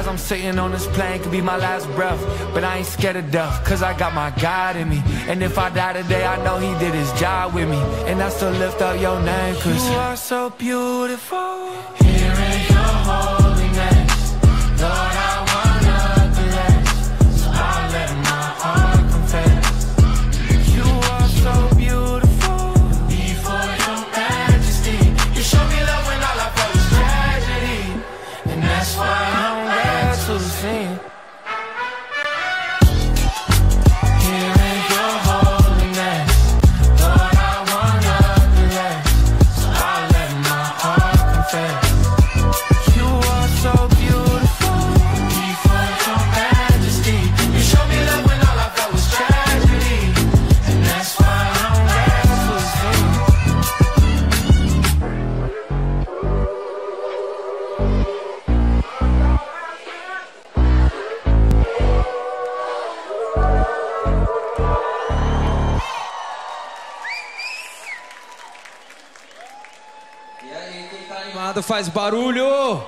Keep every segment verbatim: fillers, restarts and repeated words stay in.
I'm sitting on this plane, could be my last breath. But I ain't scared of death, cause I got my God in me. And if I die today, I know he did his job with me. And I still lift up your name, cause you are so beautiful. Here in your holiness, Lord, I wanna bless. So I'll let my heart confess. You are so beautiful. Before your majesty, you showed me love when all I felt was tragedy. And that's why I'm glad to sing. Faz barulho.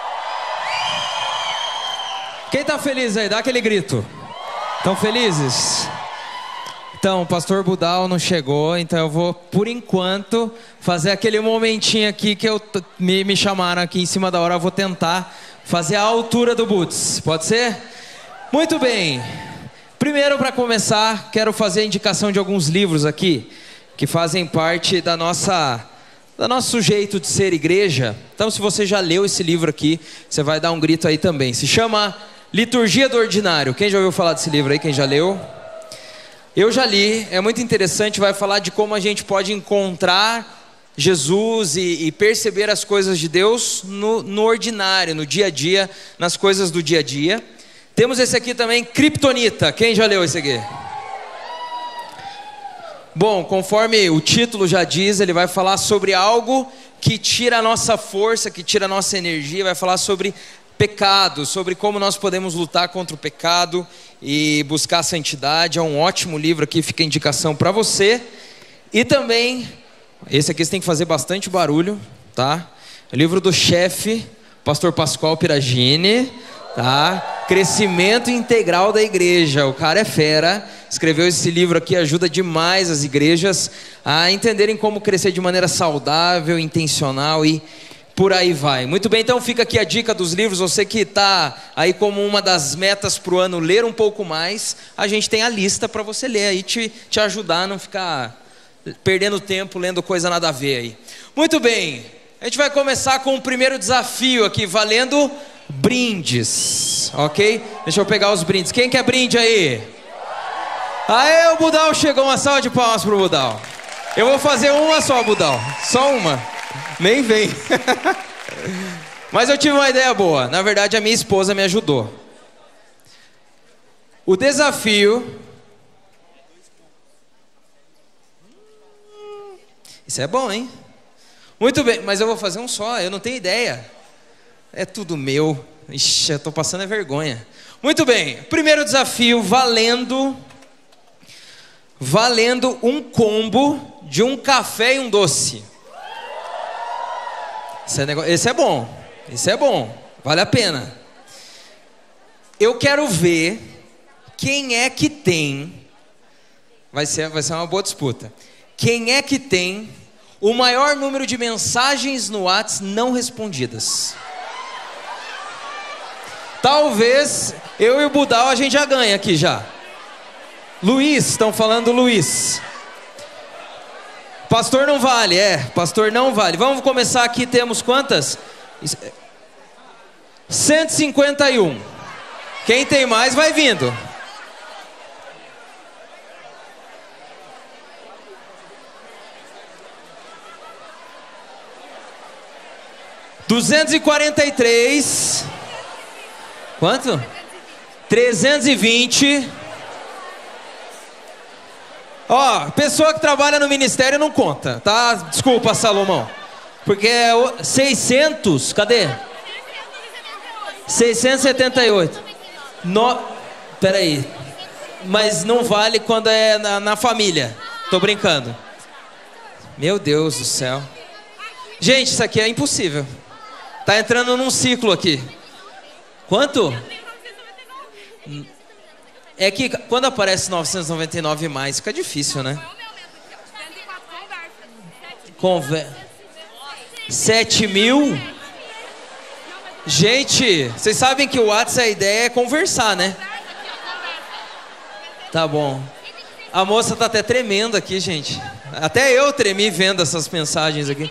Quem tá feliz aí? Dá aquele grito. Tão felizes? Então, o pastor Budal não chegou, então eu vou, por enquanto, fazer aquele momentinho aqui que eu me, me chamaram aqui em cima da hora. Eu vou tentar fazer a altura do Boots. Pode ser? Muito bem. Primeiro, para começar, quero fazer a indicação de alguns livros aqui que fazem parte da nossa do nosso jeito de ser igreja. Então, se você já leu esse livro aqui, você vai dar um grito aí também. Se chama Liturgia do Ordinário. Quem já ouviu falar desse livro aí? Quem já leu? Eu já li, é muito interessante, vai falar de como a gente pode encontrar Jesus e, e perceber as coisas de Deus no, no ordinário, no dia a dia, nas coisas do dia a dia. Temos esse aqui também, Kryptonita. Quem já leu esse aqui? Bom, conforme o título já diz, ele vai falar sobre algo que tira a nossa força, que tira a nossa energia, vai falar sobre pecado, sobre como nós podemos lutar contra o pecado e buscar a santidade. É um ótimo livro aqui, fica a indicação para você. E também, esse aqui você tem que fazer bastante barulho, tá? O livro do chefe, pastor Pascoal Piragini, tá? Crescimento Integral da Igreja. O cara é fera. Escreveu esse livro aqui, ajuda demais as igrejas a entenderem como crescer de maneira saudável, intencional e por aí vai. Muito bem, então fica aqui a dica dos livros. Você que está aí como uma das metas para o ano, ler um pouco mais, a gente tem a lista para você ler aí, te, te ajudar a não ficar perdendo tempo lendo coisa nada a ver aí. Muito bem, a gente vai começar com o primeiro desafio aqui, valendo brindes, ok? Deixa eu pegar os brindes. Quem quer brinde aí? Aê, o Budal chegou, uma salva de palmas pro Budal. Eu vou fazer uma só, Budal, só uma, nem vem. Mas eu tive uma ideia boa, na verdade a minha esposa me ajudou. O desafio... Isso é bom, hein? Muito bem, mas eu vou fazer um só, eu não tenho ideia. É tudo meu. Ixi, eu tô passando é vergonha. Muito bem, primeiro desafio, valendo... Valendo um combo de um café e um doce. Esse é, negócio, esse é bom. Esse é bom. Vale a pena. Eu quero ver quem é que tem. Vai ser, vai ser uma boa disputa. Quem é que tem o maior número de mensagens no WhatsApp não respondidas? Talvez eu e o Budal a gente já ganha aqui já. Luiz, estão falando Luiz. Pastor não vale, é, pastor não vale. Vamos começar aqui, temos quantas? cento e cinquenta e um. Quem tem mais vai vindo. duzentos e quarenta e três. Quanto? trezentos e vinte. Ó, pessoa que trabalha no ministério não conta, tá? Desculpa, Salomão. Porque é seiscentos, cadê? seiscentos e setenta e oito. No... Peraí. Mas não vale quando é na, na família. Tô brincando. Meu Deus do céu. Gente, isso aqui é impossível. Tá entrando num ciclo aqui. Quanto? É que quando aparece novecentos e noventa e nove mais, fica difícil, né? Conver... sete mil? Gente, vocês sabem que o WhatsApp, a ideia é conversar, né? Tá bom. A moça tá até tremendo aqui, gente. Até eu tremi vendo essas mensagens aqui.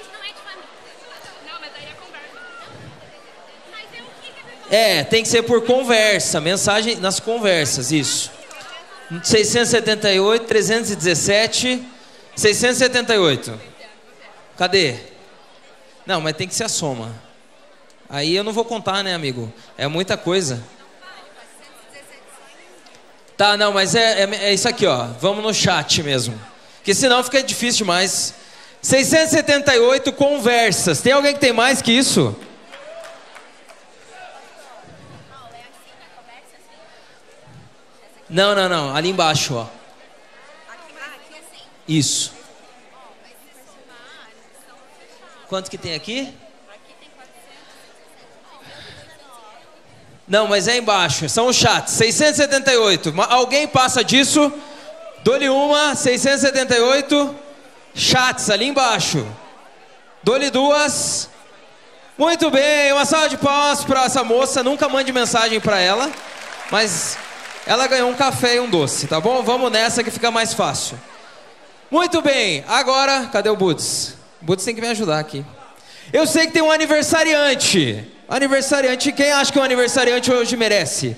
É, tem que ser por conversa, mensagem nas conversas, isso. seiscentos e setenta e oito, trezentos e dezessete, seiscentos e setenta e oito. Cadê? Não, mas tem que ser a soma. Aí eu não vou contar, né, amigo? É muita coisa. Tá, não, mas é, é, é isso aqui, ó. Vamos no chat mesmo. Porque senão fica difícil demais. seiscentos e setenta e oito conversas. Tem alguém que tem mais que isso? Não, não, não. Ali embaixo, ó. Isso. Quanto que tem aqui? Não, mas é embaixo. São os chats. seiscentos e setenta e oito. Alguém passa disso? Dou-lhe uma. seiscentos e setenta e oito. Chats ali embaixo. Dou-lhe duas. Muito bem. Uma salva de palmas para essa moça. Nunca mande mensagem para ela. Mas ela ganhou um café e um doce, tá bom? Vamos nessa que fica mais fácil. Muito bem. Agora, cadê o Buds? O Buds tem que me ajudar aqui. Eu sei que tem um aniversariante. Aniversariante, quem acha que um aniversariante hoje merece?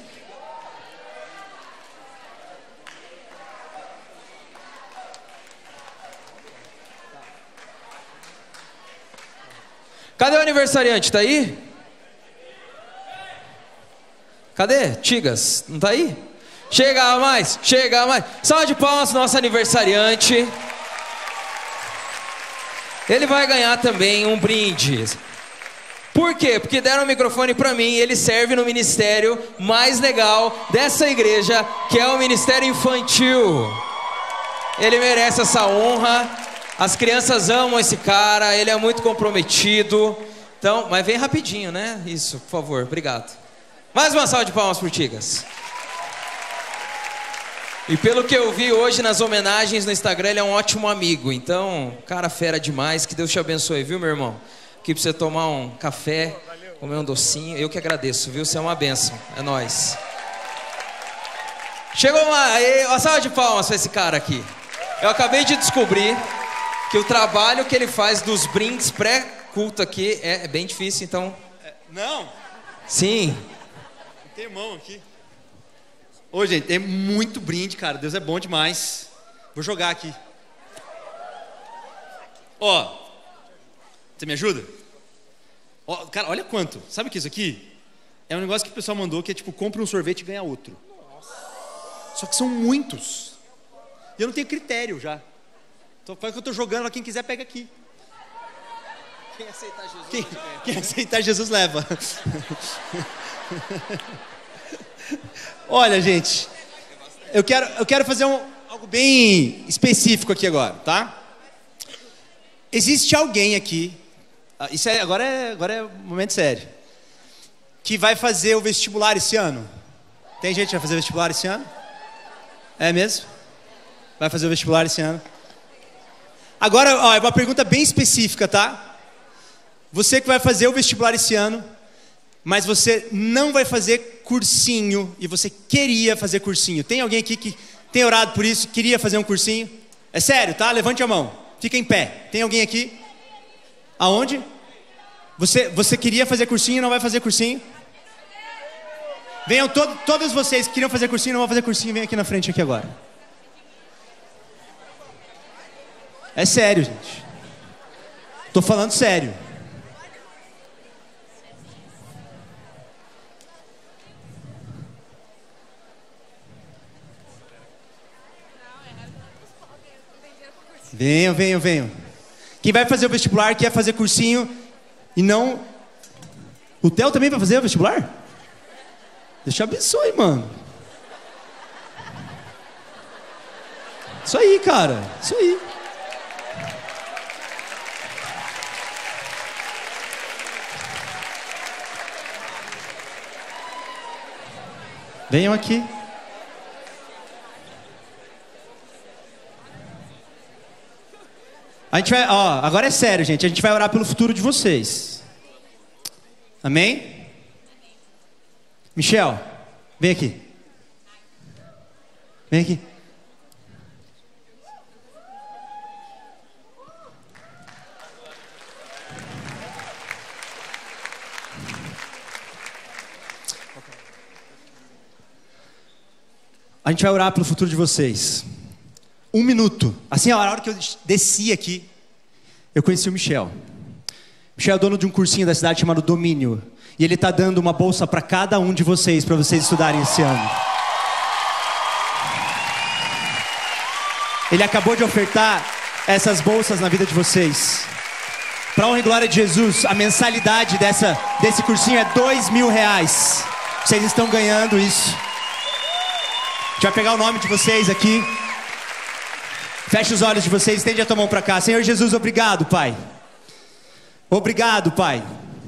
Cadê o aniversariante? Tá aí? Cadê? Tigas, não tá aí? Chega mais, chega mais. Salve de palmas pro nosso aniversariante. Ele vai ganhar também um brinde. Por quê? Porque deram o microfone para mim e ele serve no ministério mais legal dessa igreja, que é o Ministério Infantil. Ele merece essa honra. As crianças amam esse cara, ele é muito comprometido. Então, mas vem rapidinho, né? Isso, por favor, obrigado. Mais uma salva de palmas por Tigas. E pelo que eu vi hoje nas homenagens no Instagram, ele é um ótimo amigo. Então, cara fera demais, que Deus te abençoe, viu, meu irmão? Aqui pra você tomar um café, comer um docinho. Eu que agradeço, viu? Você é uma bênção. É nóis. Chegou uma, aí, uma salva de palmas pra esse cara aqui. Eu acabei de descobrir que o trabalho que ele faz dos brindes pré-culto aqui é, é bem difícil, então... É, não? Sim. Tem mão aqui. Ô, gente, tem muito brinde, cara. Deus é bom demais. Vou jogar aqui. Ó... Você me ajuda? Ó, cara, olha quanto. Sabe o que é isso aqui? É um negócio que o pessoal mandou que é tipo, compra um sorvete e ganha outro. Só que são muitos. E eu não tenho critério já. Então, qual é que eu tô jogando? Quem quiser, pega aqui. Quem aceitar Jesus, quem, quem aceitar Jesus leva. Olha, gente. Eu quero, eu quero fazer um, algo bem específico aqui agora, tá? Existe alguém aqui... Isso é, agora, é, agora é um momento sério. Que vai fazer o vestibular esse ano? Tem gente que vai fazer o vestibular esse ano? É mesmo? Vai fazer o vestibular esse ano? Agora, ó, é uma pergunta bem específica, tá? Você que vai fazer o vestibular esse ano, mas você não vai fazer cursinho e você queria fazer cursinho. Tem alguém aqui que tem orado por isso, queria fazer um cursinho? É sério, tá? Levante a mão. Fica em pé. Tem alguém aqui? Aonde? Você, você queria fazer cursinho e não vai fazer cursinho? Venham to, todos vocês que queriam fazer cursinho e não vão fazer cursinho, vem aqui na frente aqui agora. É sério, gente. Tô falando sério. Venham, venham, venham. Quem vai fazer o vestibular quer fazer cursinho e não... O Theo também vai fazer o vestibular? Deus te abençoe, mano. Isso aí, cara. Isso aí. Venham aqui. A gente vai, ó, agora é sério, gente. A gente vai orar pelo futuro de vocês. Amém? Michel, vem aqui. Vem aqui. A gente vai orar pelo futuro de vocês. Um minuto. Assim, a hora que eu desci aqui, eu conheci o Michel. Michel é dono de um cursinho da cidade chamado Domínio. E ele está dando uma bolsa para cada um de vocês, para vocês estudarem esse ano. Ele acabou de ofertar essas bolsas na vida de vocês. Para honra e glória de Jesus, a mensalidade dessa, desse cursinho é dois mil reais. Vocês estão ganhando isso. A gente vai pegar o nome de vocês aqui. Feche os olhos de vocês, estende a tua mão para cá. Senhor Jesus, obrigado, Pai. Obrigado, Pai.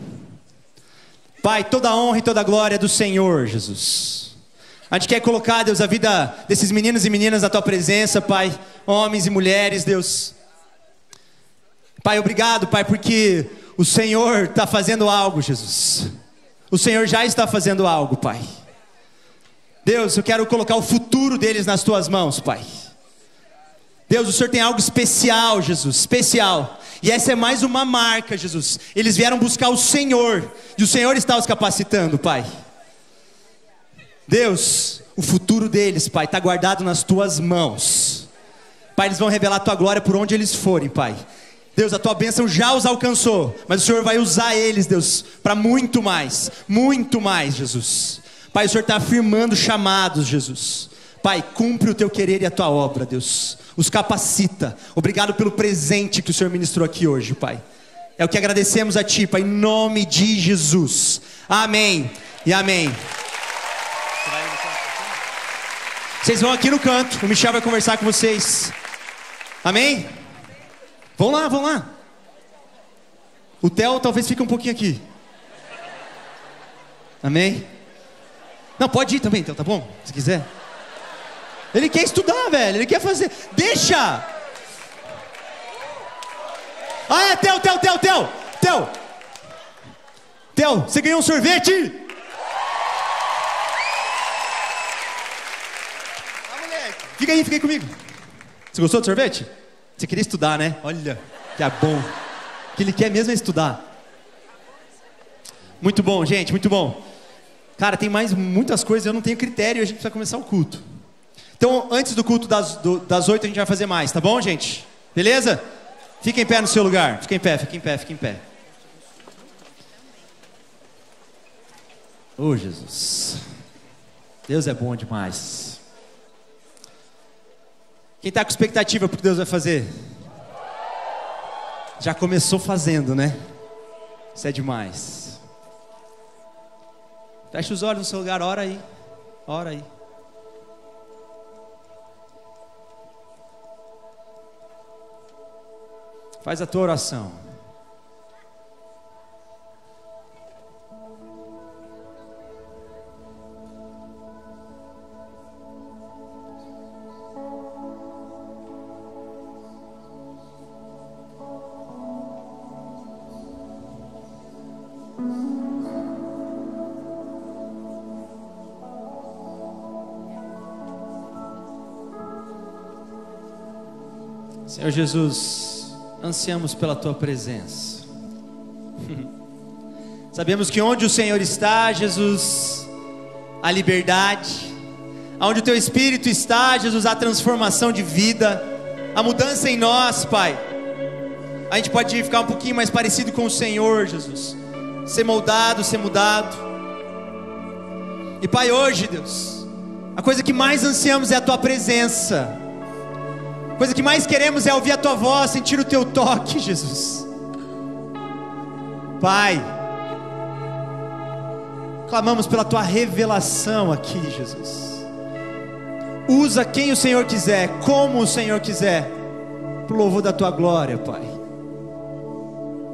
Pai, toda a honra e toda a glória é do Senhor, Jesus. A gente quer colocar, Deus, a vida desses meninos e meninas na tua presença, Pai. Homens e mulheres, Deus. Pai, obrigado, Pai, porque o Senhor está fazendo algo, Jesus. O Senhor já está fazendo algo, Pai. Deus, eu quero colocar o futuro deles nas tuas mãos, Pai. Deus, o Senhor tem algo especial, Jesus, especial. E essa é mais uma marca, Jesus. Eles vieram buscar o Senhor, e o Senhor está os capacitando, Pai. Deus, o futuro deles, Pai, está guardado nas tuas mãos. Pai, eles vão revelar a tua glória por onde eles forem, Pai. Deus, a tua bênção já os alcançou, mas o Senhor vai usar eles, Deus, para muito mais, muito mais, Jesus. Pai, o Senhor está afirmando chamados, Jesus. Pai, cumpre o teu querer e a tua obra, Deus. Os capacita. Obrigado pelo presente que o Senhor ministrou aqui hoje, Pai. É o que agradecemos a Ti, Pai, em nome de Jesus. Amém e amém. Vocês vão aqui no canto, o Michel vai conversar com vocês. Amém? Vão lá, vão lá. O Theo talvez fique um pouquinho aqui. Amém? Não, pode ir também, Theo, tá bom? Se quiser. Ele quer estudar, velho, ele quer fazer. Deixa! Ah, é, Theo, Theo, Theo, Theo, Theo. Theo, você ganhou um sorvete? Ah, moleque. Fica aí, fica aí comigo. Você gostou do sorvete? Você queria estudar, né? Olha, que é bom. O que ele quer mesmo é estudar. Muito bom, gente, muito bom. Cara, tem mais muitas coisas, eu não tenho critério, a gente precisa começar o culto. Então, antes do culto das, do, das oito, a gente vai fazer mais, tá bom, gente? Beleza? Fica em pé no seu lugar. Fica em pé, fica em pé, fica em pé. Oh, Jesus. Deus é bom demais. Quem está com expectativa para o que Deus vai fazer? Já começou fazendo, né? Isso é demais. Fecha os olhos no seu lugar, ora aí. Ora aí. Faz a tua oração. Senhor Jesus, ansiamos pela tua presença. Sabemos que onde o Senhor está, Jesus, há liberdade. Onde o teu Espírito está, Jesus, há transformação de vida, a mudança em nós, Pai. A gente pode ficar um pouquinho mais parecido com o Senhor, Jesus, ser moldado, ser mudado. E Pai, hoje, Deus, a coisa que mais ansiamos é a tua presença. A coisa que mais queremos é ouvir a tua voz, sentir o teu toque, Jesus. Pai, clamamos pela tua revelação aqui, Jesus. Usa quem o Senhor quiser, como o Senhor quiser, pro louvor da tua glória, Pai.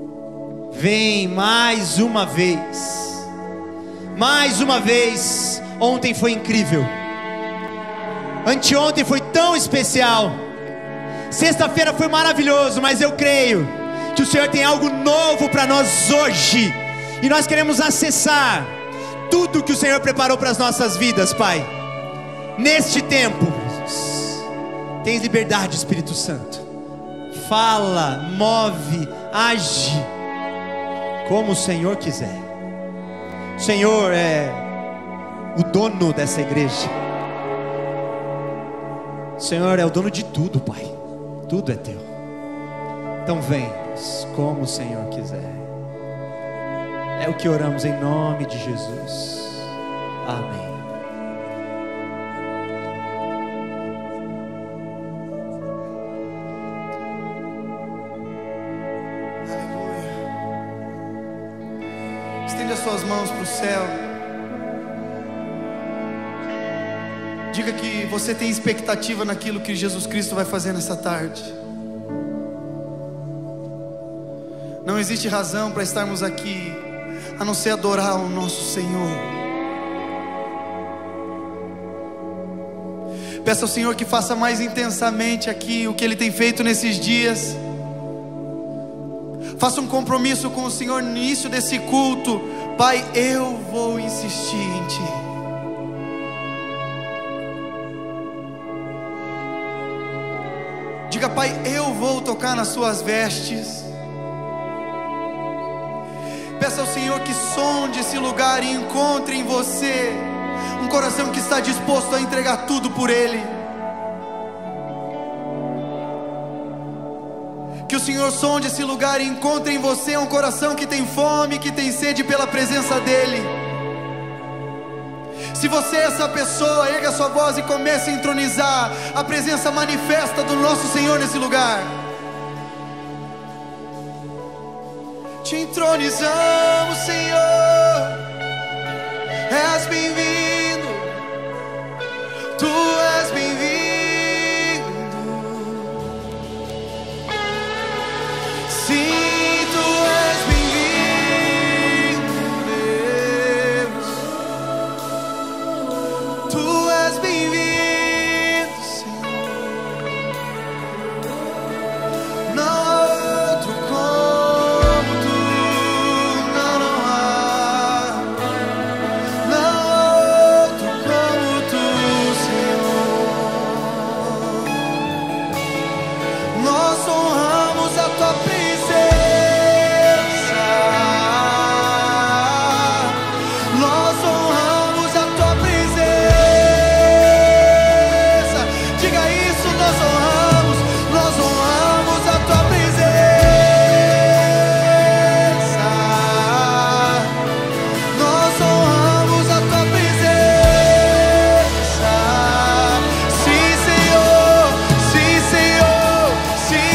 Vem mais uma vez, mais uma vez, Ontem foi incrível. Anteontem foi tão especial. Sexta-feira foi maravilhoso, mas eu creio que o Senhor tem algo novo para nós hoje. E nós queremos acessar tudo que o Senhor preparou para as nossas vidas, Pai. Neste tempo, tens liberdade, Espírito Santo. Fala, move, age como o Senhor quiser. O Senhor é o dono dessa igreja. O Senhor é o dono de tudo, Pai. Tudo é teu. Então vem como o Senhor quiser. É o que oramos em nome de Jesus. Amém. Estende as suas mãos para o céu. Diga que você tem expectativa naquilo que Jesus Cristo vai fazer nessa tarde. Não existe razão para estarmos aqui a não ser adorar o nosso Senhor. Peça ao Senhor que faça mais intensamente aqui o que Ele tem feito nesses dias. Faça um compromisso com o Senhor no início desse culto. Pai, eu vou insistir em Ti. Diga, Pai, eu vou tocar nas Suas vestes. Peça ao Senhor que sonde esse lugar e encontre em você um coração que está disposto a entregar tudo por Ele. Que o Senhor sonde esse lugar e encontre em você um coração que tem fome, que tem sede pela presença dEle. Se você é essa pessoa, erga a sua voz e comece a entronizar a presença manifesta do nosso Senhor nesse lugar. Te entronizamos, Senhor. És bem-vindo. Tu és bem-vindo. Sim, Tu és bem-vindo, Deus. Tu és bem-vindo, Senhor. Não há outro como Tu, não, não há. Não há outro como Tu, Senhor. Nós honramos a Tua presença. Nós honramos a Tua presença. Diga isso, nós honramos, nós honramos a Tua presença. Nós honramos a Tua presença. Sim, Senhor, sim, Senhor, sim,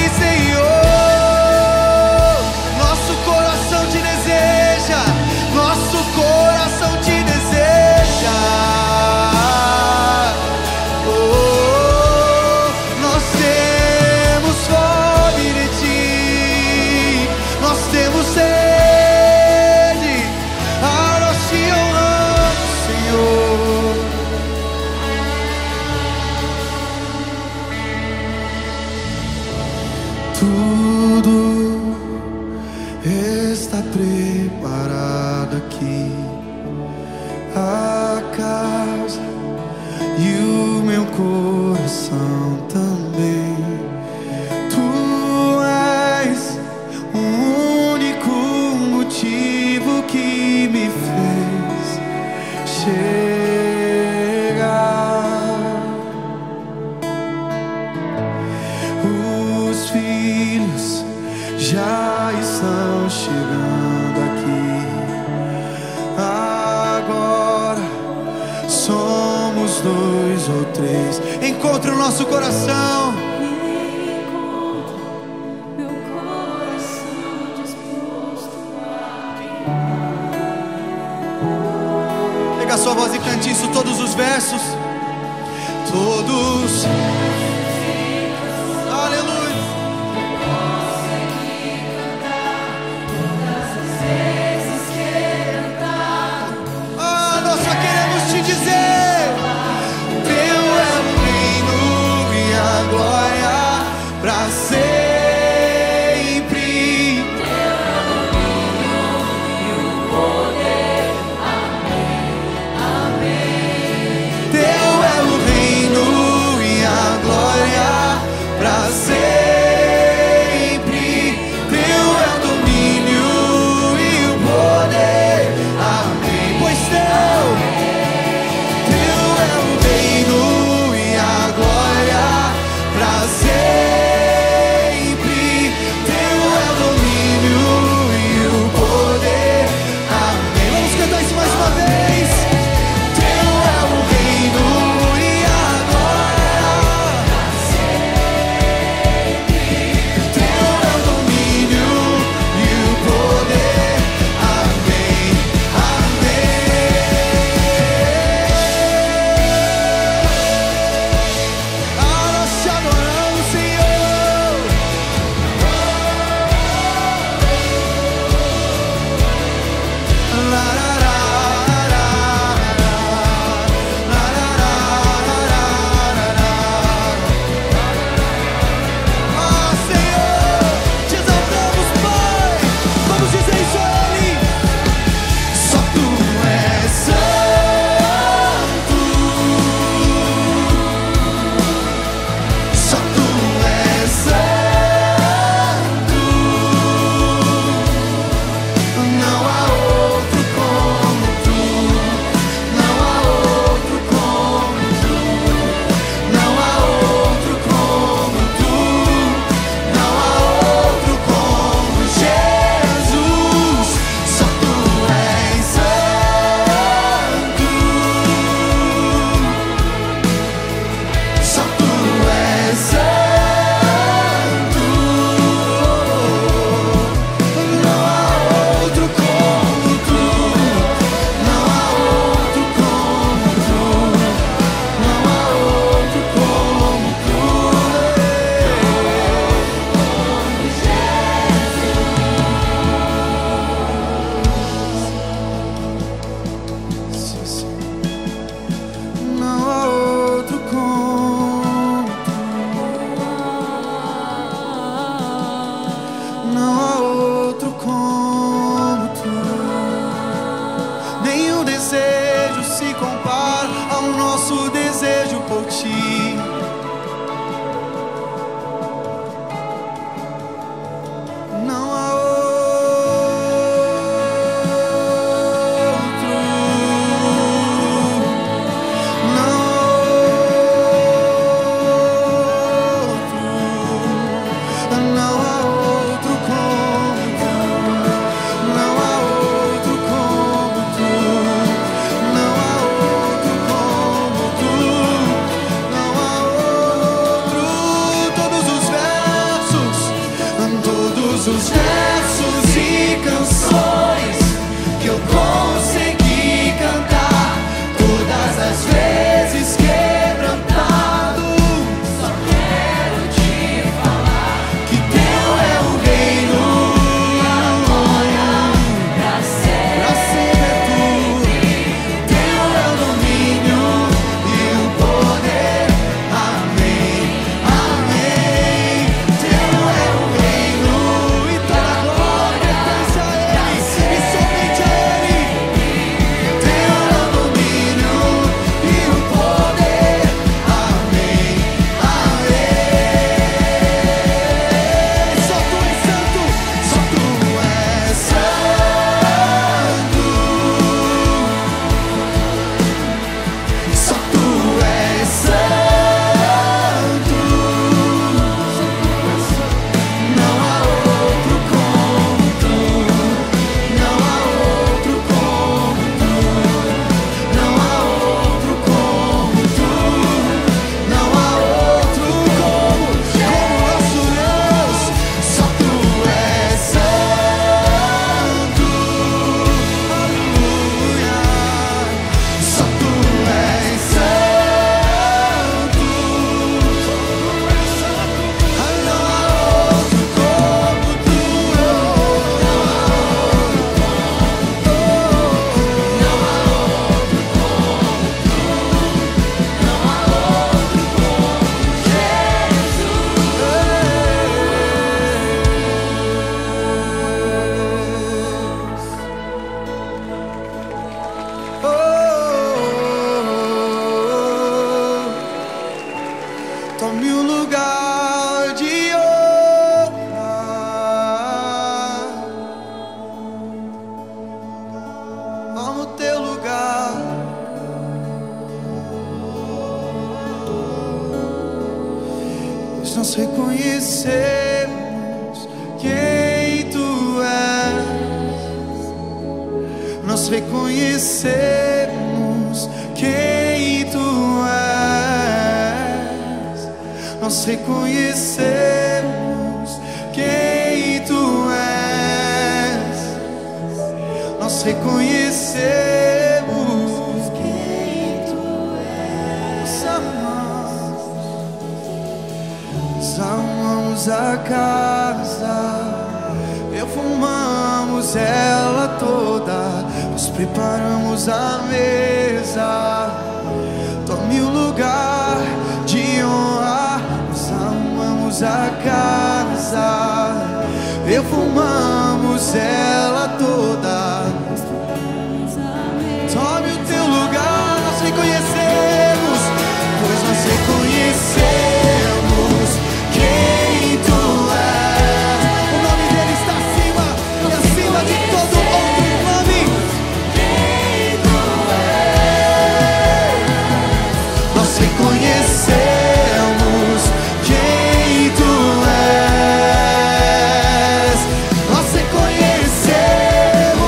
Senhor. Nosso coração te deseja, nosso coração te deseja. Oh, nós temos fome de Ti, nós temos sede. Ah, nós te honramos, Senhor. Tudo está preparado aqui, a casa e o meu coração também. Tu és o único motivo que me fez chegar. Os filhos já estão chegando aqui. Agora somos dois ou três. Encontre o nosso coração. Meu coração disposto Pega a sua voz e cante isso, todos os versos. Todos. Aleluia. Ah, nós só queremos te dizer. nosso desejo por ti. Não há outro, não há outro, não há outro como tu, não há outro como tu, não há outro como tu, não há outro. Todos os versos, todos os versos e canções que eu consegui cantar, todas as vezes quebrantado, só quero te falar que teu é o reino, e a glória pra sempre é tu. Teu é o domínio e o poder. Amém, amém. Teu é o reino e toda a glória pertence a Ele, e somente a Ele. Teu é o domínio e o poder. Amém, amém. Só tu és santo, só tu és santo. Só tu és santo. Não há outro como tu, não há outro como tu, não há outro como tu, não há outro como, como nosso Deus. Só tu és santo, aleluia. Só tu és santo, ah, não há outro como tu, não há tome o lugar de honra. Toma o teu lugar. Nós reconhecemos quem tu és. Nós reconhecemos quem tu és. Nós reconhecemos quem tu és. Nós reconhecemos quem tu és. Nós amamos a casa, perfumamos ela toda, nos preparamos a mesa. Tome o lugar de honra. Nós amamos a casa, perfumamos ela toda. Tome o teu lugar. Nós reconhecemos, pois nós reconhecemos quem tu és. O nome dele está acima e acima de todo outro nome. Quem tu és. Nós reconhecemos quem tu és. Nós reconhecemos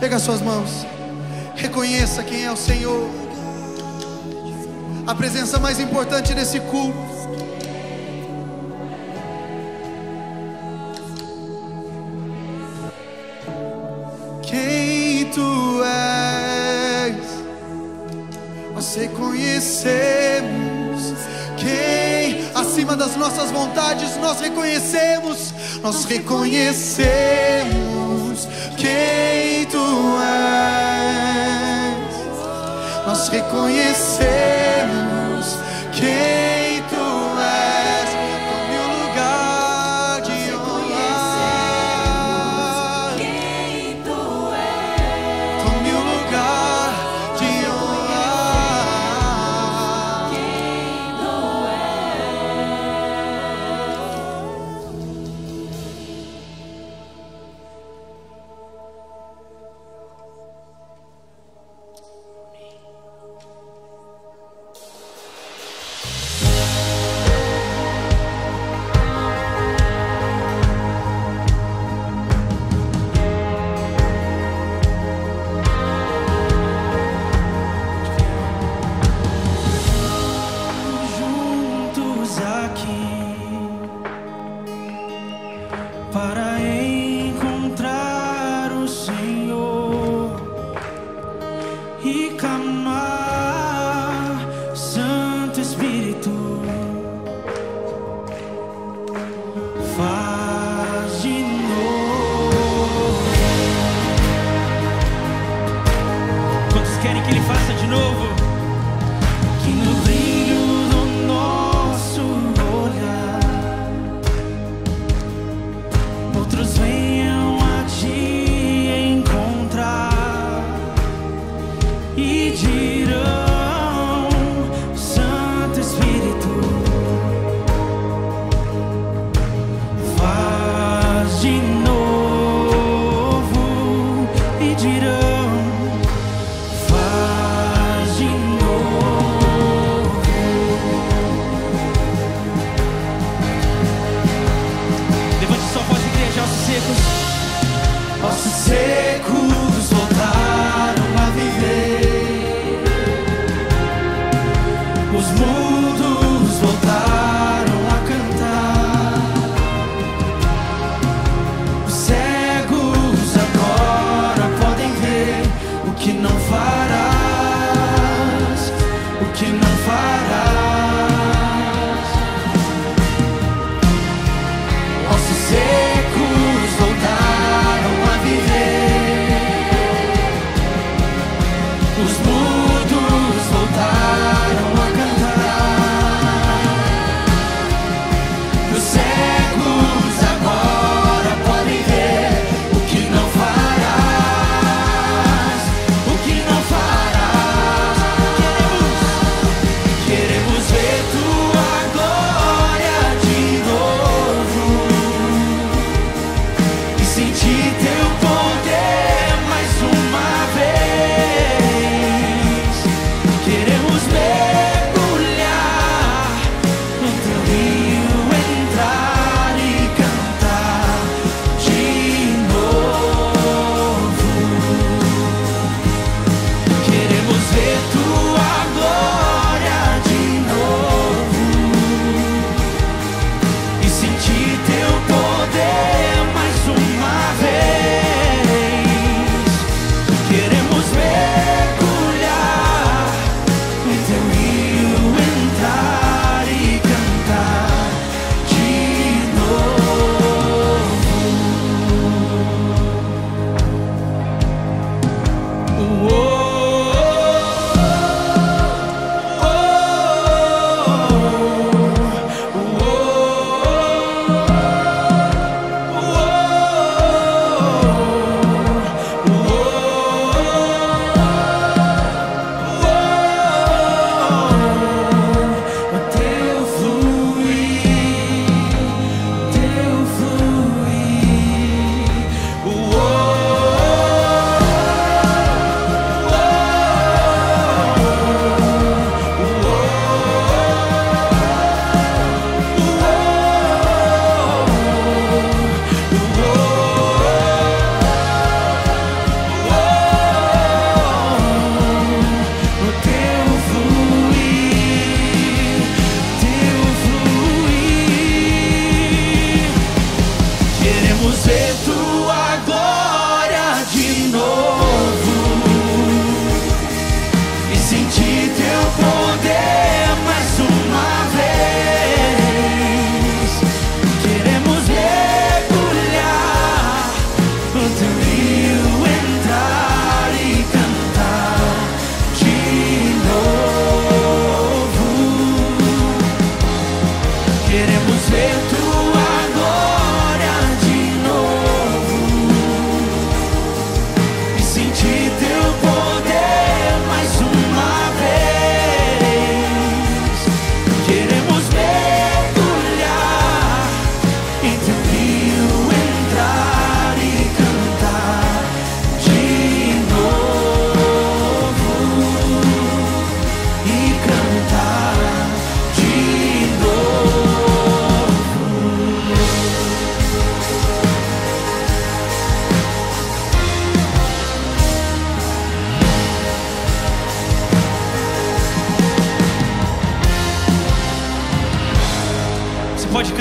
Pega as suas mãos. Reconheça quem é o Senhor. A presença mais importante desse culto. Quem tu és, nós reconhecemos. Quem acima das nossas vontades nós reconhecemos. Nós reconhecemos quem tu és. Nós reconhecemos quem tu és. Tome o lugar de honrar. Tome o lugar de honrar. Juntos aqui para encontrar o Senhor e clamar, Santo Espírito, faz de novo. Quantos querem que Ele faça de novo? Que no brilho do nosso olhar outros venham a te encontrar e dirão, Santo Espírito, faz de novo. E dirão, faz de novo. Levante sua voz, igreja, ossos secos. Ossos secos voltaram a viver. Os mudos voltaram a cantar. Os cegos agora podem ver o que não farás, o que não farás. Ossos secos voltaram a viver. Os mudos voltaram a cantar. Os cegos agora podem ver o que não farás, o que não farás.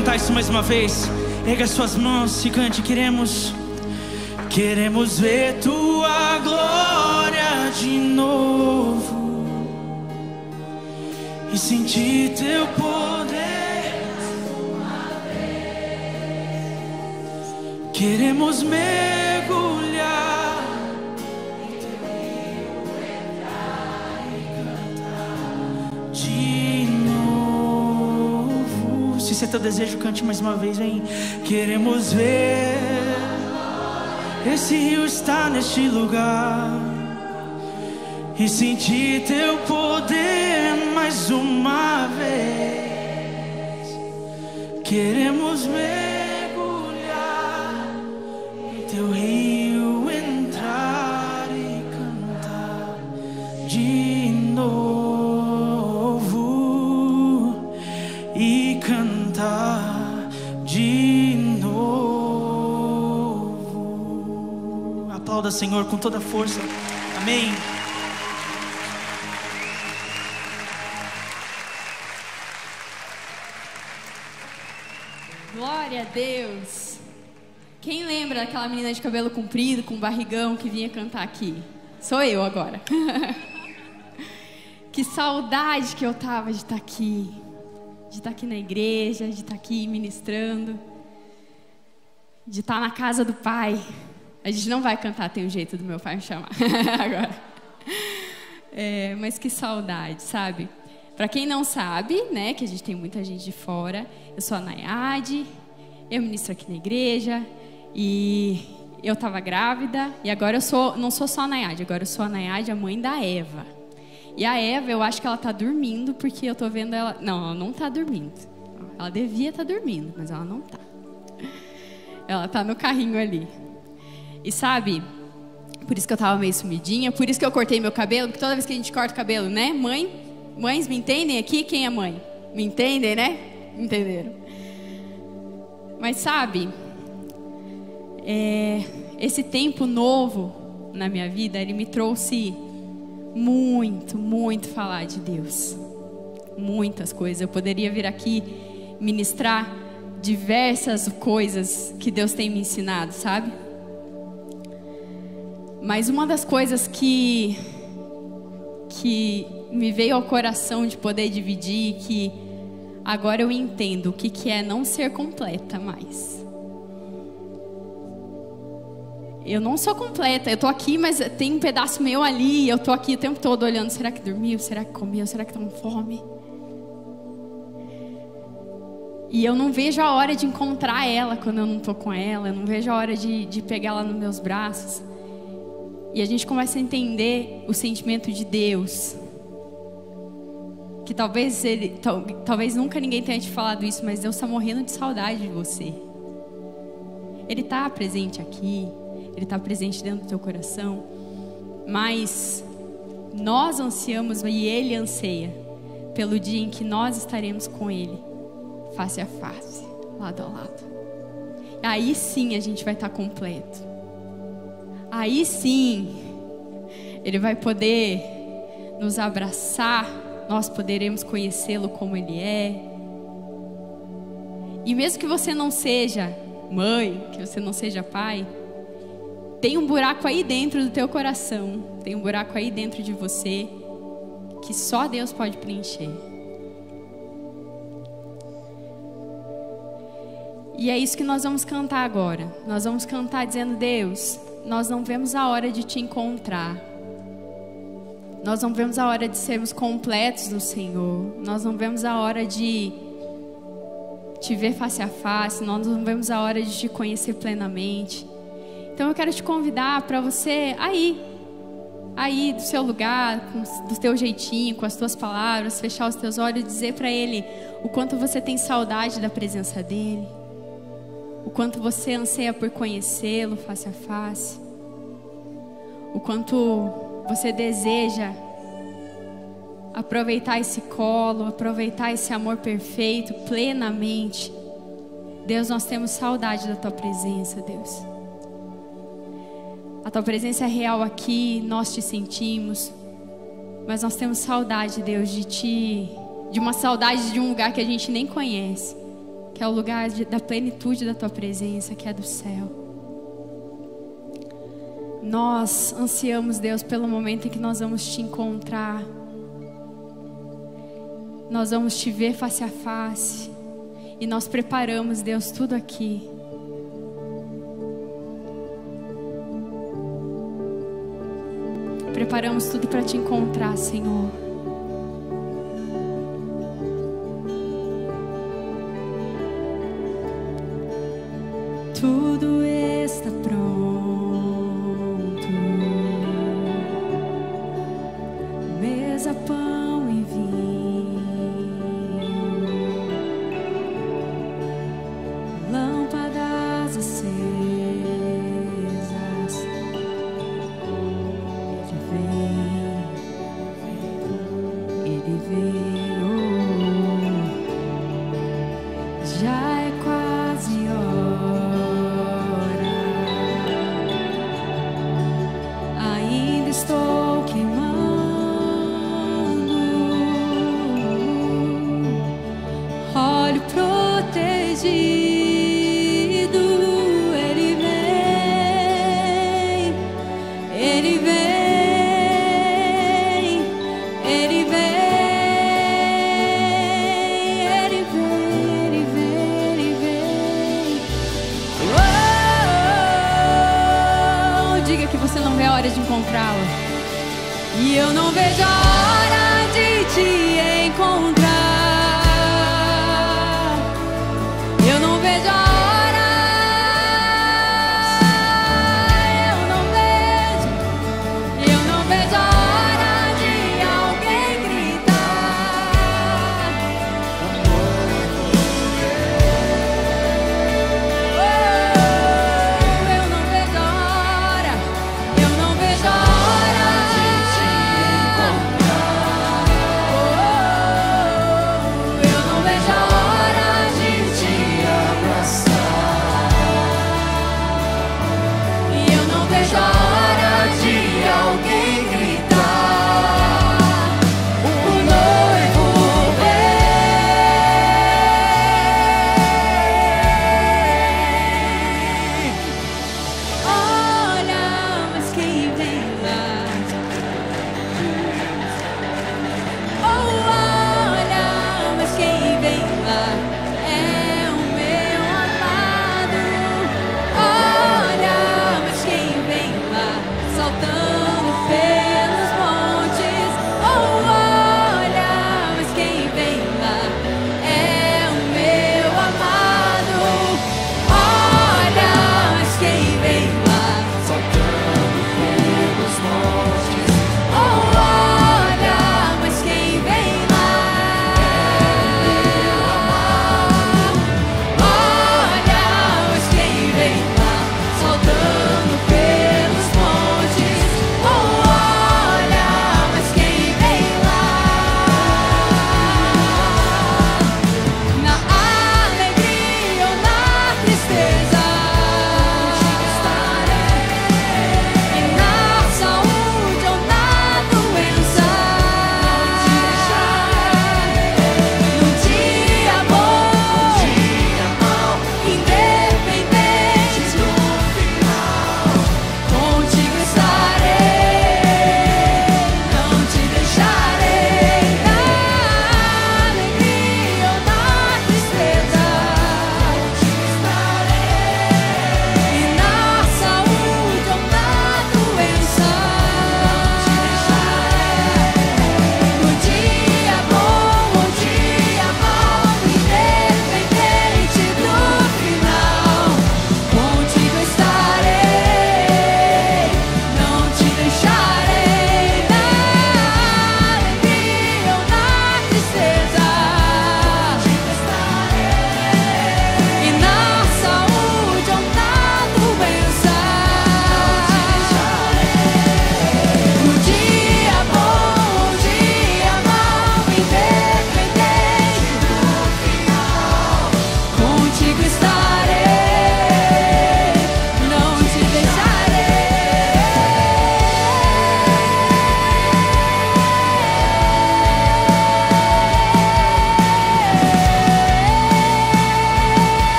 cantar isso mais uma vez. Erga suas mãos e cante. Queremos, queremos ver tua glória de novo e sentir teu poder. Queremos mergulhar em teu rio, entrar e cantar de novo. Se esse é teu desejo, cante mais uma vez, vem. Queremos ver, esse rio está neste lugar, e sentir teu poder mais uma vez. Queremos mergulhar em teu rio, entrar e cantar de novo, e cantar de novo. Aplauda, Senhor, com toda a força. Amém. Glória a Deus. Quem lembra daquela menina de cabelo comprido, com barrigão, que vinha cantar aqui? Sou eu agora. Que saudade que eu tava de estar aqui, de estar aqui na igreja, de estar aqui ministrando, de estar na casa do Pai. A gente não vai cantar Tem um Jeito do Meu Pai Me Chamar agora. É, mas que saudade, sabe? Para quem não sabe, né, que a gente tem muita gente de fora, eu sou a Nayade, eu ministro aqui na igreja, e eu estava grávida, e agora eu sou, não sou só a Nayade, agora eu sou a Nayade, a mãe da Eva. E a Eva, eu acho que ela está dormindo, porque eu tô vendo ela... Não, ela não está dormindo. Ela devia estar tá dormindo, mas ela não está. Ela está no carrinho ali. E sabe, por isso que eu estava meio sumidinha, por isso que eu cortei meu cabelo, porque toda vez que a gente corta o cabelo, né, mãe? Mães me entendem aqui? Quem é mãe? Me entendem, né? Entenderam. Mas sabe, é, esse tempo novo na minha vida, ele me trouxe muito, muito falar de Deus. Muitas coisas. Eu poderia vir aqui ministrar diversas coisas que Deus tem me ensinado, sabe? Mas uma das coisas que, que me veio ao coração de poder dividir, que agora eu entendo o que, que é não ser completa mais. Eu não sou completa, eu tô aqui, mas tem um pedaço meu ali, eu tô aqui o tempo todo olhando, será que dormiu, será que comeu, será que tá com fome? E eu não vejo a hora de encontrar ela quando eu não tô com ela, eu não vejo a hora de, de pegar ela nos meus braços. E a gente começa a entender o sentimento de Deus. Que talvez ele, tal, talvez nunca ninguém tenha te falado isso, mas Deus está morrendo de saudade de você. Ele está presente aqui, Ele está presente dentro do teu coração, mas nós ansiamos e Ele anseia pelo dia em que nós estaremos com Ele, face a face, lado a lado. Aí sim a gente vai estar completo. Aí sim Ele vai poder nos abraçar, nós poderemos conhecê-lo como Ele é. E mesmo que você não seja mãe, que você não seja pai, tem um buraco aí dentro do teu coração, tem um buraco aí dentro de você que só Deus pode preencher. E é isso que nós vamos cantar agora. Nós vamos cantar dizendo: Deus, nós não vemos a hora de te encontrar. Nós não vemos a hora de sermos completos no Senhor. Nós não vemos a hora de te ver face a face. Nós não vemos a hora de te conhecer plenamente. Então eu quero te convidar para você aí, aí do seu lugar, do teu jeitinho, com as tuas palavras, fechar os teus olhos e dizer para Ele o quanto você tem saudade da presença dEle, o quanto você anseia por conhecê-lo face a face, o quanto você deseja aproveitar esse colo, aproveitar esse amor perfeito plenamente. Deus, nós temos saudade da tua presença, Deus. A tua presença é real aqui, nós te sentimos, mas nós temos saudade, Deus, de ti, de uma saudade de um lugar que a gente nem conhece, que que é o lugar de, da plenitude da tua presença, que é do céu. Nós ansiamos, Deus, pelo momento em que nós vamos te encontrar. Nós vamos te ver face a face. E nós preparamos, Deus, tudo aqui. Preparamos tudo para te encontrar, Senhor. Tudo está pronto. Mesa, pão e vinho. Lâmpadas acesas. Ele veio. Já é quase hora. Ainda estou queimando. Olho protegido. Ele vem. Ele vem. Ele vem. Ele vem. Ele vem. Ele vem. Oh, diga que você não vê a hora de encontrá-lo. E eu não vejo a hora de te encontrar. Eu não vejo a hora. Eu não vejo. Eu não vejo a hora de alguém gritar. Oh, eu não vejo a hora. Eu não vejo a hora de te encontrar. Oh,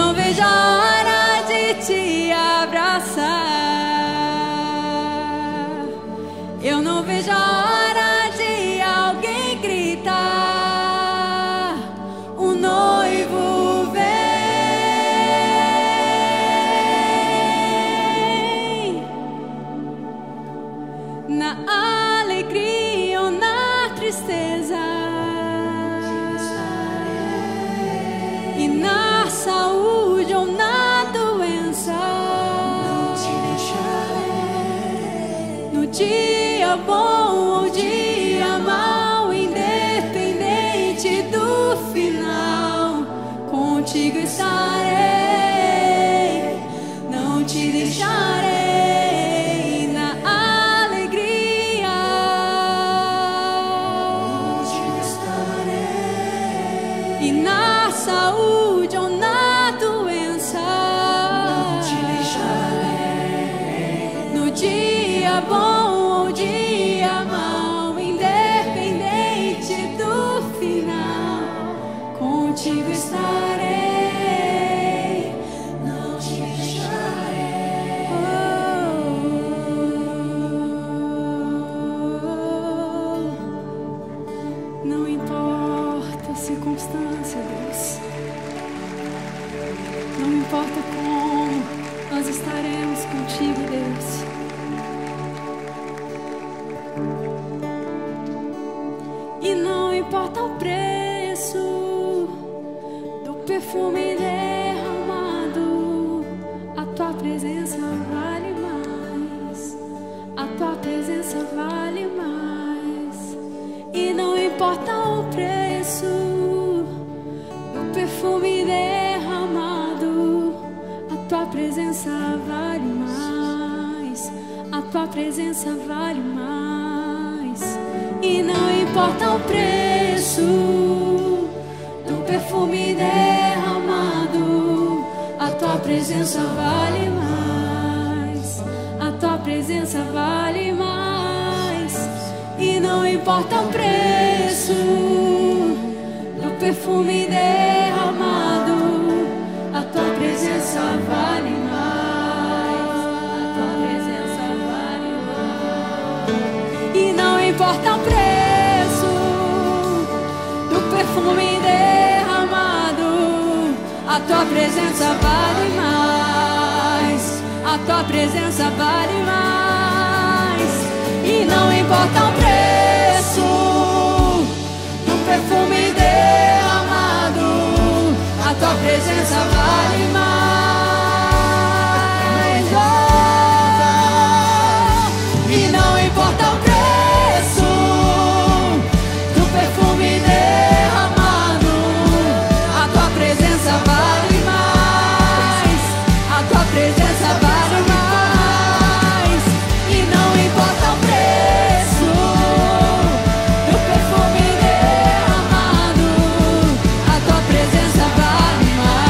não vejo a hora de te abraçar. Eu não vejo a hora de alguém gritar: o noivo vem. Na alegria ou na tristeza, e na saúde ou na doença, no dia bom ou dia mau, independente do final, contigo estarei, não te deixarei. Na alegria, contigo estarei, e na saúde ou na doença, não te deixarei. No dia bom ou dia mau, independente do final, contigo estarei, não te deixarei. Oh, não importa a circunstância, Deus. Não importa como, nós estaremos contigo, Deus. E não importa o preço do perfume derramado, a tua presença vale mais, a tua presença vale mais. E não importa o preço do perfume derramado, a tua presença vale mais, a tua presença vale mais. E não importa o preço do perfume derramado, a tua presença vale mais, a tua presença vale mais. E não importa o preço do perfume derramado, a tua presença vale mais, a tua presença vale mais. E não importa o preço do perfume derramado, a tua presença vale mais, a tua presença vale mais. E não importa o preço do perfume derramado, a tua presença vale mais. Oh, e não importa o preço do perfume derramado, a tua presença vale mais, a tua presença vale mais. E não importa o preço do perfume derramado, a tua presença vale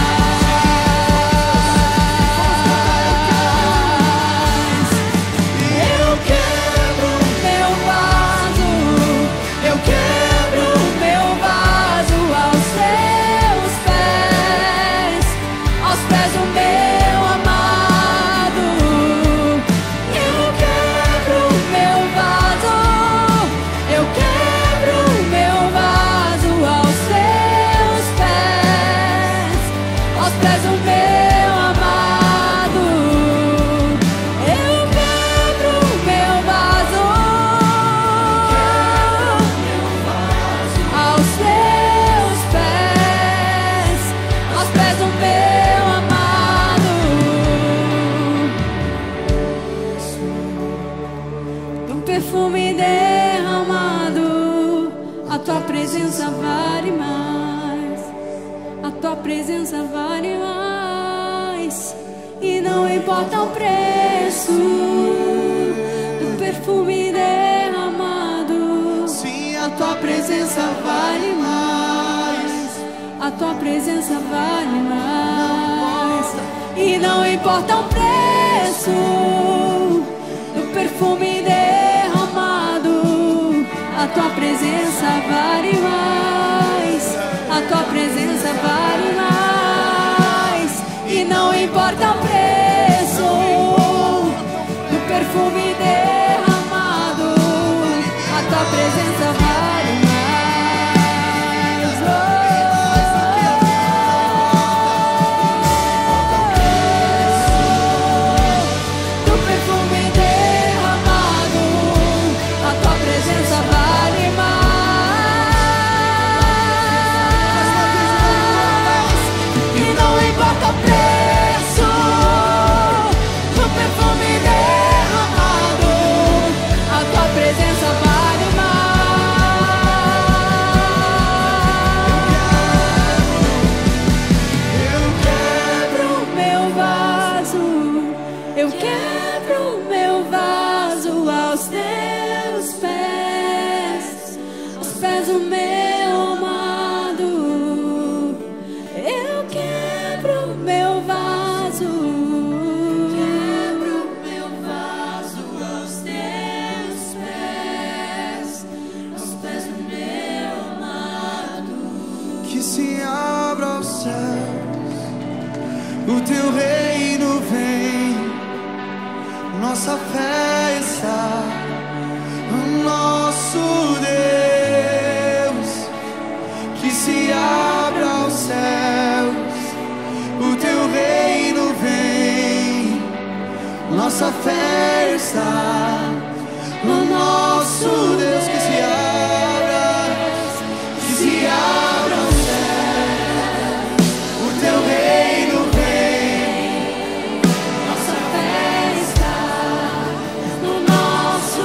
mais. Eu quebro meu vaso, eu quebro meu vaso aos teus pés, aos pés do meu amado. Eu quebro meu vaso, eu quebro meu vaso aos teus pés, aos pés do meu amado. Eu quebro meu vaso aos teus pés, aos pés do meu amado. Do perfume derramado, a tua presença vale mais, a tua presença vale mais. E não importa o preço do perfume derramado, Sim, a tua presença vale mais, a tua presença vale mais. E não importa o preço do perfume derramado, a tua presença vale mais, a tua presença vale mais. E não importa o preço do perfume derramado, a tua presença vale mais. Oh, do perfume derramado, a tua presença vale mais. E não importa o preço do perfume derramado, a tua presença vale mais. Eu quebro o meu vaso, eu quebro o meu vaso aos teus pés, aos pés do meu amado. Eu quebro o meu vaso, quebro o meu vaso aos teus pés, aos pés do meu amado. Que se abra os céus, o teu reino vem, nossa fé está no nosso Deus. Que se abra os céus, o teu reino vem, nossa fé está no nosso Deus. Que se abra, que se abra os céus, o teu reino vem, Nossa fé está no nosso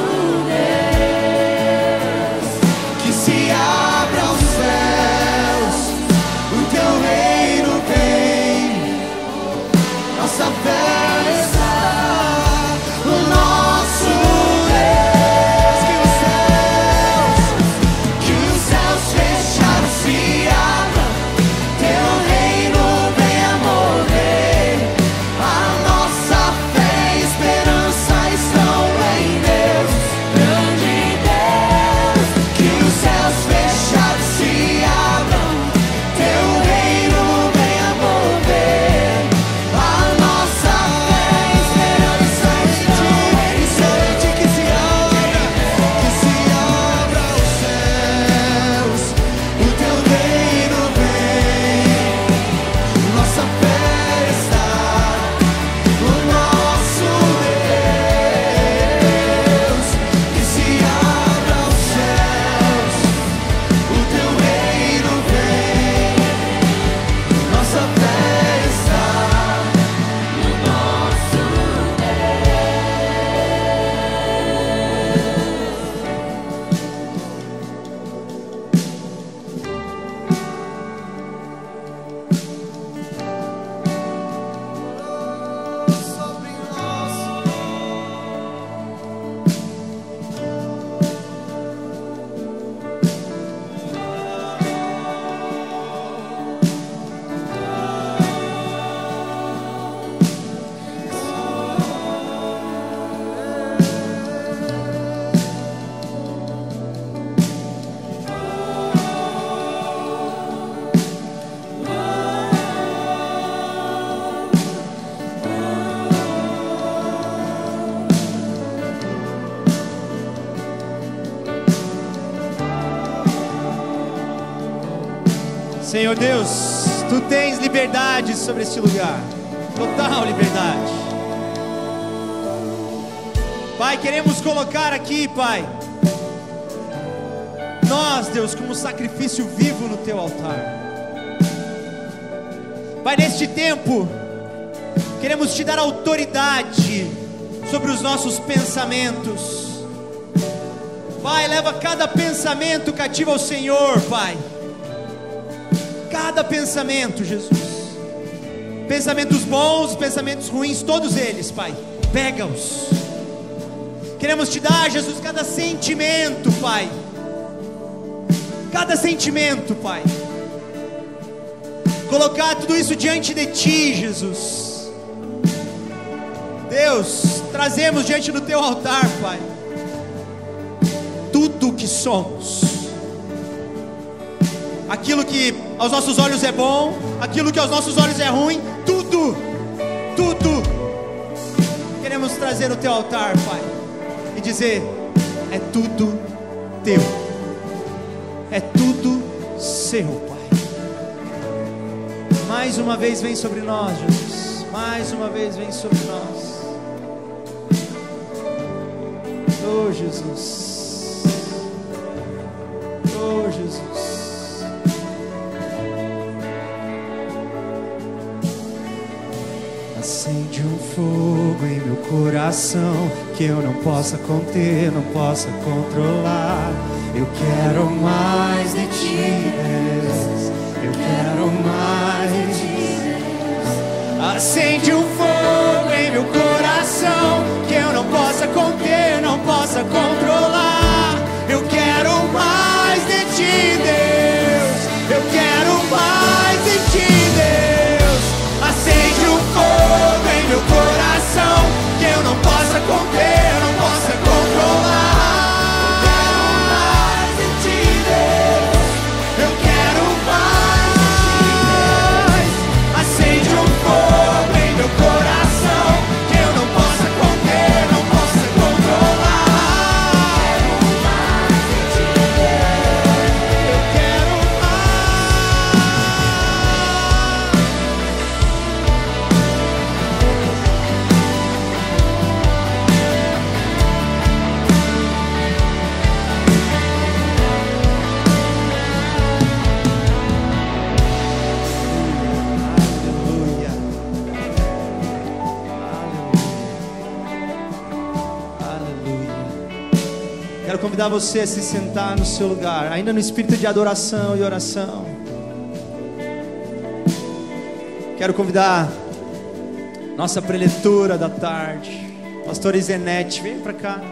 Deus. que se abra os céus, o teu reino vem, nossa fé está no nosso Deus. Que os céus, que os céus fechados se abram, teu reino venha mover. A nossa fé e esperança estão em Deus, grande Deus. Que os céus fechados se abram, teu reino venha mover. A nossa fé e esperança estão em Deus. Que se abra, que se abra os céus, o teu reino vem, nossa fé está no nosso Deus. Que se abra os céus, o teu reino vem, nossa fé está no nosso Deus. Sobre nós. Senhor Deus, Tu tens liberdade sobre este lugar, total liberdade. Pai, queremos colocar aqui, Pai, nós, Deus, como sacrifício vivo no Teu altar. Pai, neste tempo, queremos Te dar autoridade sobre os nossos pensamentos. Pai, leva cada pensamento cativo ao Senhor, Pai. Cada pensamento, Jesus. Pensamentos bons, pensamentos ruins, todos eles, Pai. Pega-os. Queremos Te dar, Jesus, cada sentimento, Pai. Cada sentimento, Pai. Colocar tudo isso diante de Ti, Jesus. Deus, trazemos diante do Teu altar, Pai, tudo o que somos. Aquilo que aos nossos olhos é bom, aquilo que aos nossos olhos é ruim, tudo trazer no teu altar, Pai, e dizer: é tudo teu, é tudo seu, Pai. Mais uma vez vem sobre nós, Jesus. Mais uma vez vem sobre nós. Oh, Jesus. Oh, Jesus. Acende um fogo em meu coração que eu não possa conter, não possa controlar. Eu quero mais de ti, Deus. Eu quero mais de ti, Deus. Acende um fogo em meu coração que eu não possa conter, não possa controlar. Eu quero mais de ti, Deus. Eu quero mais de ti, Deus. Acende um fogo em meu coração que eu não possa conter, não possa controlar. Convidar você a se sentar no seu lugar, ainda no espírito de adoração e oração. Quero convidar nossa preletora da tarde, pastora Zenete, vem pra cá.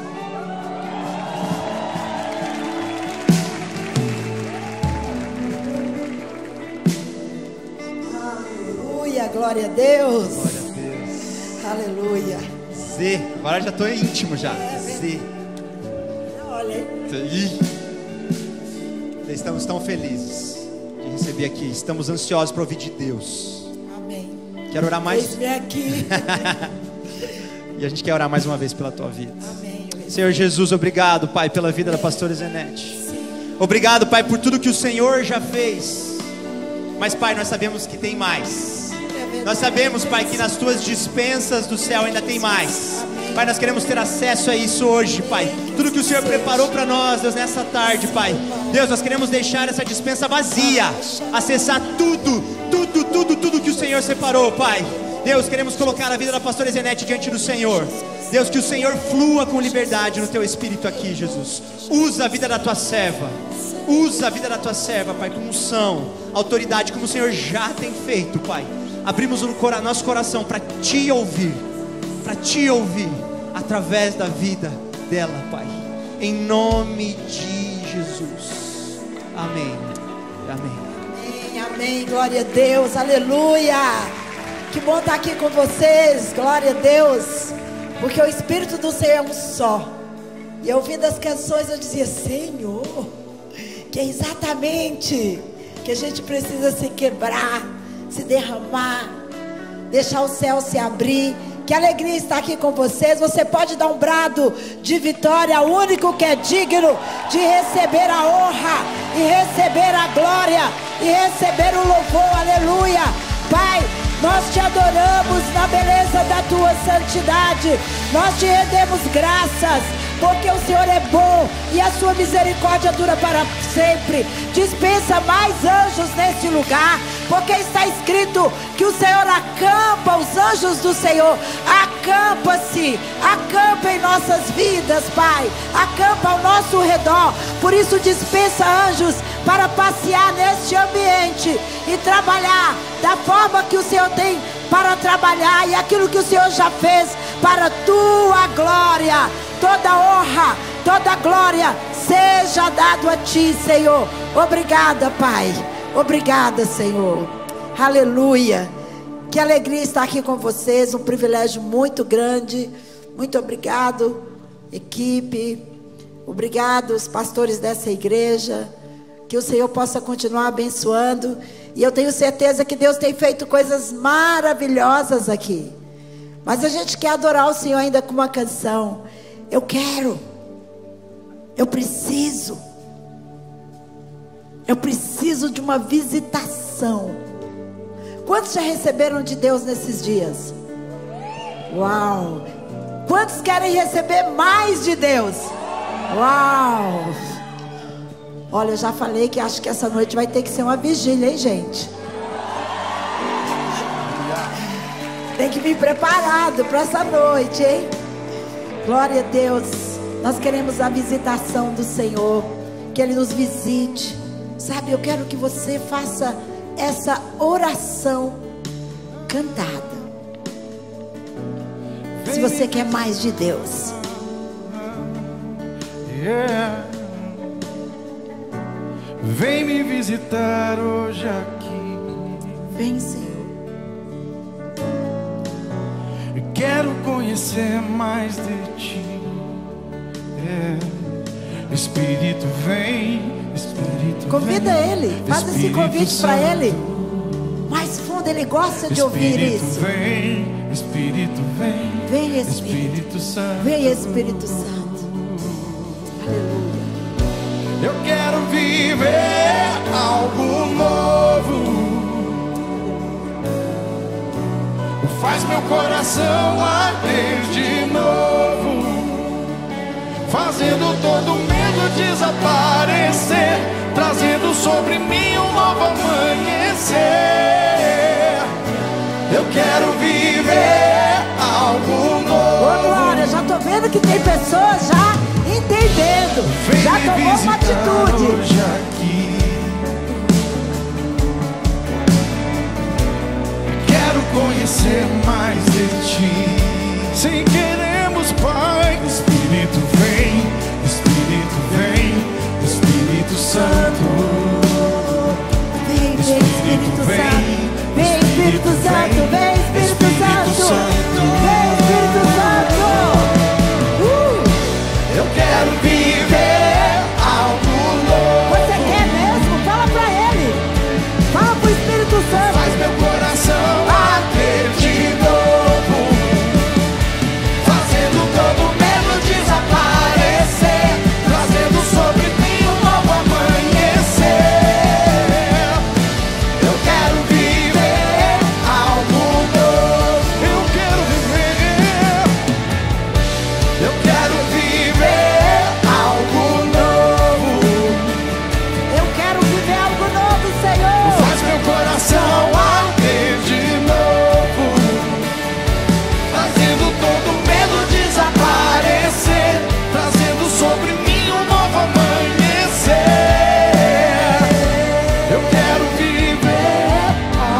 Aleluia, glória a Deus. Glória a Deus. Aleluia. Z, agora já tô íntimo já. É, Z. Estamos tão felizes de receber aqui. Estamos ansiosos para ouvir de Deus. Amém. Quero orar mais. Eis-me aqui. E a gente quer orar mais uma vez pela tua vida. Amém. Senhor Jesus, obrigado, Pai, pela vida da pastora Zenete. Obrigado, Pai, por tudo que o Senhor já fez. Mas, Pai, nós sabemos que tem mais. Nós sabemos, Pai, que nas tuas dispensas do céu ainda tem mais. Pai, nós queremos ter acesso a isso hoje, Pai. Tudo que o Senhor preparou para nós, Deus, nessa tarde, Pai. Deus, nós queremos deixar essa dispensa vazia, acessar tudo, tudo, tudo, tudo que o Senhor separou, Pai. Deus, queremos colocar a vida da pastora Zenete diante do Senhor. Deus, que o Senhor flua com liberdade no teu espírito aqui, Jesus. Usa a vida da tua serva. Usa a vida da tua serva, Pai, com unção, autoridade, como o Senhor já tem feito, Pai. Abrimos o nosso coração para te ouvir, para te ouvir através da vida dela, Pai, em nome de Jesus. Amém. Amém. Amém, amém, glória a Deus, aleluia. Que bom estar aqui com vocês, glória a Deus, porque o Espírito do Senhor é um só. E eu ouvindo as canções eu dizia: Senhor, que é exatamente que a gente precisa se quebrar, se derramar, deixar o céu se abrir. Que alegria estar aqui com vocês. Você pode dar um brado de vitória, o único que é digno de receber a honra e receber a glória e receber o louvor, aleluia. Pai, nós te adoramos na beleza da tua santidade, nós te rendemos graças, porque o Senhor é bom e a sua misericórdia dura para sempre. Dispensa mais anjos nesse lugar, porque está escrito que o Senhor acampa, os anjos do Senhor acampa-se, acampa em nossas vidas, Pai, acampa ao nosso redor. Por isso dispensa anjos para passear neste ambiente e trabalhar da forma que o Senhor tem para trabalhar, e aquilo que o Senhor já fez para a tua glória. Toda honra, toda glória seja dado a ti, Senhor. Obrigada, Pai. Obrigada, Senhor. Aleluia. Que alegria estar aqui com vocês. Um privilégio muito grande. Muito obrigado, equipe. Obrigado, os pastores dessa igreja. Que o Senhor possa continuar abençoando. E eu tenho certeza que Deus tem feito coisas maravilhosas aqui. Mas a gente quer adorar o Senhor ainda com uma canção. Eu quero. Eu preciso. Eu preciso de uma visitação. Quantos já receberam de Deus nesses dias? Uau! Quantos querem receber mais de Deus? Uau! Olha, eu já falei que acho que essa noite vai ter que ser uma vigília, hein, gente? Tem que vir preparado para essa noite, hein? Glória a Deus. Nós queremos a visitação do Senhor. Que Ele nos visite. Sabe, eu quero que você faça essa oração cantada. Se você quer mais de Deus. Yeah. Vem me visitar hoje aqui. Vem, Senhor. Quero conhecer mais de Ti. Yeah. Espírito vem, Espírito Convida vem, Ele. Faz esse Espírito convite para Santo. Ele. Mais fundo, Ele gosta de ouvir Espírito isso. vem, Espírito vem, Vem, Espírito. Espírito Santo. Vem, Espírito Santo. Aleluia. Eu quero viver algo novo. Faz meu coração arder de novo, fazendo todo medo desaparecer, trazendo sobre mim um novo amanhecer. Eu quero viver algo novo. Ô, Glória, já tô vendo que tem pessoas já entendendo. Vem Já me tomou uma visitar atitude. hoje aqui. Quero conhecer mais de Ti. Sim, queremos, Pai. Espírito vem, Espírito vem, Espírito Santo. Vem, vem, Espírito Santo. Vem, Espírito Santo. Vem, Espírito Santo. Vem, Espírito Santo. Uh! Eu quero viver algo novo. Você quer mesmo? Fala pra Ele. Fala pro Espírito Santo. Faz meu coração arder de novo, fazendo todo medo desaparecer, trazendo sobre mim um novo amanhecer. Eu quero viver algo novo. Eu quero viver. Eu quero viver algo novo. Eu quero viver algo novo, Senhor. Faz meu coração arder de novo, fazendo todo medo desaparecer, trazendo sobre mim um novo amanhecer. Eu quero viver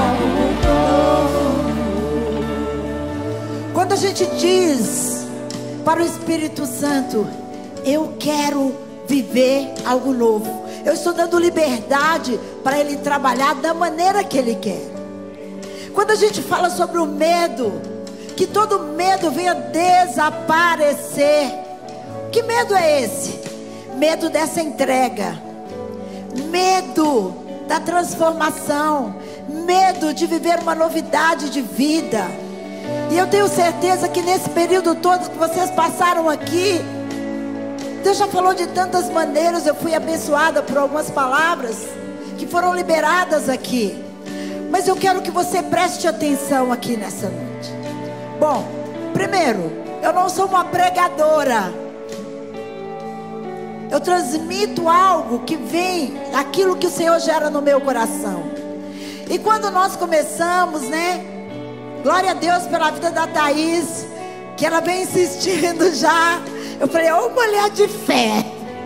algo novo. Quando a gente diz para o Espírito Santo, eu quero viver algo novo, eu estou dando liberdade para Ele trabalhar da maneira que Ele quer. Quando a gente fala sobre o medo, que todo medo venha desaparecer. Que medo é esse? Medo dessa entrega, medo da transformação, medo de viver uma novidade de vida. E eu tenho certeza que nesse período todo que vocês passaram aqui, Deus já falou de tantas maneiras. Eu fui abençoada por algumas palavras que foram liberadas aqui. Mas eu quero que você preste atenção aqui nessa noite. Bom, primeiro, eu não sou uma pregadora. Eu transmito algo que vem daquilo que o Senhor gera no meu coração. E quando nós começamos, né? Glória a Deus pela vida da Thaís, que ela vem insistindo já. Eu falei, ô mulher de fé.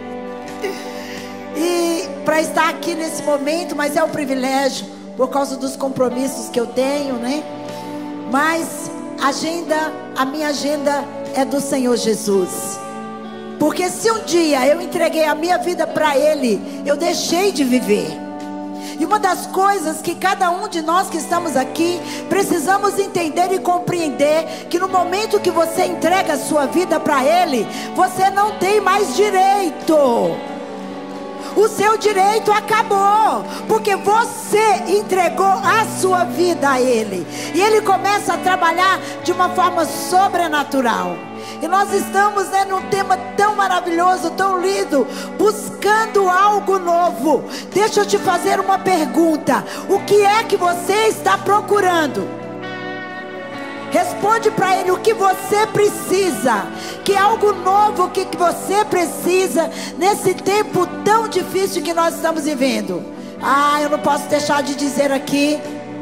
E para estar aqui nesse momento, mas é um privilégio por causa dos compromissos que eu tenho, né? Mas a agenda, a minha agenda é do Senhor Jesus. Porque se um dia eu entreguei a minha vida para Ele, eu deixei de viver. E uma das coisas que cada um de nós que estamos aqui precisamos entender e compreender, que no momento que você entrega a sua vida para Ele, você não tem mais direito. O seu direito acabou, porque você entregou a sua vida a Ele. E Ele começa a trabalhar de uma forma sobrenatural. E nós estamos, né, num tema tão maravilhoso, tão lindo, buscando algo novo. Deixa eu te fazer uma pergunta: o que é que você está procurando? Responde para Ele o que você precisa. Que algo novo que você precisa nesse tempo tão difícil que nós estamos vivendo. Ah, eu não posso deixar de dizer aqui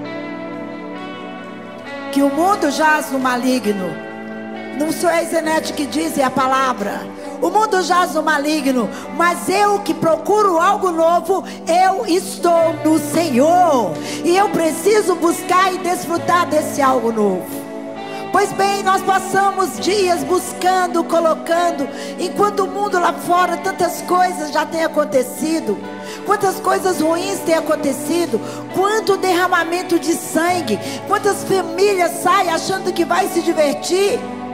que o mundo jaz no maligno. Não sou a Zenete que diz, é a palavra. O mundo jaz no maligno, mas eu que procuro algo novo, eu estou no Senhor. E eu preciso buscar e desfrutar desse algo novo. Pois bem, nós passamos dias buscando, colocando, enquanto o mundo lá fora, tantas coisas já têm acontecido, quantas coisas ruins têm acontecido, quanto derramamento de sangue, quantas famílias saem achando que vai se divertir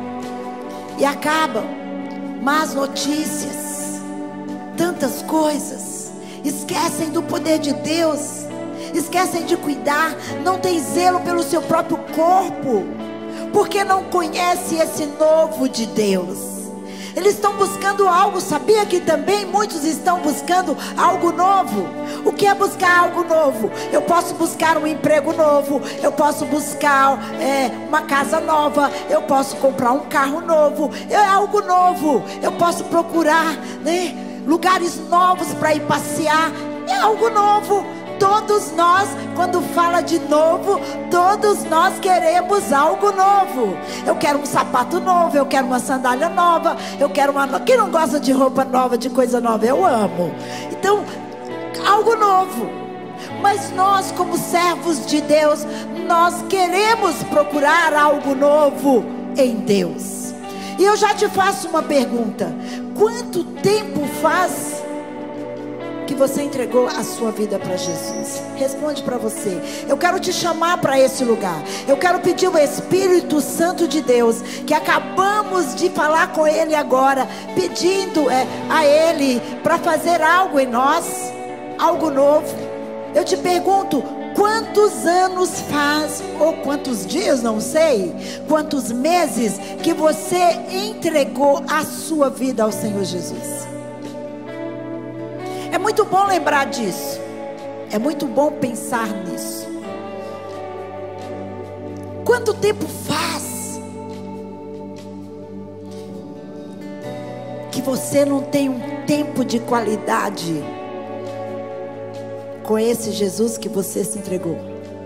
e acabam. Más notícias, tantas coisas, esquecem do poder de Deus, esquecem de cuidar, não tem zelo pelo seu próprio corpo, porque não conhece esse novo de Deus. Eles estão buscando algo. Sabia que também muitos estão buscando algo novo? O que é buscar algo novo? Eu posso buscar um emprego novo, eu posso buscar é, uma casa nova, eu posso comprar um carro novo, é algo novo. Eu posso procurar, né, lugares novos para ir passear, é algo novo. Todos nós, quando fala de novo, todos nós queremos algo novo. Eu quero um sapato novo, eu quero uma sandália nova, eu quero uma... Quem não gosta de roupa nova, de coisa nova? Eu amo. Então, algo novo. Mas nós, como servos de Deus, nós queremos procurar algo novo em Deus. E eu já te faço uma pergunta: quanto tempo faz que você entregou a sua vida para Jesus? Responde para você. Eu quero te chamar para esse lugar. Eu quero pedir o Espírito Santo de Deus, que acabamos de falar com Ele agora, pedindo é, a Ele para fazer algo em nós, algo novo. Eu te pergunto: quantos anos faz, ou quantos dias, não sei, quantos meses que você entregou a sua vida ao Senhor Jesus? É muito bom lembrar disso. É muito bom pensar nisso. Quanto tempo faz que você não tem um tempo de qualidade com esse Jesus que você se entregou?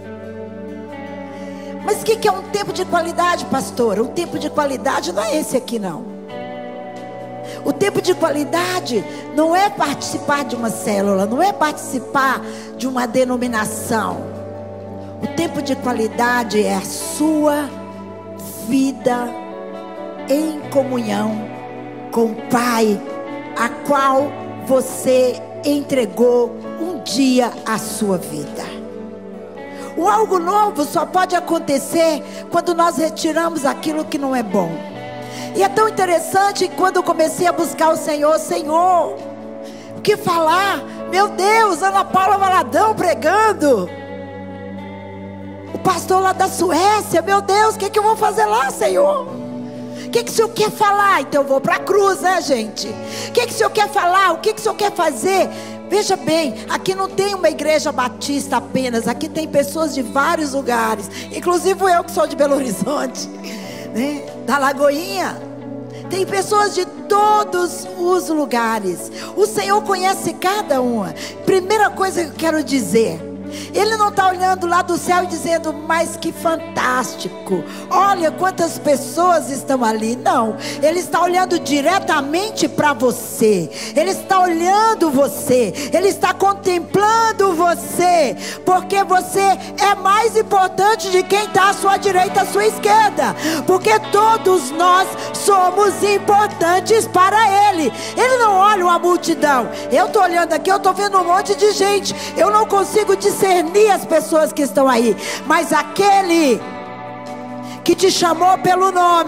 Mas o que é um tempo de qualidade, pastora? Um tempo de qualidade não é esse aqui, não. O tempo de qualidade não é participar de uma célula, não é participar de uma denominação. O tempo de qualidade é a sua vida em comunhão com o Pai, a qual você entregou um dia a sua vida. O algo novo só pode acontecer quando nós retiramos aquilo que não é bom. E é tão interessante que quando eu comecei a buscar o Senhor, Senhor, o que falar? Meu Deus, Ana Paula Valadão pregando, o pastor lá da Suécia, meu Deus, o que, que eu vou fazer lá, Senhor? O que, que o Senhor quer falar? Então eu vou para a cruz, né, gente? O que, que o Senhor quer falar? O que, que o Senhor quer fazer? Veja bem, aqui não tem uma igreja batista apenas, aqui tem pessoas de vários lugares, inclusive eu que sou de Belo Horizonte, né, da Lagoinha. Tem pessoas de todos os lugares. O Senhor conhece cada uma. Primeira coisa que eu quero dizer: Ele não está olhando lá do céu e dizendo, mas que fantástico, olha quantas pessoas estão ali. Não, Ele está olhando diretamente para você. Ele está olhando você, Ele está contemplando você, porque você é mais importante de quem está à sua direita, à sua esquerda, porque todos nós somos importantes para Ele. Ele não olha uma multidão. Eu estou olhando aqui, eu estou vendo um monte de gente, eu não consigo discernir as pessoas que estão aí, mas aquele que te chamou pelo nome,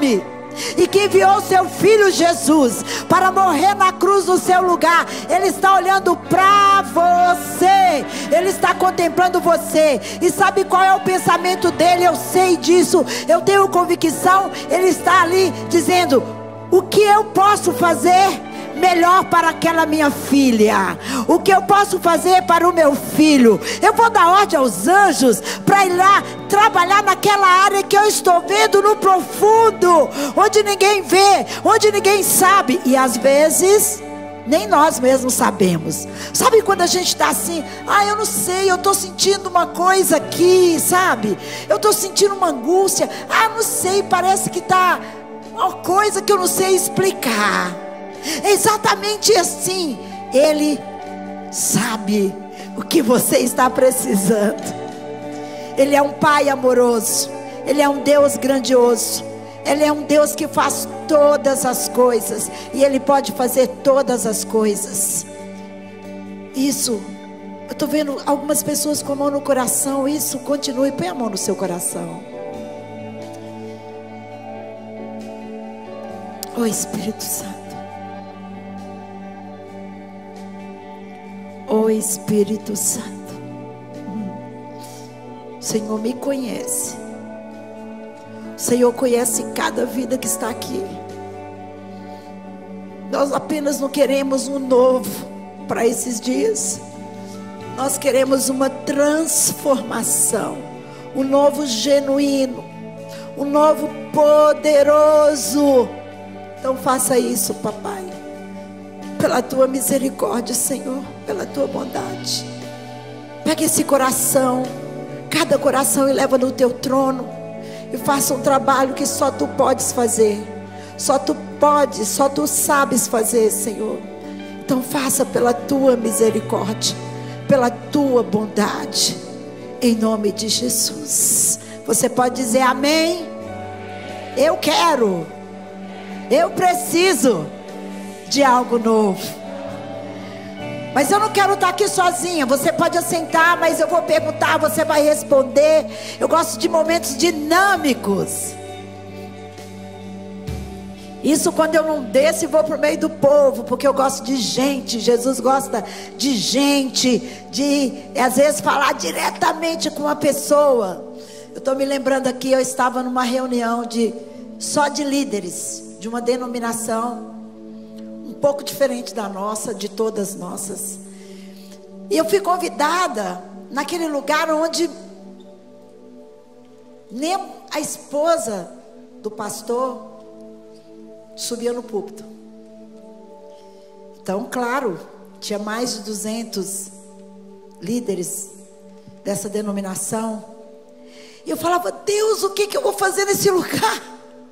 e que enviou seu filho Jesus para morrer na cruz no seu lugar. Ele está olhando para você, Ele está contemplando você. E sabe qual é o pensamento dele? Eu sei disso, eu tenho convicção. Ele está ali dizendo: o que eu posso fazer melhor para aquela minha filha? O que eu posso fazer para o meu filho? Eu vou dar ordem aos anjos para ir lá trabalhar naquela área que eu estou vendo no profundo, onde ninguém vê, onde ninguém sabe. E às vezes nem nós mesmos sabemos. Sabe quando a gente está assim: ah, eu não sei, eu estou sentindo uma coisa aqui, sabe? Eu estou sentindo uma angústia. Ah, não sei, parece que está uma coisa que eu não sei explicar. É exatamente assim. Ele sabe o que você está precisando. Ele é um Pai amoroso, Ele é um Deus grandioso, Ele é um Deus que faz todas as coisas, e Ele pode fazer todas as coisas. Isso, eu estou vendo algumas pessoas com a mão no coração. Isso, continue, põe a mão no seu coração. Oh Espírito Santo, oh Espírito Santo, o Senhor me conhece. O Senhor conhece cada vida que está aqui. Nós apenas não queremos um novo para esses dias. Nós queremos uma transformação, um novo genuíno, um novo poderoso. Então faça isso, papai, pela tua misericórdia, Senhor, pela tua bondade. Pega esse coração, cada coração, e leva no teu trono, e faça um trabalho que só tu podes fazer. Só tu podes, só tu sabes fazer, Senhor. Então faça pela tua misericórdia, pela tua bondade, em nome de Jesus. Você pode dizer amém? Eu quero, eu preciso de algo novo. Mas eu não quero estar aqui sozinha. Você pode assentar, mas eu vou perguntar, você vai responder. Eu gosto de momentos dinâmicos. Isso quando eu não desço e vou para o meio do povo, porque eu gosto de gente. Jesus gosta de gente, de às vezes falar diretamente com uma pessoa. Eu estou me lembrando aqui, eu estava numa reunião de, só de líderes de uma denominação um pouco diferente da nossa, de todas nossas. E eu fui convidada naquele lugar onde nem a esposa do pastor subia no púlpito. Então, claro, tinha mais de duzentos líderes dessa denominação. E eu falava: Deus, o que, que eu vou fazer nesse lugar?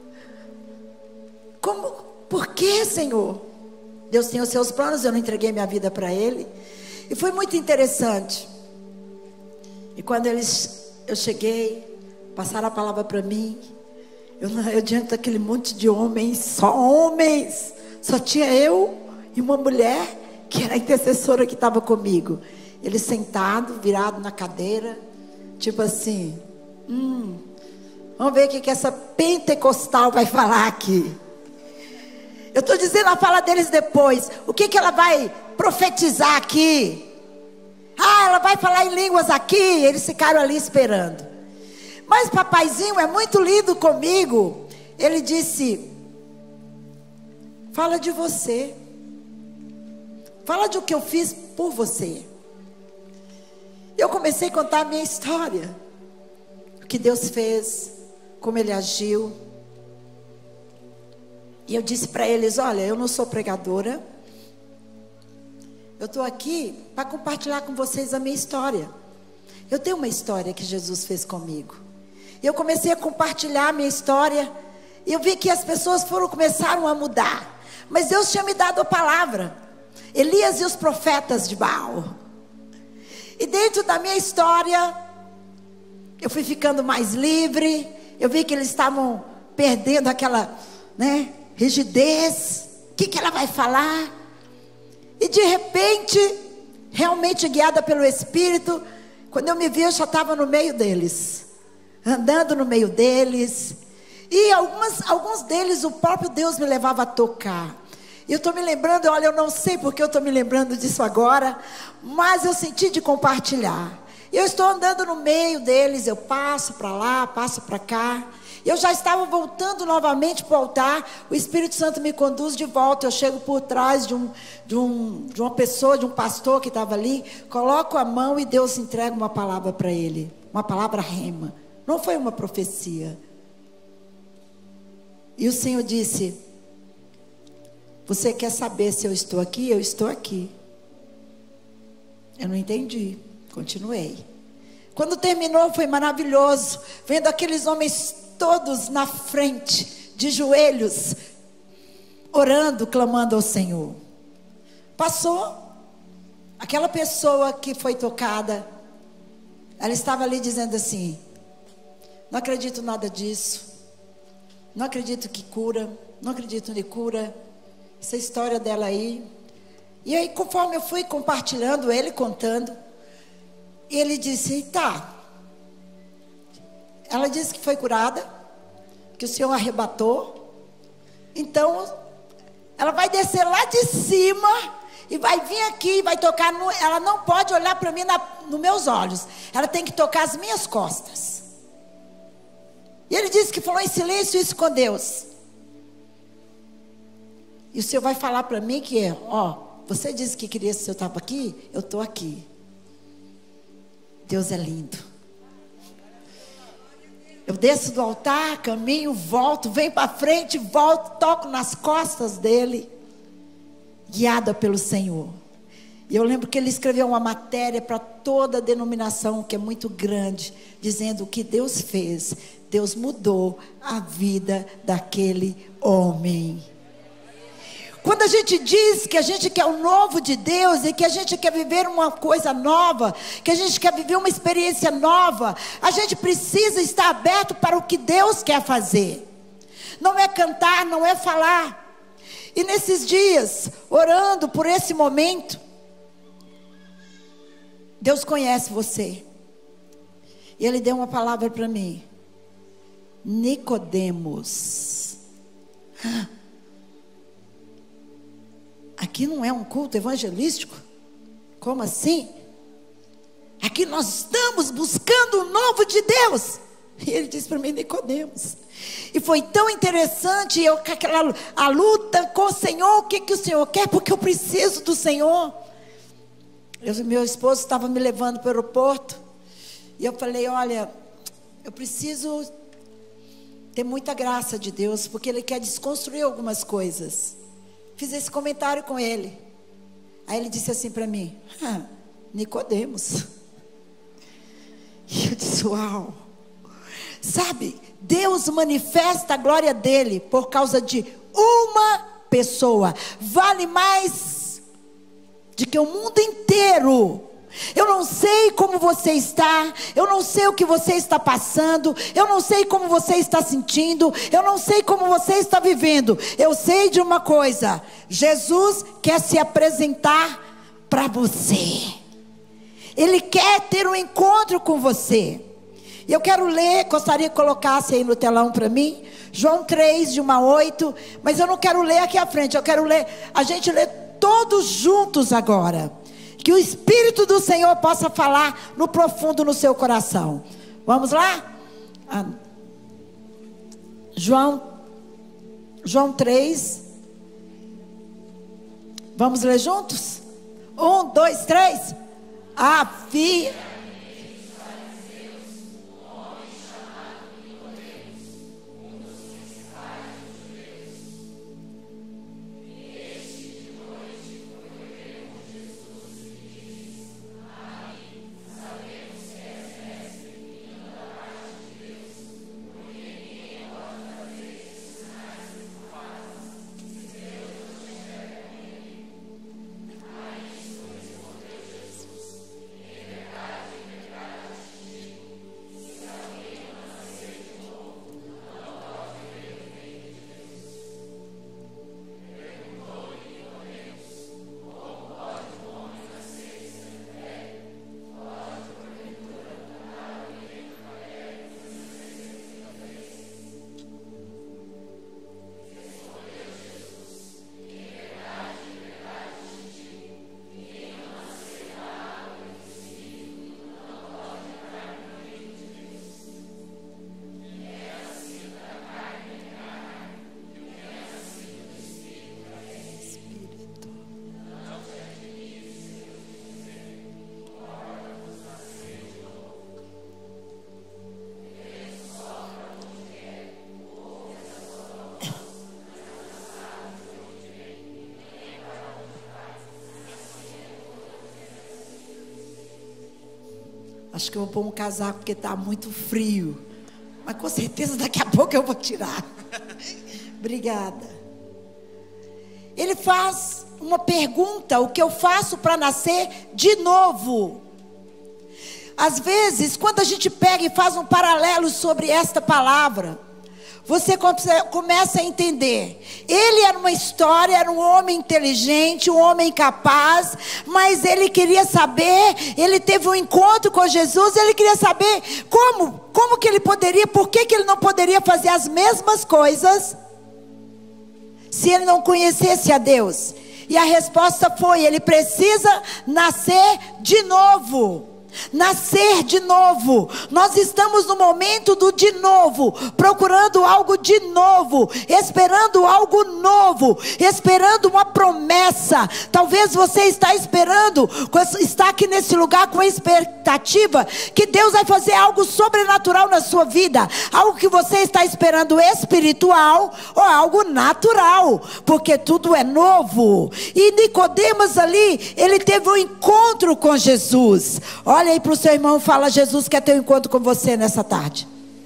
Como? Por que, Senhor? Deus tem os seus planos, eu não entreguei minha vida para Ele. E foi muito interessante. E quando eles, eu cheguei, passaram a palavra para mim, eu, eu diante daquele monte de homens, só homens, só tinha eu e uma mulher que era a intercessora que estava comigo. Ele sentado, virado na cadeira, tipo assim, hum, vamos ver o que, que essa pentecostal vai falar aqui. Eu estou dizendo a fala deles depois. O que, que ela vai profetizar aqui? Ah, ela vai falar em línguas aqui. Eles ficaram ali esperando. Mas papaizinho é muito lindo comigo. Ele disse: fala de você. Fala de o que eu fiz por você. Eu comecei a contar a minha história. O que Deus fez, como Ele agiu. E eu disse para eles: olha, eu não sou pregadora. Eu estou aqui para compartilhar com vocês a minha história. Eu tenho uma história que Jesus fez comigo. E eu comecei a compartilhar a minha história. E eu vi que as pessoas foram, começaram a mudar. Mas Deus tinha me dado a palavra. Elias e os profetas de Baal. E dentro da minha história, eu fui ficando mais livre. Eu vi que eles estavam perdendo aquela, né, rigidez. O que, que ela vai falar? E de repente, realmente guiada pelo Espírito, quando eu me vi, eu já estava no meio deles, andando no meio deles. E algumas, alguns deles o próprio Deus me levava a tocar. E eu estou me lembrando, olha, eu não sei porque eu estou me lembrando disso agora, mas eu senti de compartilhar. Eu estou andando no meio deles, eu passo para lá, passo para cá. Eu já estava voltando novamente para o altar, o Espírito Santo me conduz de volta. Eu chego por trás de, um, de, um, de uma pessoa, de um pastor que estava ali, coloco a mão e Deus entrega uma palavra para ele, uma palavra rema. Não foi uma profecia. E o Senhor disse: você quer saber se eu estou aqui? Eu estou aqui. Eu não entendi. Continuei. Quando terminou foi maravilhoso, vendo aqueles homens todos na frente, de joelhos, orando, clamando ao Senhor. Passou, aquela pessoa que foi tocada, ela estava ali dizendo assim: não acredito nada disso, não acredito que cura, não acredito em cura, essa história dela aí. E aí, conforme eu fui compartilhando, ele contando, ele disse: tá. Ela disse que foi curada, que o Senhor arrebatou. Então, ela vai descer lá de cima e vai vir aqui e vai tocar no, ela não pode olhar para mim na, nos meus olhos. Ela tem que tocar as minhas costas. E ele disse que falou em silêncio isso com Deus. E o Senhor vai falar para mim que é, ó, você disse que queria se eu estava aqui, eu estou aqui. Deus é lindo. Eu desço do altar, caminho, volto, venho para frente, volto, toco nas costas dele, guiada pelo Senhor. E eu lembro que ele escreveu uma matéria para toda a denominação, que é muito grande, dizendo o que Deus fez. Deus mudou a vida daquele homem. Quando a gente diz que a gente quer o novo de Deus e que a gente quer viver uma coisa nova, que a gente quer viver uma experiência nova, a gente precisa estar aberto para o que Deus quer fazer. Não é cantar, não é falar. E nesses dias, orando por esse momento, Deus conhece você. E Ele deu uma palavra para mim. Nicodemos. Aqui não é um culto evangelístico? Como assim? Aqui nós estamos buscando o novo de Deus. E ele disse para mim: Nicodemos. E foi tão interessante, eu com aquela a luta com o Senhor. O que, que o Senhor quer? Porque eu preciso do Senhor. Eu, meu esposo estava me levando para o aeroporto. E eu falei: olha, eu preciso ter muita graça de Deus, porque Ele quer desconstruir algumas coisas. Fiz esse comentário com ele. Aí ele disse assim para mim: ah, Nicodemos. E eu disse: uau. Sabe, Deus manifesta a glória dele por causa de uma pessoa. Vale mais do que o mundo inteiro. Eu não sei como você está, eu não sei o que você está passando, eu não sei como você está sentindo, eu não sei como você está vivendo. Eu sei de uma coisa: Jesus quer se apresentar para você. Ele quer ter um encontro com você. E eu quero ler, gostaria que colocasse aí no telão para mim, João três, de um a oito. Mas eu não quero ler aqui à frente, eu quero ler, a gente lê todos juntos agora. Que o Espírito do Senhor possa falar no profundo no seu coração. Vamos lá? Ah, João, João três. Vamos ler juntos? Um, dois, três. Havia... Acho que eu vou pôr um casaco porque está muito frio. Mas com certeza daqui a pouco eu vou tirar. Obrigada. Ele faz uma pergunta: o que eu faço para nascer de novo? Às vezes, quando a gente pega e faz um paralelo sobre esta palavra, você começa a entender. Ele era uma história, era um homem inteligente, um homem capaz, mas ele queria saber, ele teve um encontro com Jesus, ele queria saber como, como que ele poderia, por que que ele não poderia fazer as mesmas coisas se ele não conhecesse a Deus. E a resposta foi: ele precisa nascer de novo. Nascer de novo. Nós estamos no momento do de novo, procurando algo de novo, esperando algo novo, esperando uma promessa. Talvez você está esperando, está aqui nesse lugar com a expectativa que Deus vai fazer algo sobrenatural na sua vida. Algo que você está esperando espiritual ou algo natural, porque tudo é novo. E Nicodemos ali, ele teve um encontro com Jesus. Olha aí para o seu irmão e fala: Jesus quer ter um encontro com você nessa tarde.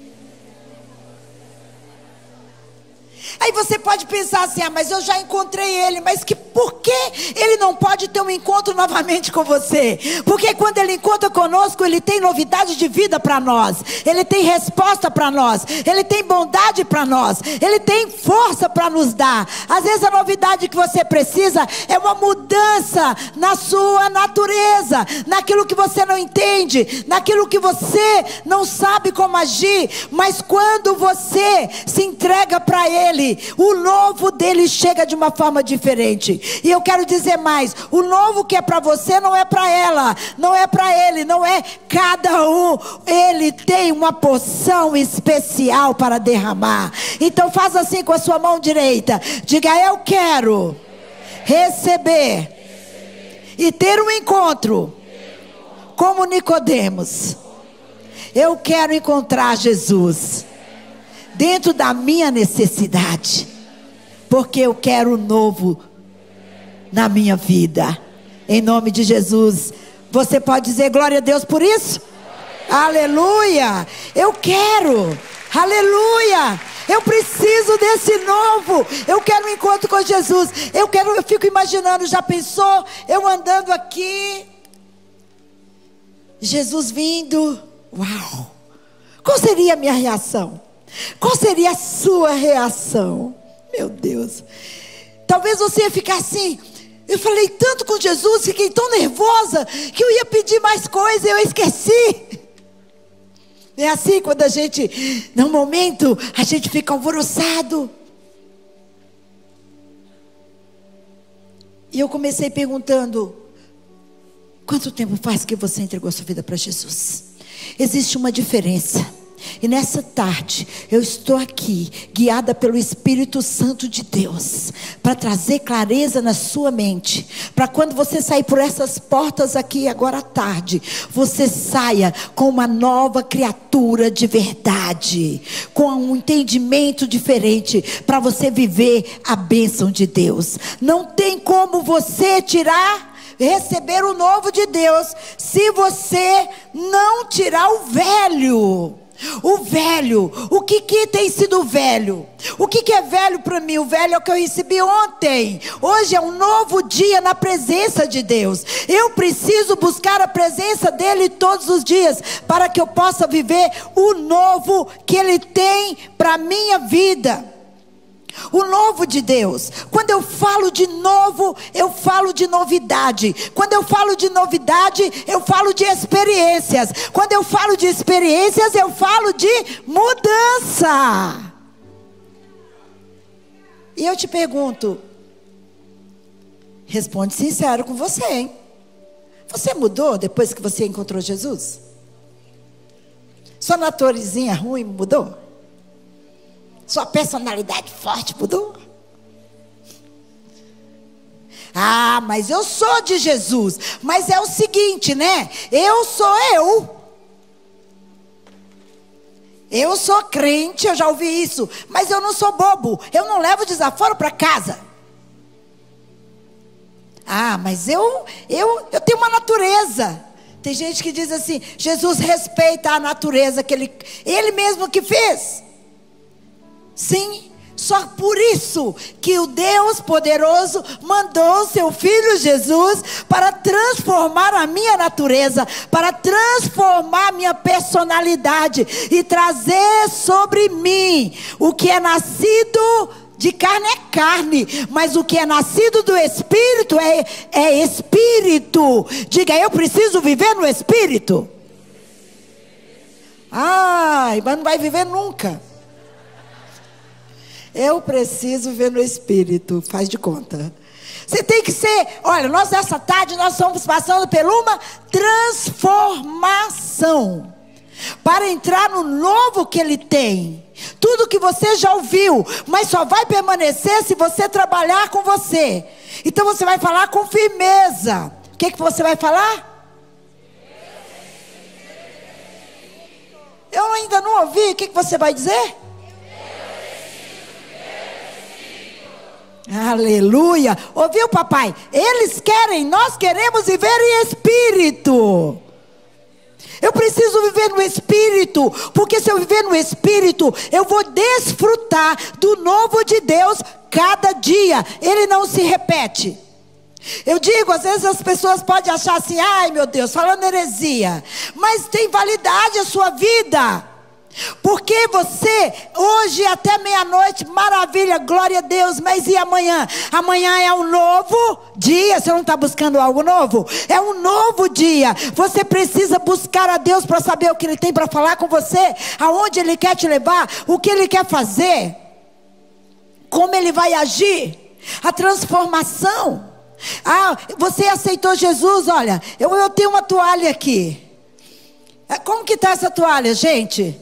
Aí você pode pensar assim: ah, mas eu já encontrei ele, mas que, por que ele não pode ter um encontro novamente com você? Porque quando ele encontra conosco, ele tem novidade de vida para nós, ele tem resposta para nós, ele tem bondade para nós, ele tem força para nos dar. Às vezes a novidade que você precisa é uma mudança na sua natureza, naquilo que você não entende, naquilo que você não sabe como agir. Mas quando você se entrega para ele, o novo dele chega de uma forma diferente. E eu quero dizer mais: o novo que é para você não é para ela, não é para ele, não é cada um. Ele tem uma porção especial para derramar. Então faz assim com a sua mão direita, diga: eu quero receber e ter um encontro como Nicodemos. Eu quero encontrar Jesus dentro da minha necessidade, porque eu quero o novo na minha vida. Em nome de Jesus. Você pode dizer glória a Deus por isso? Aleluia! Eu quero, aleluia! Eu preciso desse novo. Eu quero um encontro com Jesus. Eu quero, eu fico imaginando, já pensou? Eu andando aqui, Jesus vindo. Uau! Qual seria a minha reação? Qual seria a sua reação? Meu Deus. Talvez você ia ficar assim: eu falei tanto com Jesus, fiquei tão nervosa que eu ia pedir mais coisa e eu esqueci. É assim quando a gente, no momento, a gente fica alvoroçado. E eu comecei perguntando: quanto tempo faz que você entregou a sua vida para Jesus? Existe uma diferença. E nessa tarde eu estou aqui, guiada pelo Espírito Santo de Deus, para trazer clareza na sua mente, para quando você sair por essas portas aqui agora à tarde, você saia com uma nova criatura de verdade, com um entendimento diferente, para você viver a bênção de Deus. Não tem como você tirar, receber o novo de Deus, se você não tirar o velho. O velho, o que que tem sido velho? O que que é velho para mim? O velho é o que eu recebi ontem. Hoje é um novo dia na presença de Deus. Eu preciso buscar a presença dele todos os dias, para que eu possa viver o novo que ele tem para a minha vida. O novo de Deus. Quando eu falo de novo, eu falo de novidade. Quando eu falo de novidade, eu falo de experiências. Quando eu falo de experiências, eu falo de mudança. E eu te pergunto, responde sincero com você, hein? Você mudou depois que você encontrou Jesus? Sua natureza ruim mudou? Sua personalidade forte mudou? Ah, mas eu sou de Jesus. Mas é o seguinte, né? Eu sou eu. Eu sou crente, eu já ouvi isso. Mas eu não sou bobo. Eu não levo desaforo para casa. Ah, mas eu, eu, eu tenho uma natureza. Tem gente que diz assim: Jesus respeita a natureza que ele, ele mesmo que fez. Sim, só por isso que o Deus poderoso mandou seu Filho Jesus para transformar a minha natureza, para transformar a minha personalidade e trazer sobre mim o que é nascido de carne é carne, mas o que é nascido do Espírito é, é Espírito. Diga: eu preciso viver no Espírito. Ai, mas não vai viver nunca. Eu preciso viver no Espírito, faz de conta. Você tem que ser, olha, nós nessa tarde nós estamos passando por uma transformação, para entrar no novo que Ele tem. Tudo que você já ouviu, mas só vai permanecer se você trabalhar com você. Então você vai falar com firmeza. O que, que você vai falar? Eu ainda não ouvi. O que, que você vai dizer? Aleluia. Ouviu, papai? Eles querem, nós queremos viver em Espírito. Eu preciso viver no Espírito, porque se eu viver no Espírito, eu vou desfrutar do novo de Deus cada dia. Ele não se repete. Eu digo, às vezes as pessoas podem achar assim: ai meu Deus, falando heresia. Mas tem validade a sua vida. Porque você, hoje até meia-noite, maravilha, glória a Deus, mas e amanhã? Amanhã é um novo dia. Você não está buscando algo novo? É um novo dia. Você precisa buscar a Deus para saber o que Ele tem para falar com você, aonde Ele quer te levar, o que Ele quer fazer, como Ele vai agir, a transformação. Ah, você aceitou Jesus? Olha, eu, eu tenho uma toalha aqui. Como que está essa toalha, gente?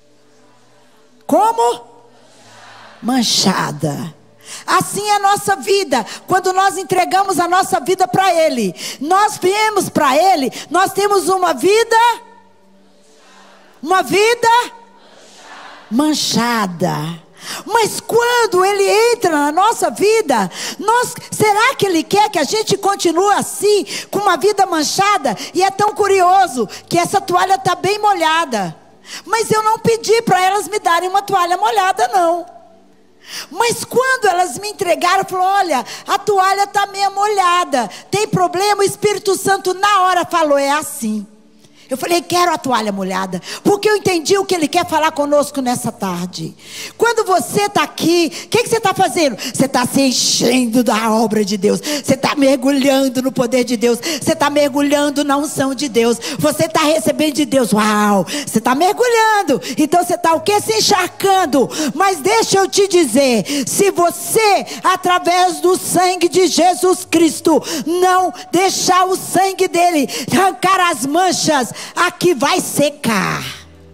Como? Manchada. Assim é a nossa vida. Quando nós entregamos a nossa vida para Ele, nós viemos para Ele, nós temos uma vida Uma vida manchada. Mas quando Ele entra na nossa vida, nós, será que Ele quer que a gente continue assim, com uma vida manchada? E é tão curioso que essa toalha está bem molhada. Mas eu não pedi para elas me darem uma toalha molhada, não. Mas quando elas me entregaram, falou: olha, a toalha está meio molhada, tem problema? O Espírito Santo na hora falou: é assim. Eu falei: quero a toalha molhada, porque eu entendi o que Ele quer falar conosco nessa tarde. Quando você está aqui, o que, que você está fazendo? Você está se enchendo da obra de Deus, você está mergulhando no poder de Deus, você está mergulhando na unção de Deus, você está recebendo de Deus. Uau, você está mergulhando. Então você está o que? Se encharcando. Mas deixa eu te dizer, se você, através do sangue de Jesus Cristo, não deixar o sangue dele arrancar as manchas, aqui vai secar.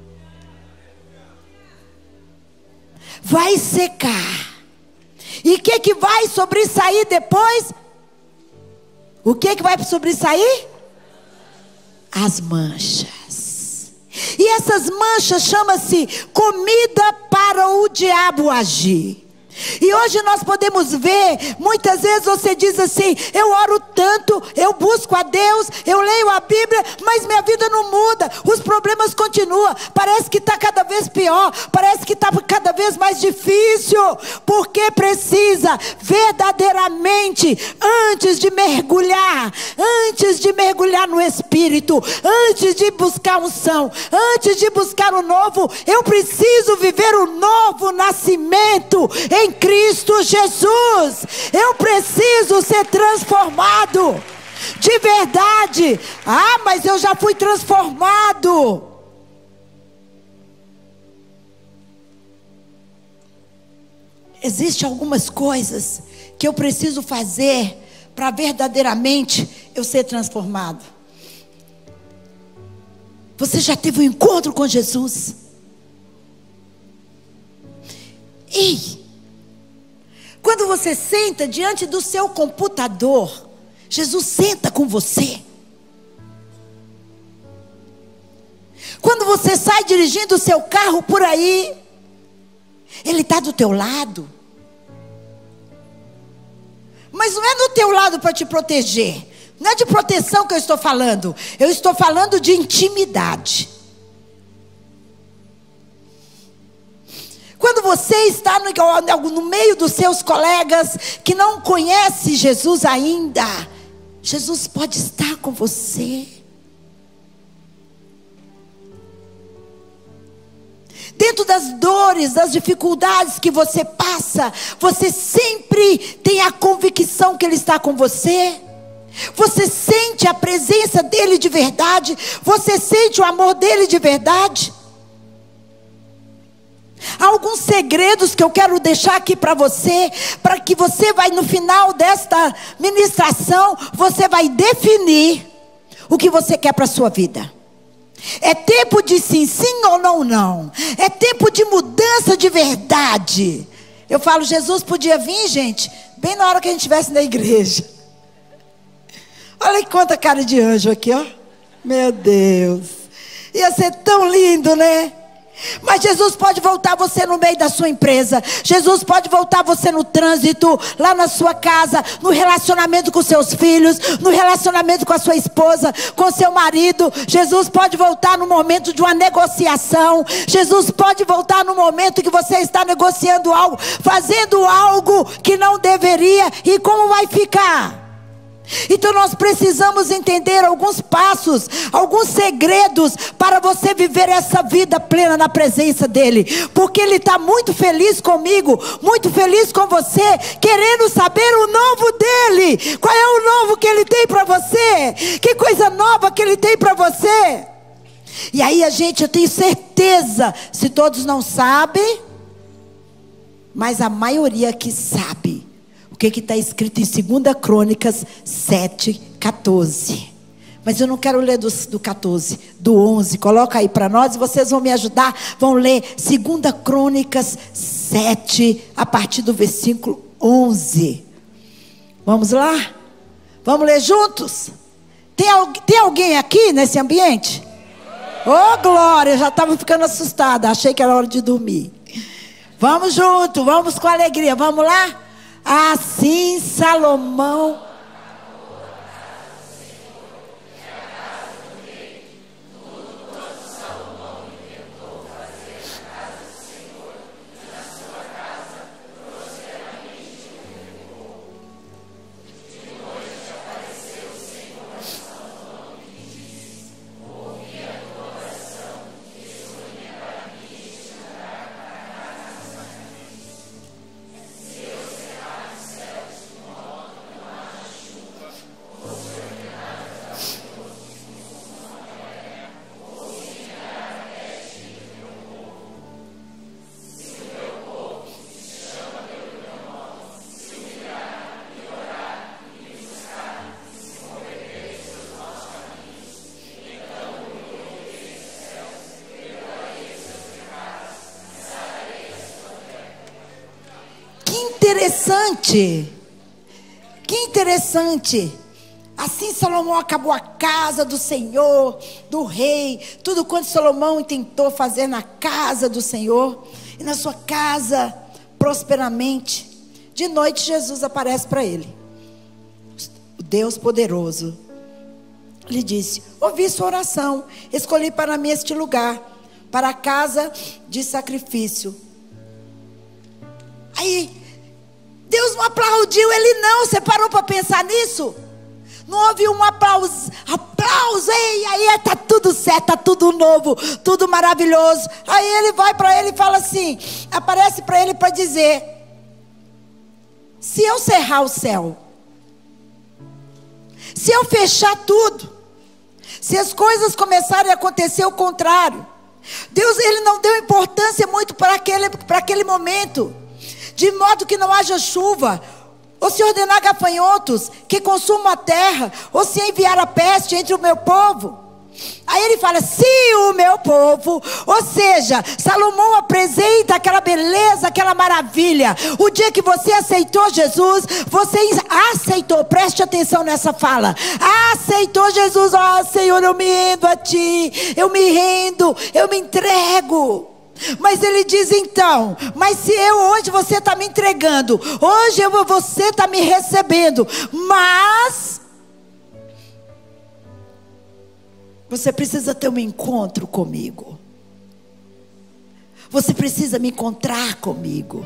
Vai secar. E o que que vai sobressair depois? O que que vai sobressair? As manchas. E essas manchas chamam-se comida para o diabo agir. E hoje nós podemos ver, muitas vezes você diz assim: eu oro tanto, eu busco a Deus, eu leio a Bíblia, mas minha vida não muda, os problemas continuam, parece que está cada vez pior, parece que está cada vez mais difícil, porque precisa verdadeiramente, antes de mergulhar, antes de mergulhar no Espírito, antes de buscar unção, antes de buscar o novo, eu preciso viver o novo nascimento em Cristo Jesus. Eu preciso ser transformado de verdade. Ah, mas eu já fui transformado. Existem algumas coisas que eu preciso fazer para verdadeiramente eu ser transformado. Você já teve um encontro com Jesus? Ei, quando você senta diante do seu computador, Jesus senta com você. Quando você sai dirigindo o seu carro por aí, Ele está do teu lado. Mas não é do teu lado para te proteger, Não é de proteção que eu estou falando. Eu estou falando de intimidade. Quando você está no, no meio dos seus colegas que não conhecem Jesus ainda, Jesus pode estar com você. Dentro das dores, das dificuldades que você passa, você sempre tem a convicção que Ele está com você. Você sente a presença dEle de verdade. Você sente o amor dEle de verdade. Há alguns segredos que eu quero deixar aqui para você, para que você vai no final desta ministração, você vai definir o que você quer para a sua vida. É tempo de sim, sim ou não, não. É tempo de mudança de verdade. Eu falo, Jesus podia vir, gente, bem na hora que a gente estivesse na igreja. Olha quanta cara de anjo aqui, ó. Meu Deus. Ia ser tão lindo, né? Mas Jesus pode voltar você no meio da sua empresa. Jesus pode voltar você no trânsito, lá na sua casa, no relacionamento com seus filhos, no relacionamento com a sua esposa, com seu marido. Jesus pode voltar no momento de uma negociação. Jesus pode voltar no momento que você está negociando algo, fazendo algo que não deveria. E como vai ficar? Então nós precisamos entender alguns passos, alguns segredos para você viver essa vida plena na presença dEle. Porque Ele está muito feliz comigo, muito feliz com você, querendo saber o novo dEle. Qual é o novo que Ele tem para você? Que coisa nova que Ele tem para você? E aí a gente, eu tenho certeza, se todos não sabem, mas a maioria que sabe. O que está escrito em segunda Crônicas sete, quatorze. Mas eu não quero ler do, do quatorze, do onze. Coloca aí para nós e vocês vão me ajudar. Vão ler segunda Crônicas sete, a partir do versículo onze. Vamos lá? Vamos ler juntos? Tem, tem alguém aqui nesse ambiente? Oh, glória, eu já estava ficando assustada. Achei que era hora de dormir. Vamos junto, vamos com alegria. Vamos lá? Assim Salomão interessante, que interessante. Assim Salomão acabou a casa do Senhor, do rei, tudo quanto Salomão tentou fazer na casa do Senhor e na sua casa prosperamente. De noite Jesus aparece para ele, o Deus poderoso. Ele disse: ouvi sua oração, escolhi para mim este lugar, para a casa de sacrifício. Aí Deus não aplaudiu ele não. Você parou para pensar nisso? Não houve um aplauso, aplauso, ei, aí está tudo certo, está tudo novo, tudo maravilhoso. Aí ele vai para ele e fala assim, aparece para ele para dizer: se eu cerrar o céu, se eu fechar tudo, se as coisas começarem a acontecer o contrário, Deus, ele não deu importância muito para aquele, para aquele momento, de modo que não haja chuva, ou se ordenar gafanhotos que consumam a terra, ou se enviar a peste entre o meu povo. Aí ele fala: se o meu povo, ou seja, Salomão apresenta aquela beleza, aquela maravilha. O dia que você aceitou Jesus, você aceitou, preste atenção nessa fala, aceitou Jesus. Ó, Senhor, eu me rendo a Ti, eu me rendo, eu me entrego. Mas ele diz então: mas se eu hoje você está me entregando, hoje eu, você está me recebendo, mas Você precisa ter um encontro comigo. Você precisa me encontrar comigo.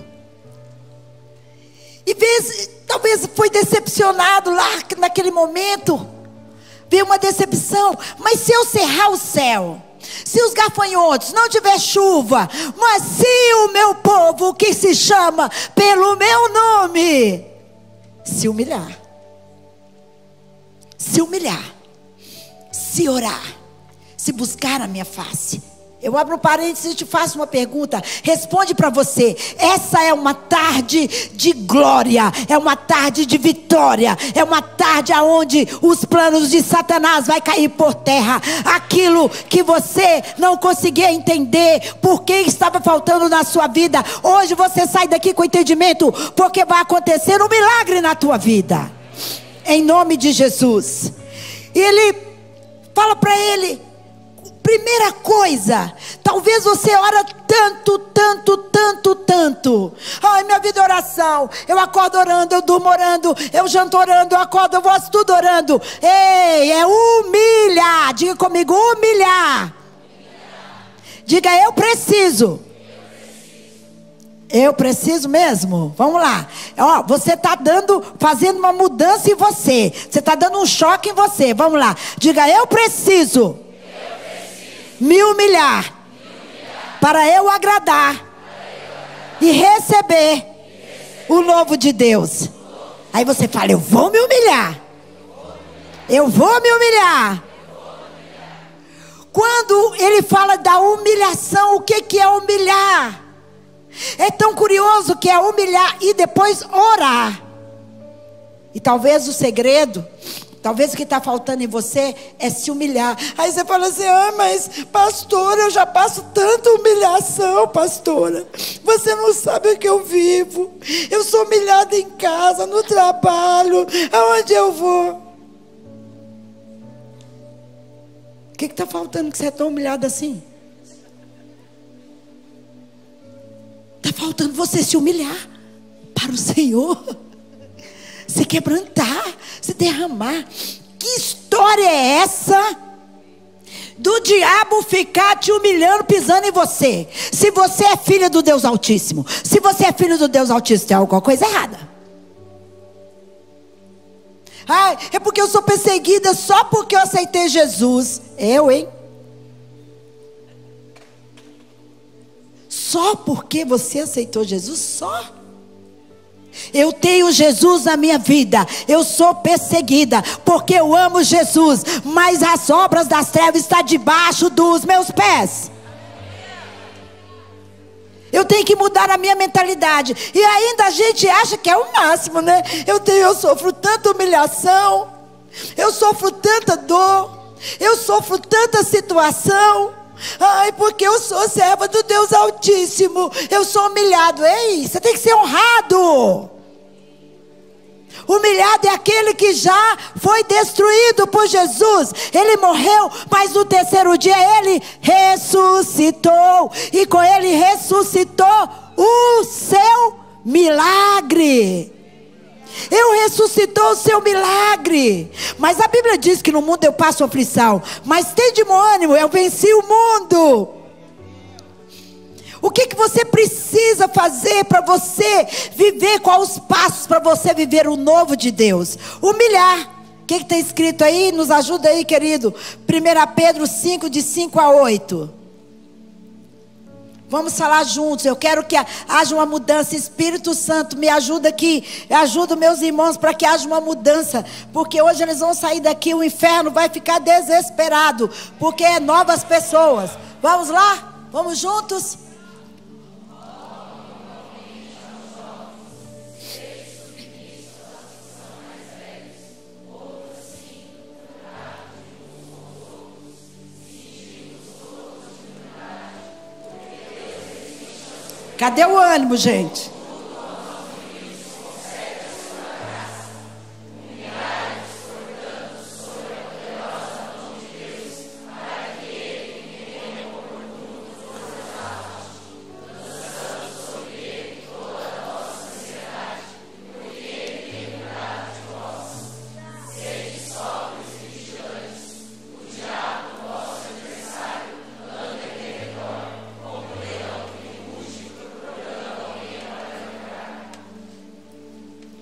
E vez, talvez foi decepcionado lá naquele momento. Veio uma decepção. Mas se eu cerrar o céu, se os gafanhotos não tiver chuva, mas se o meu povo que se chama pelo meu nome se humilhar, se humilhar, se orar, se buscar a minha face. Eu abro um parênteses e te faço uma pergunta. Responde para você. Essa é uma tarde de glória. É uma tarde de vitória. É uma tarde onde os planos de Satanás vai cair por terra. Aquilo que você não conseguia entender, porque estava faltando na sua vida, hoje você sai daqui com entendimento, porque vai acontecer um milagre na tua vida. Em nome de Jesus. E ele fala para ele: primeira coisa, talvez você ora tanto, tanto, tanto, tanto. Ai, minha vida é oração. Eu acordo orando, eu durmo orando, eu janto orando, eu acordo, eu faço tudo orando. Ei, é humilhar. Diga comigo, humilhar. Diga, eu preciso. Eu preciso mesmo. Vamos lá. Ó, você está dando, fazendo uma mudança em você. Você está dando um choque em você. Vamos lá. Diga, eu preciso. Me humilhar, me humilhar para eu agradar, para eu agradar e, receber e receber o novo de Deus. Aí você fala, eu vou me humilhar. Eu vou me humilhar. Quando ele fala da humilhação, o que, que é humilhar? É tão curioso que é humilhar e depois orar. E talvez o segredo, talvez o que está faltando em você é se humilhar. Aí você fala assim, ah, mas pastora, eu já passo tanta humilhação, pastora. Você não sabe o que eu vivo. Eu sou humilhada em casa, no trabalho, aonde eu vou. O que está faltando que você é tão humilhada assim? Está faltando você se humilhar para o Senhor. Se quebrantar, se derramar. Que história é essa do diabo ficar te humilhando, pisando em você? Se você é filho do Deus Altíssimo, se você é filho do Deus Altíssimo, tem alguma coisa errada. Ai, é porque eu sou perseguida só porque eu aceitei Jesus. Eu, hein? Só porque você aceitou Jesus? Só? Eu tenho Jesus na minha vida. Eu sou perseguida porque eu amo Jesus, mas as obras das trevas estão debaixo dos meus pés. Eu tenho que mudar a minha mentalidade. E ainda a gente acha que é o máximo, né? Eu, tenho, eu sofro tanta humilhação, eu sofro tanta dor, eu sofro tanta situação. Ai, porque eu sou serva do Deus Altíssimo, eu sou humilhado. Ei, você tem que ser honrado. Humilhado é aquele que já foi destruído por Jesus. Ele morreu, mas no terceiro dia ele ressuscitou. E com ele ressuscitou o seu milagre. Eu ressuscitou o seu milagre. Mas a Bíblia diz que no mundo eu passo aflição, mas tem de bom ânimo, eu venci o mundo. O que, que você precisa fazer para você viver? Quais os passos para você viver o novo de Deus? Humilhar. O que está escrito aí? Nos ajuda aí, querido. primeira Pedro cinco, de cinco a oito. Vamos falar juntos. Eu quero que haja uma mudança. Espírito Santo, me ajuda aqui. Ajuda meus irmãos para que haja uma mudança. Porque hoje eles vão sair daqui, o inferno vai ficar desesperado. Porque é novas pessoas. Vamos lá? Vamos juntos? Cadê o ânimo, gente?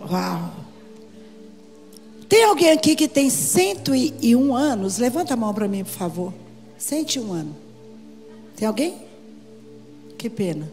Uau. Tem alguém aqui que tem cento e um anos? Levanta a mão para mim, por favor. cento e um anos. Tem alguém? Que pena.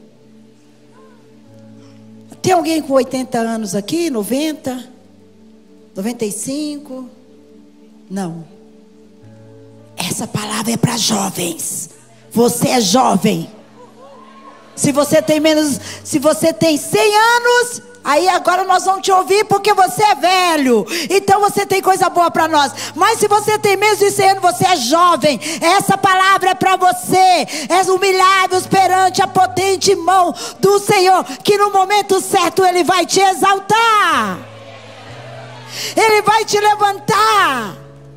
Tem alguém com oitenta anos aqui? noventa? noventa e cinco? Não. Essa palavra é para jovens. Você é jovem. Se você tem menos, se você tem cem anos, aí agora nós vamos te ouvir porque você é velho. Então você tem coisa boa para nós. Mas se você tem menos de cem anos, você é jovem. Essa palavra é para você. És humilhai-vos perante a potente mão do Senhor, que no momento certo Ele vai te exaltar. Ele vai te levantar.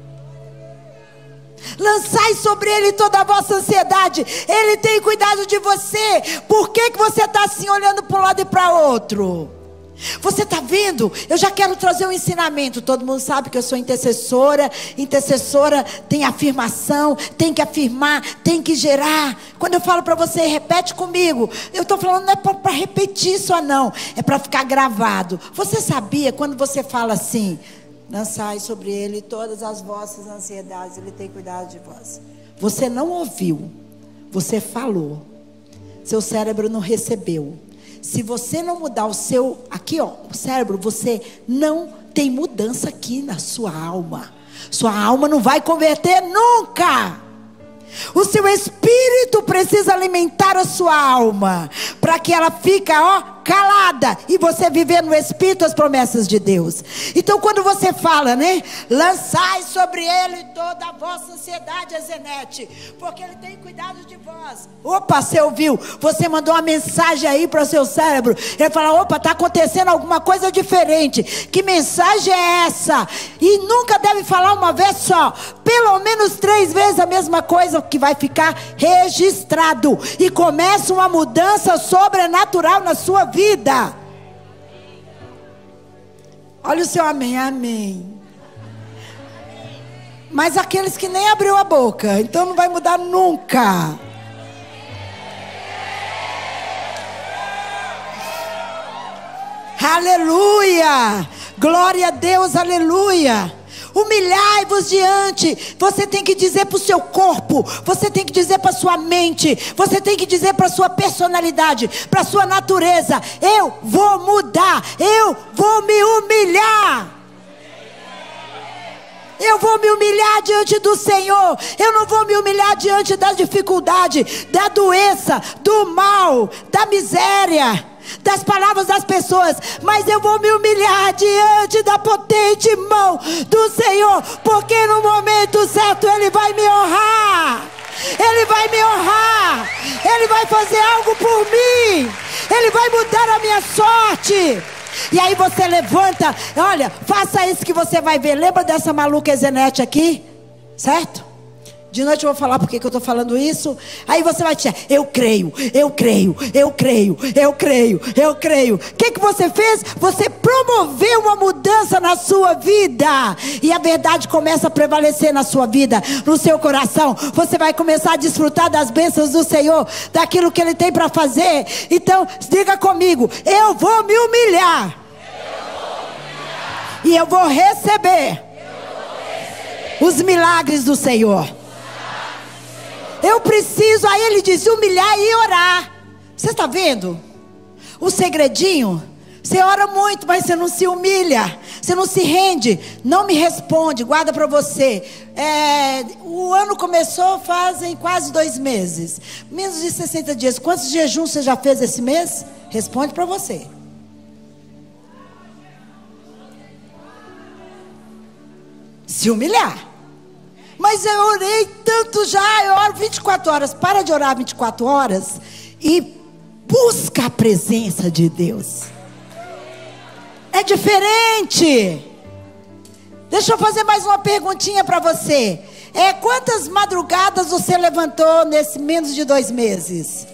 Lançai sobre Ele toda a vossa ansiedade. Ele tem cuidado de você. Por que que você está assim olhando para um lado e para outro? Você está vendo? Eu já quero trazer um ensinamento. Todo mundo sabe que eu sou intercessora. Intercessora tem afirmação, tem que afirmar, tem que gerar. Quando eu falo para você, repete comigo, eu estou falando não é para repetir só não, é para ficar gravado. Você sabia quando você fala assim: lançai sobre Ele todas as vossas ansiedades, Ele tem cuidado de vós. Você não ouviu, você falou. Seu cérebro não recebeu. Se você não mudar o seu, aqui ó, o cérebro, você não tem mudança aqui na sua alma. Sua alma não vai converter nunca. O seu espírito precisa alimentar a sua alma, para que ela fique, ó, calada, e você viver no espírito as promessas de Deus. Então quando você fala, né, lançai sobre Ele toda a vossa ansiedade, Zenete, porque Ele tem cuidado de vós. Opa, você ouviu? Você mandou uma mensagem aí para o seu cérebro. Ele fala: opa, está acontecendo alguma coisa diferente. Que mensagem é essa? E nunca deve falar uma vez só, pelo menos três vezes a mesma coisa, que vai ficar registrado. E começa uma mudança sobrenatural na sua vida. Olha o seu amém, amém. Mas aqueles que nem abriu a boca, então não vai mudar nunca. Aleluia, glória a Deus, aleluia. Humilhai-vos diante. Você tem que dizer para o seu corpo, você tem que dizer para a sua mente, você tem que dizer para a sua personalidade, para a sua natureza: eu vou mudar, eu vou me humilhar. Eu vou me humilhar diante do Senhor. Eu não vou me humilhar diante da dificuldade, da doença, do mal, da miséria, das palavras das pessoas, mas eu vou me humilhar diante da potente mão do Senhor, porque no momento certo Ele vai me honrar. Ele vai me honrar. Ele vai fazer algo por mim. Ele vai mudar a minha sorte. E aí você levanta, olha, faça isso que você vai ver. Lembra dessa maluca Zenete aqui? Certo? De noite eu vou falar porque que eu estou falando isso. Aí você vai dizer: eu creio, eu creio, eu creio, eu creio, eu creio. O que que você fez? Você promoveu uma mudança na sua vida. E a verdade começa a prevalecer na sua vida, no seu coração. Você vai começar a desfrutar das bênçãos do Senhor, daquilo que Ele tem para fazer. Então, diga comigo: eu vou me humilhar. Eu vou humilhar. E eu vou receber, eu vou receber os milagres do Senhor. Eu preciso, aí ele diz, humilhar e orar. Você está vendo? O segredinho? Você ora muito, mas você não se humilha. Você não se rende. Não me responde, guarda para você. É, o ano começou fazem quase dois meses. Menos de sessenta dias. Quantos jejuns você já fez esse mês? Responde para você. Se humilhar. Mas eu orei tanto já, eu oro vinte e quatro horas. Para de orar vinte e quatro horas e busca a presença de Deus. É diferente. Deixa eu fazer mais uma perguntinha para você. É, quantas madrugadas você levantou nesse menos de dois meses?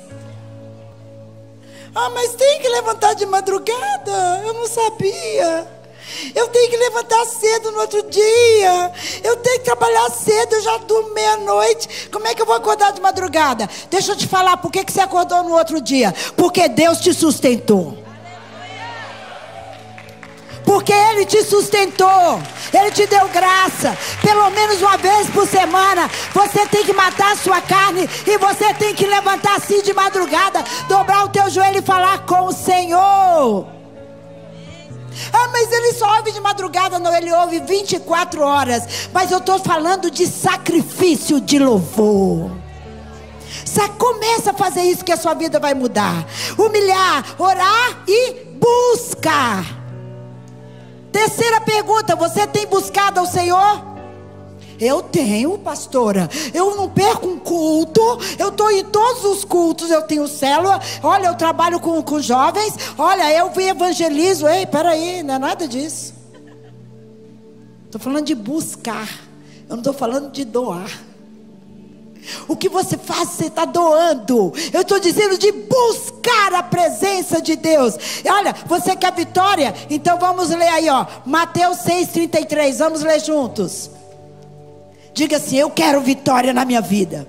Ah, mas tem que levantar de madrugada? Eu não sabia. Eu tenho que levantar cedo no outro dia. Eu tenho que trabalhar cedo, eu já durmo meia-noite. Como é que eu vou acordar de madrugada? Deixa eu te falar, por que que você acordou no outro dia? Porque Deus te sustentou. porque Ele te sustentou, Ele te deu graça. Pelo menos uma vez por semana você tem que matar a sua carne e você tem que levantar assim de madrugada, dobrar o teu joelho e falar com o Senhor. Ah, mas ele só ouve de madrugada. Não, ele ouve vinte e quatro horas. Mas eu estou falando de sacrifício de louvor. Começa a fazer isso que a sua vida vai mudar. Humilhar, orar e buscar. Terceira pergunta: você tem buscado ao Senhor? Eu tenho, pastora. Eu não perco um culto. Eu estou em todos os cultos. Eu tenho célula. Olha, eu trabalho com, com jovens. Olha, eu evangelizo. Ei, peraí, não é nada disso. Estou falando de buscar. Eu não estou falando de doar. O que você faz, você está doando. Eu estou dizendo de buscar a presença de Deus. E olha, você quer vitória? Então vamos ler aí, ó, Mateus seis, trinta e três. Vamos ler juntos. Diga assim: eu quero vitória na minha vida.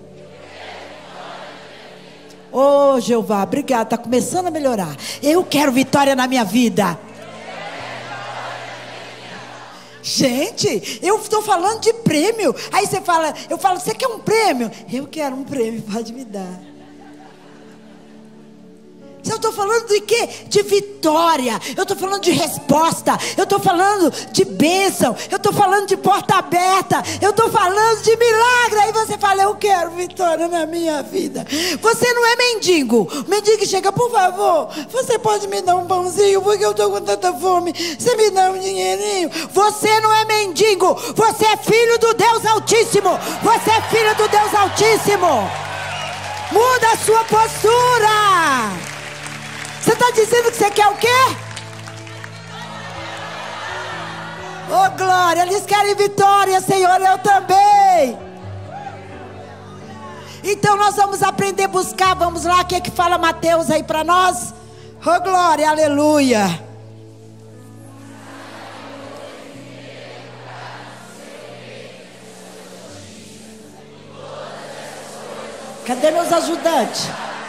Oh, Jeová, obrigado, está começando a melhorar. Eu quero vitória na minha vida. Gente, eu estou falando de prêmio. Aí você fala, eu falo, você quer um prêmio? Eu quero um prêmio, pode me dar. Eu estou falando de quê? De vitória. Eu estou falando de resposta. Eu estou falando de bênção. Eu estou falando de porta aberta. Eu estou falando de milagre. Aí você fala, eu quero vitória na minha vida. Você não é mendigo. O mendigo chega, por favor, você pode me dar um pãozinho, porque eu estou com tanta fome. Você me dá um dinheirinho. Você não é mendigo. Você é filho do Deus Altíssimo. Você é filho do Deus Altíssimo. Muda a sua postura. Você está dizendo que você quer o quê? Oh, glória, eles querem vitória, Senhor, eu também. Então nós vamos aprender a buscar. Vamos lá, o que é que fala Mateus aí para nós? Oh, glória, aleluia. Cadê meus ajudantes?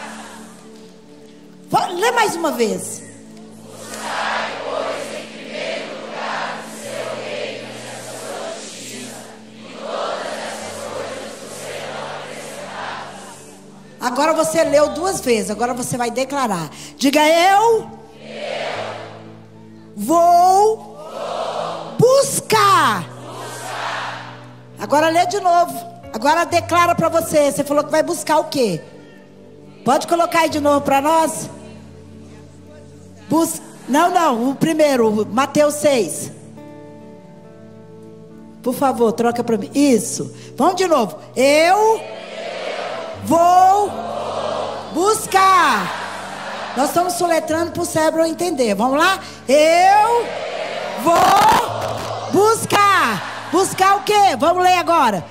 Lê mais uma vez. Buscai, pois, em primeiro lugar o seu reino e a sua justiça, e todas essas coisas vos serão acrescentadas. Agora você leu duas vezes, agora você vai declarar. Diga: eu, eu vou, vou buscar. buscar. Agora lê de novo. Agora declara para você. Você falou que vai buscar o quê? Pode colocar aí de novo para nós? Bus... Não, não, o primeiro, Mateus seis. Por favor, troca para mim. Isso. Vamos de novo. Eu vou buscar. Nós estamos soletrando para o cérebro entender. Vamos lá? Eu vou buscar. Buscar o quê? Vamos ler agora.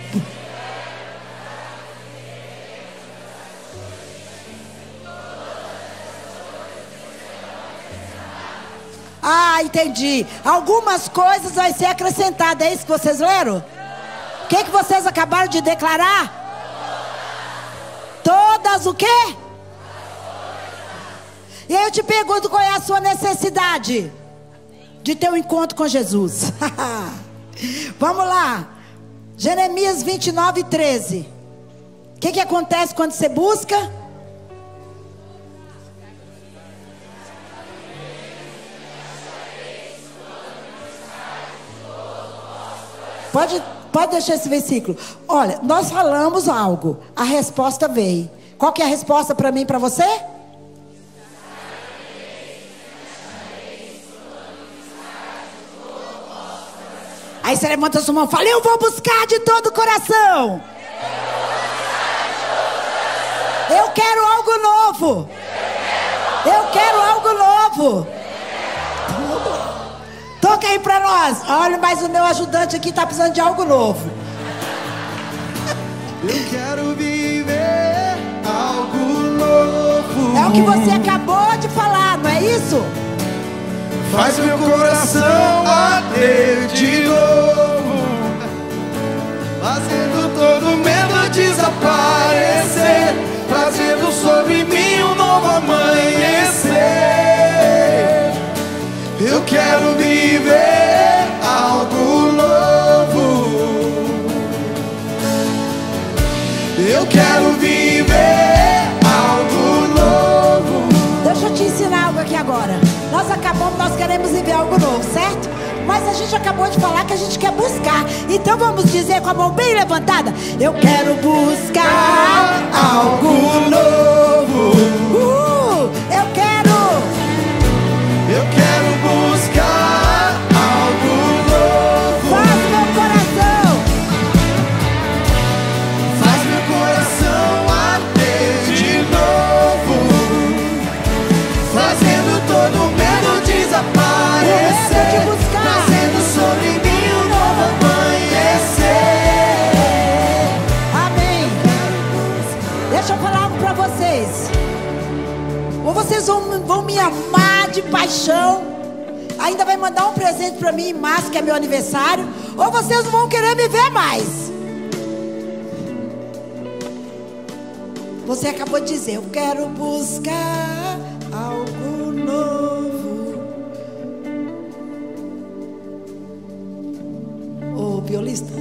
Ah, entendi. Algumas coisas vai ser acrescentada. É isso que vocês leram? O que, que vocês acabaram de declarar? Todas o quê? E aí eu te pergunto, qual é a sua necessidade? De ter um encontro com Jesus. Vamos lá. Jeremias vinte e nove, treze. O que, que acontece quando você busca? Pode, pode deixar esse versículo. Olha, nós falamos algo, a resposta veio. Qual que é a resposta para mim e para você? Aí você levanta a sua mão e fala: eu vou buscar de todo o coração. Eu quero algo novo. Eu quero algo novo. Toca aí pra nós. Olha, mas o meu ajudante aqui tá precisando de algo novo. Eu quero viver algo novo. É o que você acabou de falar, não é isso? Faz meu coração bater de novo, fazendo todo medo desaparecer, trazendo sobre mim um novo amanhecer. Eu quero viver viver algo novo. Eu quero viver algo novo. Deixa eu te ensinar algo aqui agora. Nós acabamos, nós queremos viver algo novo, certo? Mas a gente acabou de falar que a gente quer buscar. Então vamos dizer com a mão bem levantada: eu quero buscar algo novo. Uh, eu quero. Eu quero buscar algo novo. Faz meu coração. Faz meu coração arder de novo, fazendo todo medo desaparecer, O medo de buscar. trazendo sobre mim um novo amanhecer. Amém. Deixa eu falar algo pra vocês. Ou vocês vão, vão me amar de paixão, ainda vai mandar um presente pra mim em março, que é meu aniversário, ou vocês não vão querer me ver mais. Você acabou de dizer: eu quero buscar algo novo. Ô, violista,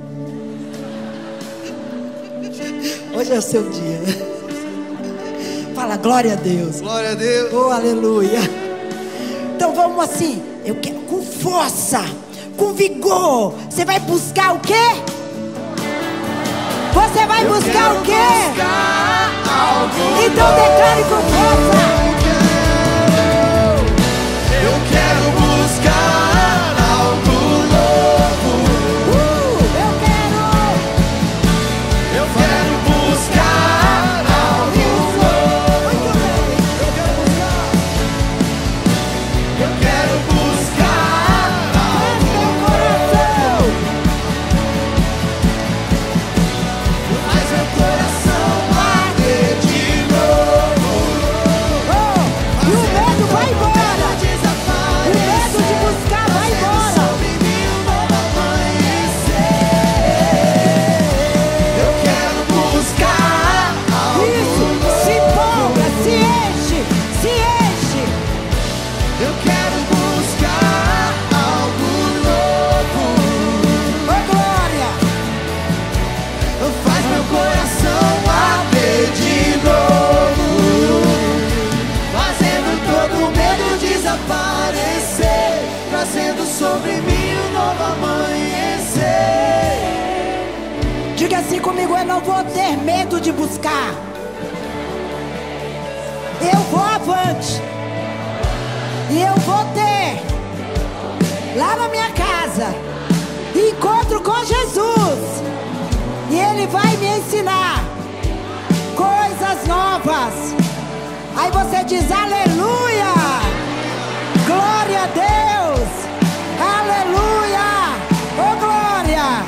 hoje é o seu dia. Fala glória a Deus. Glória a Deus. Oh, aleluia. Então vamos assim. Eu quero com força, com vigor. Você vai buscar o quê? Você vai Eu buscar quero o quê? buscar algo Então declare com força. Eu quero buscar algo novo. Uh, eu quero. Eu quero buscar algo novo. Muito bem. Eu quero buscar Faz meu coração. Faz meu coração arder de novo. Oh, e o medo vai embora. O medo de buscar vai embora. Sobre mim um novo amanhecer. Eu quero buscar algo Isso, se empolga, se enche, se enche. Eu quero buscar algo novo. Ô glória. Faz meu coração arder de novo, fazendo todo medo desaparecer, trazendo sobre mim um novo amanhecer. Diga assim comigo: eu não vou ter medo de buscar. Eu vou avante. E eu vou ter lá na minha casa encontro com Jesus. E Ele vai me ensinar coisas novas. Aí você diz: aleluia, glória a Deus, aleluia, ô glória.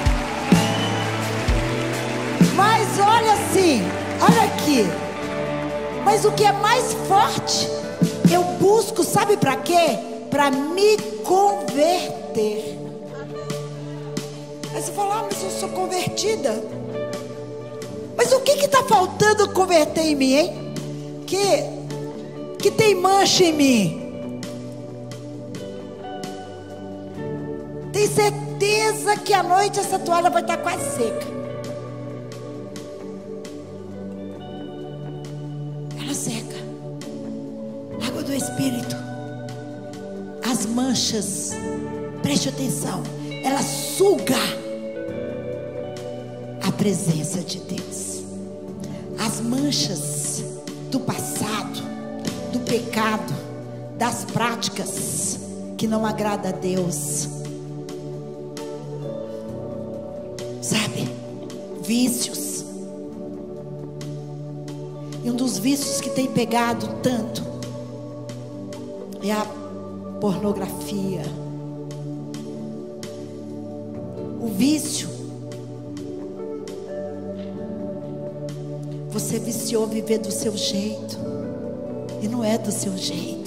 Mas olha assim, olha aqui. Mas o que é mais forte, eu busco, sabe pra quê? Pra me converter. Aí você fala: ah, mas eu sou convertida. Mas o que que tá faltando converter em mim, hein? Que, que tem mancha em mim. Tem certeza que à noite essa toalha vai estar quase seca. Ela seca. Água do Espírito. As manchas, preste atenção, ela suga a presença de Deus. As manchas do passado, do pecado, das práticas que não agrada a Deus. Sabe? Vícios. E um dos vícios que tem pegado tanto é a pornografia. O vício. Você viciou viver do seu jeito. E não é do seu jeito.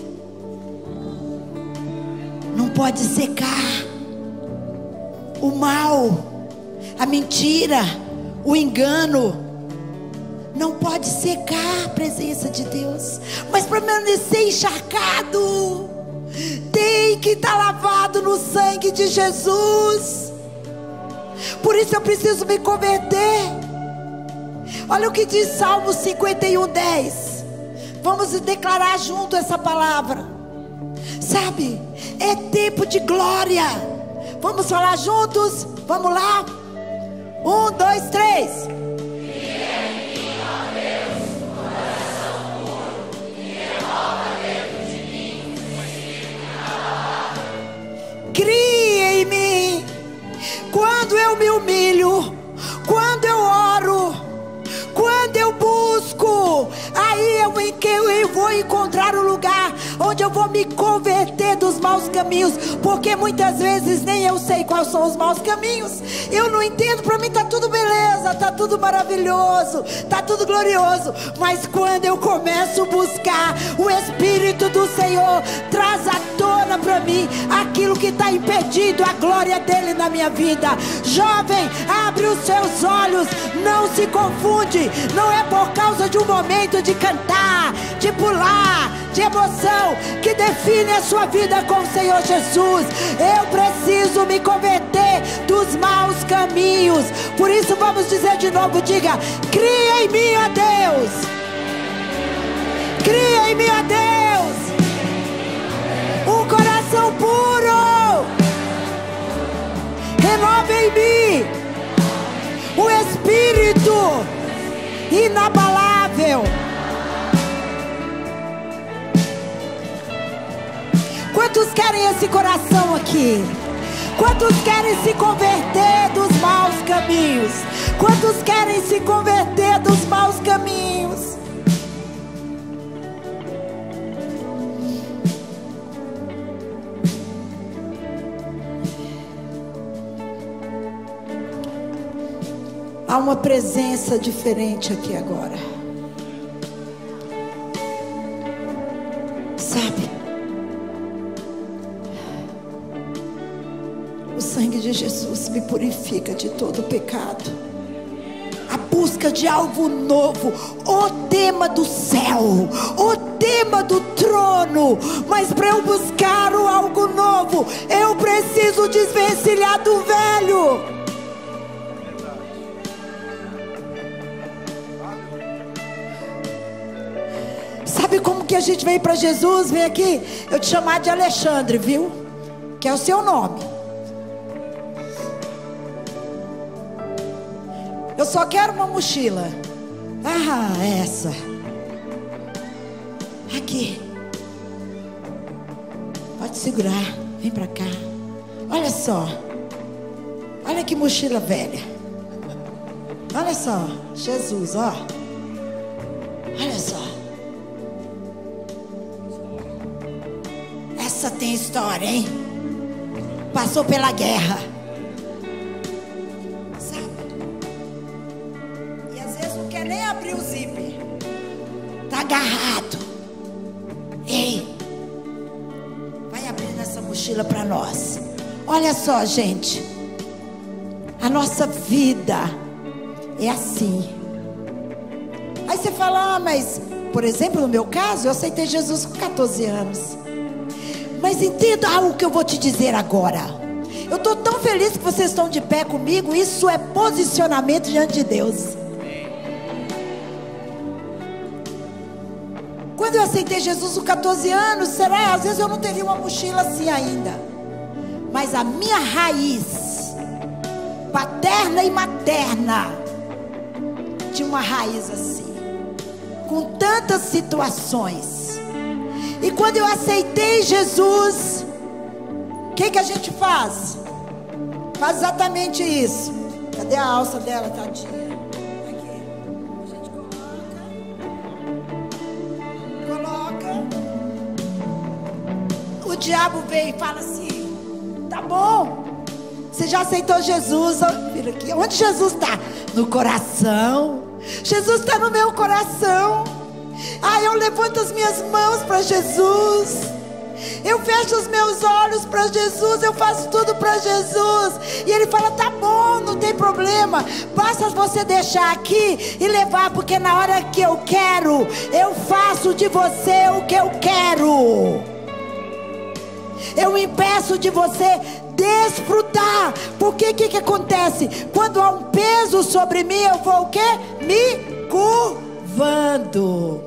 Não pode secar. O mal, a mentira, o engano não pode secar a presença de Deus. Mas para permanecer encharcado, tem que está lavado no sangue de Jesus. Por isso eu preciso me converter. Olha o que diz Salmo cinquenta e um, dez. Vamos declarar junto essa palavra. Sabe, é tempo de glória. Vamos falar juntos? Vamos lá? Um, dois, três. Crie em mim. Quando eu me humilho, quando eu oro, quando eu busco, aí é em que eu vou encontrar o lugar onde eu vou me converter dos maus caminhos, porque muitas vezes nem eu sei quais são os maus caminhos. Eu não entendo, para mim tá tudo beleza, tá tudo maravilhoso, tá tudo glorioso, mas quando eu começo a buscar, o Espírito do Senhor traz à tona para mim aquilo que está impedindo a glória dele na minha vida. Jovem, abre os seus olhos, não se confunde. Não é por causa de um momento de cantar, de pular, de emoção, que define a sua vida com o Senhor Jesus. Eu preciso me converter dos maus caminhos. Por isso vamos dizer de novo, diga: cria em mim, ó Deus. Cria em mim, ó Deus, um coração puro. Renova em mim o Espírito inabalável. Quantos querem esse coração aqui? Quantos querem se converter dos maus caminhos? Quantos querem se converter dos maus caminhos? Há uma presença diferente aqui agora. Sabe? O sangue de Jesus me purifica de todo pecado. A busca de algo novo, o tema do céu, o tema do trono. Mas para eu buscar o algo novo, eu preciso desvencilhar do velho. Sabe como que a gente veio para Jesus? Vem aqui, eu te chamar de Alexandre, viu? Que é o seu nome. Eu só quero uma mochila. Ah, essa. Aqui. Pode segurar. Vem pra cá. Olha só. Olha que mochila velha. Olha só. Jesus, ó. Olha só. Essa tem história, hein? Passou pela guerra. Nem abrir o zíper, tá agarrado. Ei, vai abrindo essa mochila para nós. Olha só, gente, a nossa vida é assim. Aí você fala, ah, mas, por exemplo, no meu caso, eu aceitei Jesus com quatorze anos. Mas entenda algo que eu vou te dizer agora. Eu estou tão feliz que vocês estão de pé comigo. Isso é posicionamento diante de Deus. Quando eu aceitei Jesus com quatorze anos, será? Às vezes eu não teria uma mochila assim ainda. Mas a minha raiz, paterna e materna, tinha uma raiz assim, com tantas situações. E quando eu aceitei Jesus, o que que a gente faz? Faz exatamente isso. Cadê a alça dela, tadinha? O diabo vem e fala assim: tá bom, você já aceitou Jesus, filho, aqui. Onde Jesus está? No coração. Jesus está no meu coração. Ah, eu levanto as minhas mãos para Jesus, eu fecho os meus olhos para Jesus, eu faço tudo para Jesus. E Ele fala: tá bom, não tem problema, basta você deixar aqui e levar, porque na hora que eu quero, eu faço de você o que eu quero. Eu impeço de você desfrutar. Porque o que, que acontece? Quando há um peso sobre mim, eu vou o quê? Me curvando.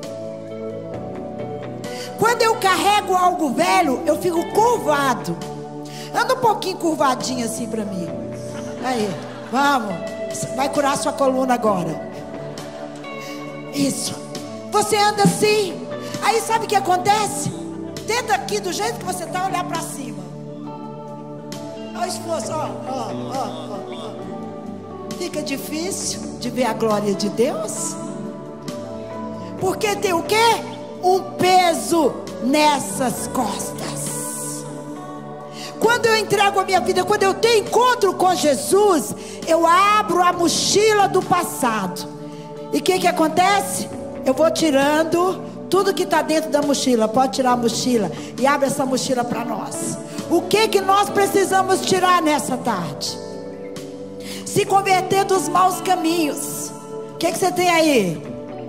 Quando eu carrego algo velho, eu fico curvado. Anda um pouquinho curvadinho assim para mim. Aí, vamos. Vai curar sua coluna agora. Isso. Você anda assim. Aí sabe o que acontece? Tenta aqui, do jeito que você está, olhar para cima. Olha o esforço, ó, ó, ó, ó. Fica difícil de ver a glória de Deus. Porque tem o quê? Um peso nessas costas. Quando eu entrego a minha vida, quando eu tenho encontro com Jesus, eu abro a mochila do passado. E o que que acontece? Eu vou tirando tudo que está dentro da mochila. Pode tirar a mochila e abre essa mochila para nós. O que que nós precisamos tirar nessa tarde? Se converter dos maus caminhos. O que que você tem aí?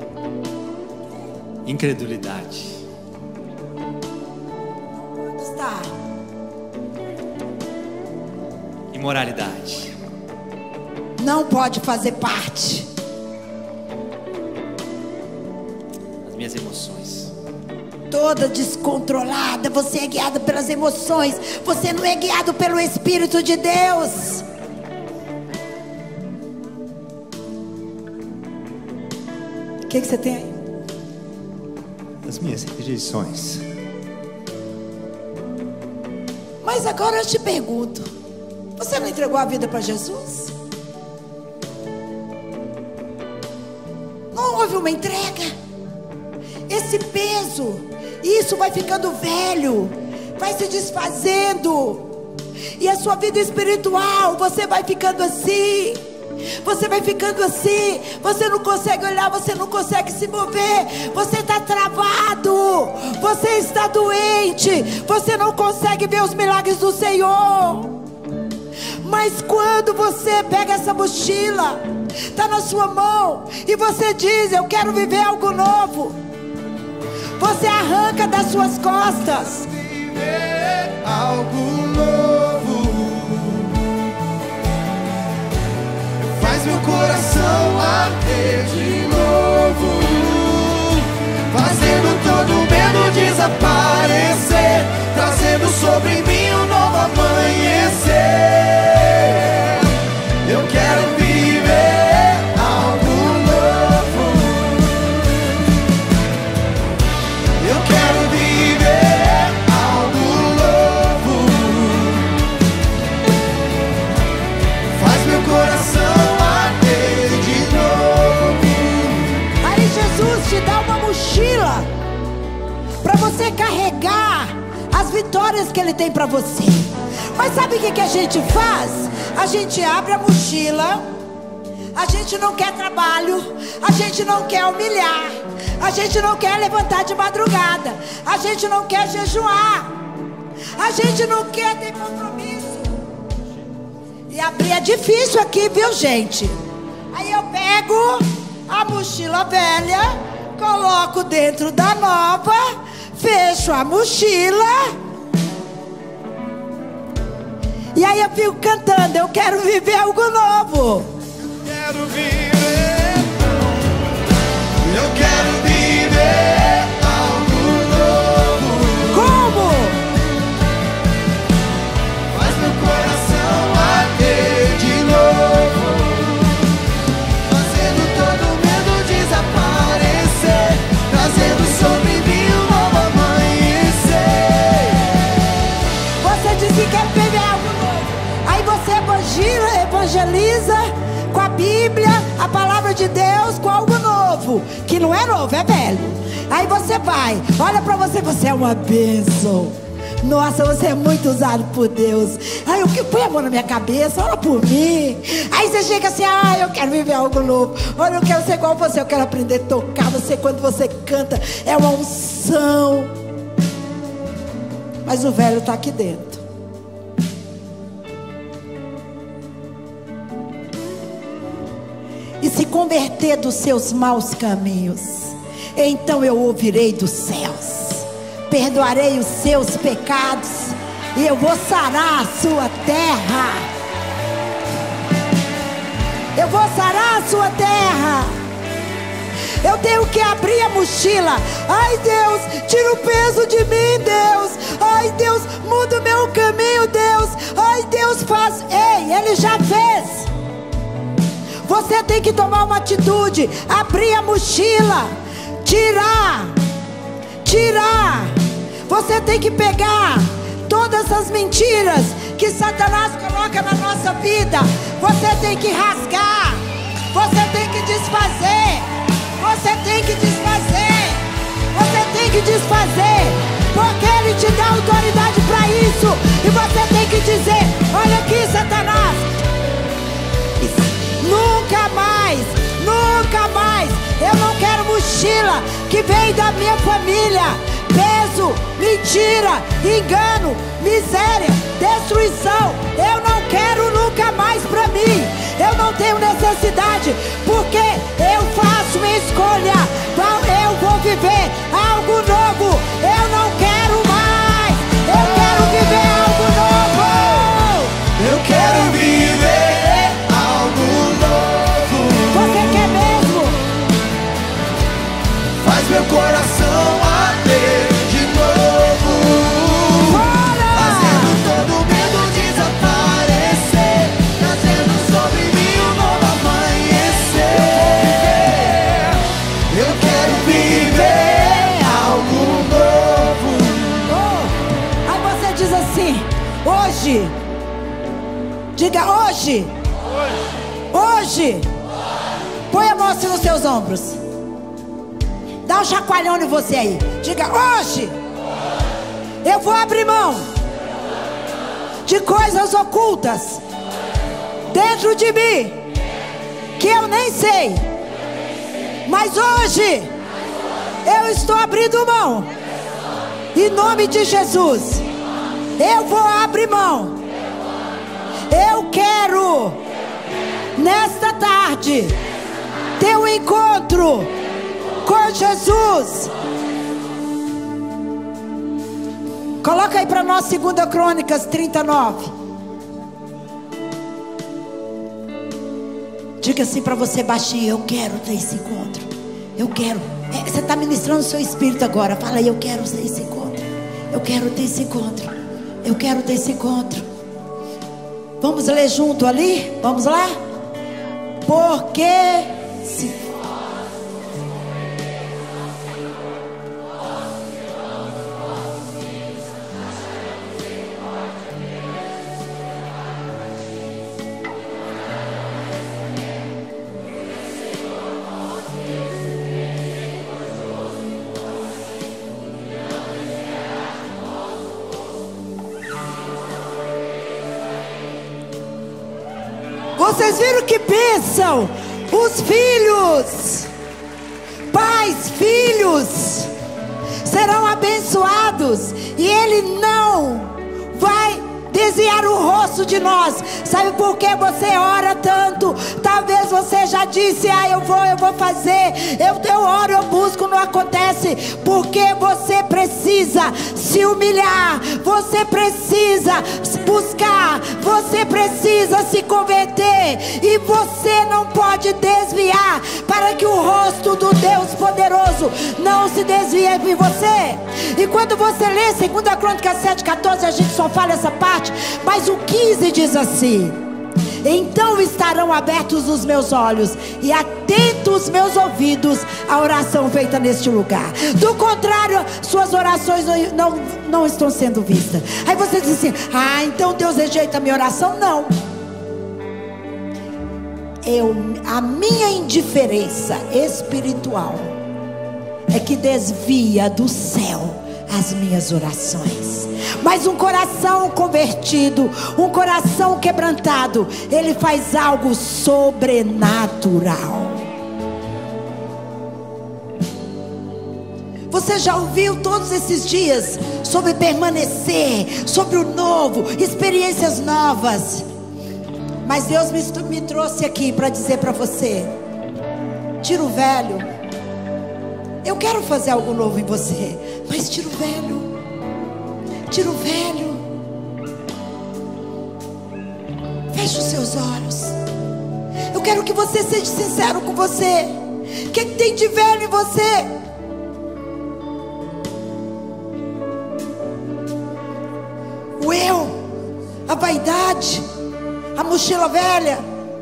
Incredulidade. Onde está? Imoralidade. Não pode fazer parte. As minhas emoções. Toda descontrolada, você é guiado pelas emoções. Você não é guiado pelo Espírito de Deus. O que que você tem aí? As minhas rejeições. Mas agora eu te pergunto: você não entregou a vida para Jesus? Não houve uma entrega? Esse peso, isso vai ficando velho, vai se desfazendo, e a sua vida espiritual, você vai ficando assim. Você vai ficando assim. Você não consegue olhar, você não consegue se mover. Você está travado. Você está doente. Você não consegue ver os milagres do Senhor. Mas quando você pega essa mochila, está na sua mão, e você diz: eu quero viver algo novo. Você arranca das suas costas. Viver algo novo. Faz meu coração arder de novo, fazendo todo o medo desaparecer, trazendo sobre mim um novo amanhecer. Eu quero viver algo novo. Eu quero viver algo novo. Faz meu coração te dá uma mochila para você carregar as vitórias que Ele tem para você. Mas sabe o que, que a gente faz? A gente abre a mochila, a gente não quer trabalho, a gente não quer humilhar, a gente não quer levantar de madrugada, a gente não quer jejuar, a gente não quer ter compromisso. E abrir é difícil aqui, viu, gente? Aí eu pego a mochila velha, coloco dentro da nova, fecho a mochila, e aí eu fico cantando: eu quero viver algo novo. Quero viver, eu quero viver algo novo. Como? Faz meu coração arder de novo, fazendo todo medo desaparecer, trazendo sobre mim um novo amanhecer. Você diz que quer viver algo novo, aí você evangeliza, evangeliza com a Bíblia, a palavra de Deus, com algo novo, que não é novo, é velho. Aí você vai, olha pra você, você é uma bênção. Nossa, você é muito usado por Deus. Aí eu põe a mão na minha cabeça, ora por mim. Aí você chega assim: ah, eu quero viver algo novo. Olha, eu quero ser igual você, eu quero aprender a tocar. Você, quando você canta, é uma unção. Mas o velho está aqui dentro. E se converter dos seus maus caminhos, então eu ouvirei dos céus, perdoarei os seus pecados, E eu vou sarar a sua terra. Eu vou sarar a sua terra. Eu tenho que abrir a mochila. Ai, Deus, tira o peso de mim, Deus. Ai, Deus, muda o meu caminho, Deus. Ai, Deus, faz. Ei, Ele já fez. Você tem que tomar uma atitude. Abrir a mochila. Tirar. Tirar. Você tem que pegar todas as mentiras que Satanás coloca na nossa vida. Você tem que rasgar. Você tem que desfazer. Você tem que desfazer. Você tem que desfazer. Porque Ele te dá autoridade para isso. E você tem que dizer: olha aqui, Satanás, nunca mais, nunca mais. Eu não quero mochila que vem da minha família. Peso, mentira, engano, miséria, destruição. Eu não quero nunca mais para mim. Eu não tenho necessidade, porque eu faço minha escolha. Eu vou viver algo novo. Eu não quero mais. Eu quero viver algo novo. Eu quero viver algo novo. Você quer mesmo? Faz meu coração arder de novo. Bora! Fazendo todo medo desaparecer, trazendo sobre mim um novo amanhecer. Eu quero viver algo novo. Oh, aí você diz assim: hoje. Diga hoje. Hoje. Põe a mão assim nos seus ombros. Dá um chacoalhão em você aí. Diga: hoje eu vou abrir mão de coisas ocultas dentro de mim que eu nem sei. Mas hoje eu estou abrindo mão. Em nome de Jesus. Eu vou abrir mão. Eu quero nesta tarde ter um encontro com Jesus. Coloca aí para nós segunda Crônicas trinta e nove. Diga assim para você baixinho: eu quero ter esse encontro. Eu quero. É, você está ministrando o seu espírito agora. Fala aí: eu quero ter esse encontro. Eu quero ter esse encontro. Eu quero ter esse encontro. Vamos ler junto ali? Vamos lá? Porque se vocês viram o que pensam os filhos, pais, filhos serão abençoados, e Ele não vai desviar o rosto de nós. Sabe por que você ora tanto? Talvez você já disse: ah, eu vou, eu vou fazer, eu, eu oro, eu busco, não acontece. Porque você precisa se humilhar, você precisa buscar, você precisa se converter, e você não pode desviar, para que o rosto do Deus poderoso não se desvie de você. E quando você lê segunda Crônicas sete, quatorze, a gente só fala essa parte, mas o quinze diz assim: então estarão abertos os meus olhos e atentos os meus ouvidos à oração feita neste lugar. Do contrário, suas orações não, não, não estão sendo vistas. Aí você diz assim: ah, então Deus rejeita a minha oração? Não. Eu, a minha indiferença espiritual é que desvia do céu as minhas orações. Mas um coração convertido, um coração quebrantado, ele faz algo sobrenatural. Você já ouviu todos esses dias sobre permanecer, sobre o novo, experiências novas. Mas Deus me, me trouxe aqui para dizer para você: tira o velho. Eu quero fazer algo novo em você, mas tira o velho. Tira o velho. Feche os seus olhos. Eu quero que você seja sincero com você. O que, que tem de velho em você? O eu, a vaidade, a mochila velha.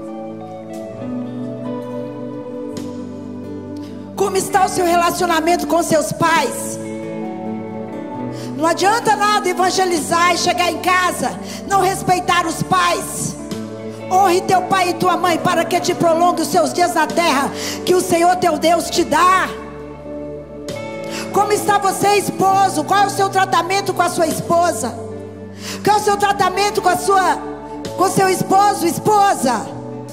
Como está o seu relacionamento com seus pais? Não adianta nada evangelizar e chegar em casa, não respeitar os pais. Honre teu pai e tua mãe para que te prolongue os seus dias na terra que o Senhor teu Deus te dá. Como está você, esposo? Qual é o seu tratamento com a sua esposa? Qual é o seu tratamento com a sua, com seu esposo, esposa?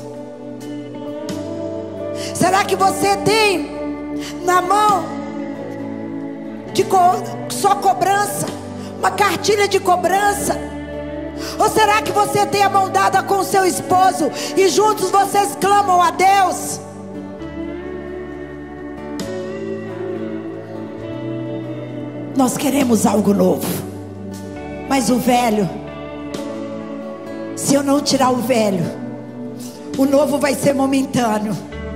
Será que você tem na mão de co só cobrança, uma cartilha de cobrança? Ou será que você tem a mão dada com o seu esposo e juntos vocês clamam a Deus? Nós queremos algo novo, mas o velho, se eu não tirar o velho, o novo vai ser momentâneo.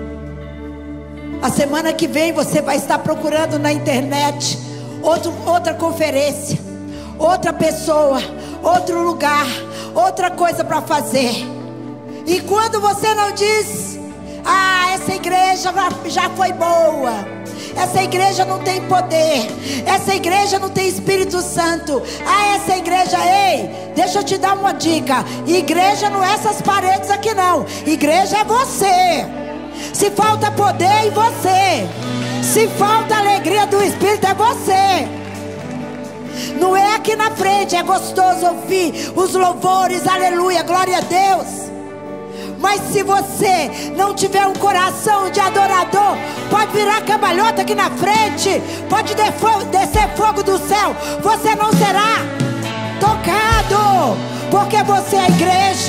A semana que vem você vai estar procurando na internet outro, outra conferência, outra pessoa, outro lugar, outra coisa para fazer. E quando você não diz: ah, essa igreja já foi boa, essa igreja não tem poder, essa igreja não tem Espírito Santo, ah, essa igreja, ei, deixa eu te dar uma dica: igreja não é essas paredes aqui não, igreja é você. Se falta poder, em você. Se falta alegria do Espírito, é você. Não é aqui na frente, é gostoso ouvir os louvores, aleluia, glória a Deus. Mas se você não tiver um coração de adorador, pode virar cambalhota aqui na frente, pode descer fogo do céu, você não será tocado, porque você é a igreja.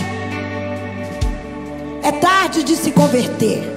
É tarde de se converter.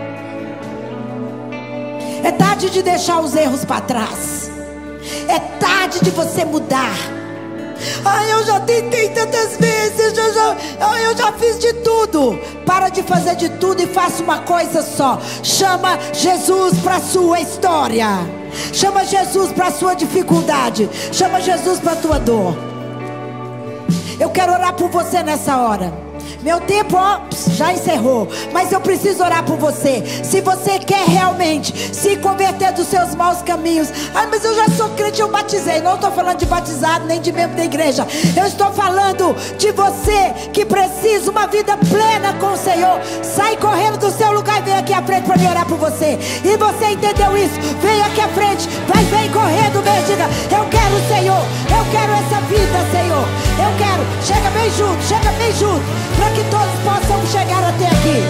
É tarde de deixar os erros para trás. É tarde de você mudar. Ai, eu já tentei tantas vezes, eu já, ai, eu já fiz de tudo. Para de fazer de tudo e faça uma coisa só. Chama Jesus para a sua história. Chama Jesus para a sua dificuldade. Chama Jesus para a tua dor. Eu quero orar por você nessa hora. Meu tempo, ó, já encerrou, mas eu preciso orar por você. Se você quer realmente se converter dos seus maus caminhos. Ah, mas eu já sou crente, eu batizei. Não estou falando de batizado, nem de membro da igreja. Eu estou falando de você que precisa uma vida plena com o Senhor. Sai correndo do seu lugar e vem aqui à frente para me orar por você. E você entendeu isso? Vem aqui à frente, vai, vem correndo, vem, diga: eu quero o Senhor, eu quero essa vida, Senhor. Eu quero, chega bem junto, chega bem junto, para que todos possam chegar até aqui.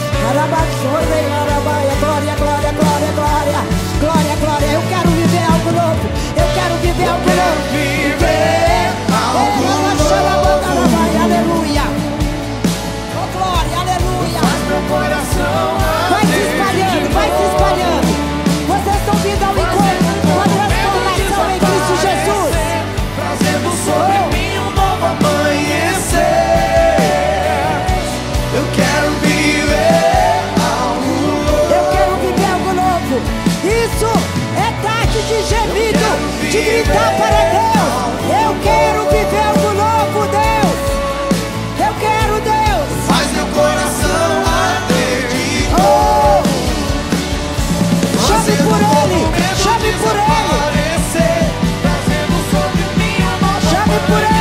Glória, glória, glória, glória. Glória, glória. Eu quero viver algo novo. Eu quero viver algo novo. Viver algo novo. Aleluia. Oh, glória, aleluia. Faz meu coração vai se espalhando, vai se espalhando. Vocês estão vindo ao encontro com a transformação em Cristo Jesus. Trazendo sobre oh. mim um novo amanhecer. Eu quero viver algo novo. Eu quero viver algo novo. Isso é tarde de gemido, de gritar para Deus. Eu quero viver algo novo, Deus. Eu quero, Deus. Faz meu coração arder de oh. Chame por Ele, chame por Ele. Trazendo sobre mim um novo chame por Ele.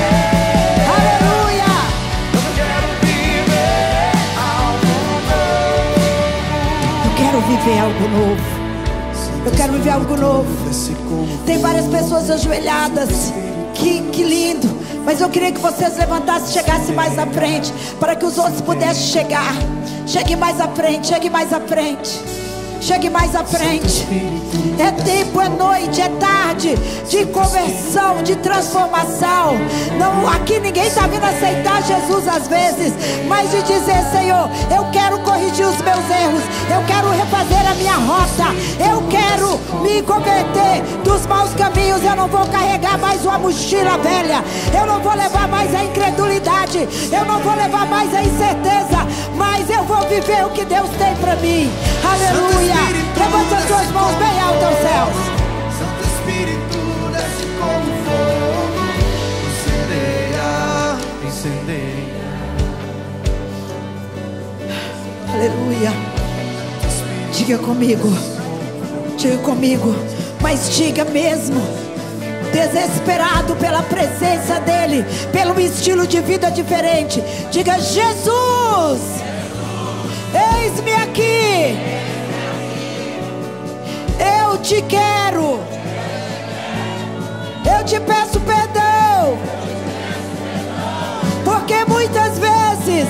Viver algo novo. Eu quero viver algo novo. Tem várias pessoas ajoelhadas. Que, que lindo. Mas eu queria que vocês levantassem e chegassem mais à frente, para que os outros pudessem chegar. Chegue mais à frente, chegue mais à frente. Chegue mais à frente. É tempo, é noite, é tarde de conversão, de transformação. Não, aqui ninguém está vindo aceitar Jesus às vezes, mas de dizer: Senhor, eu quero corrigir os meus erros, eu quero refazer a minha rota, eu quero me converter dos maus caminhos. Eu não vou carregar mais uma mochila velha, eu não vou levar mais a incredulidade, eu não vou levar mais a incerteza, mas eu vou viver o que Deus tem para mim. Aleluia. Levanta as suas mãos bem alto aos céus. Santo Espírito, desce como fogo, incendeia, incendeia. Aleluia. Diga comigo, diga comigo, mas diga mesmo, desesperado pela presença dEle, pelo estilo de vida diferente. Diga: Jesus, eis-me aqui, eu te quero, eu te peço perdão, porque muitas vezes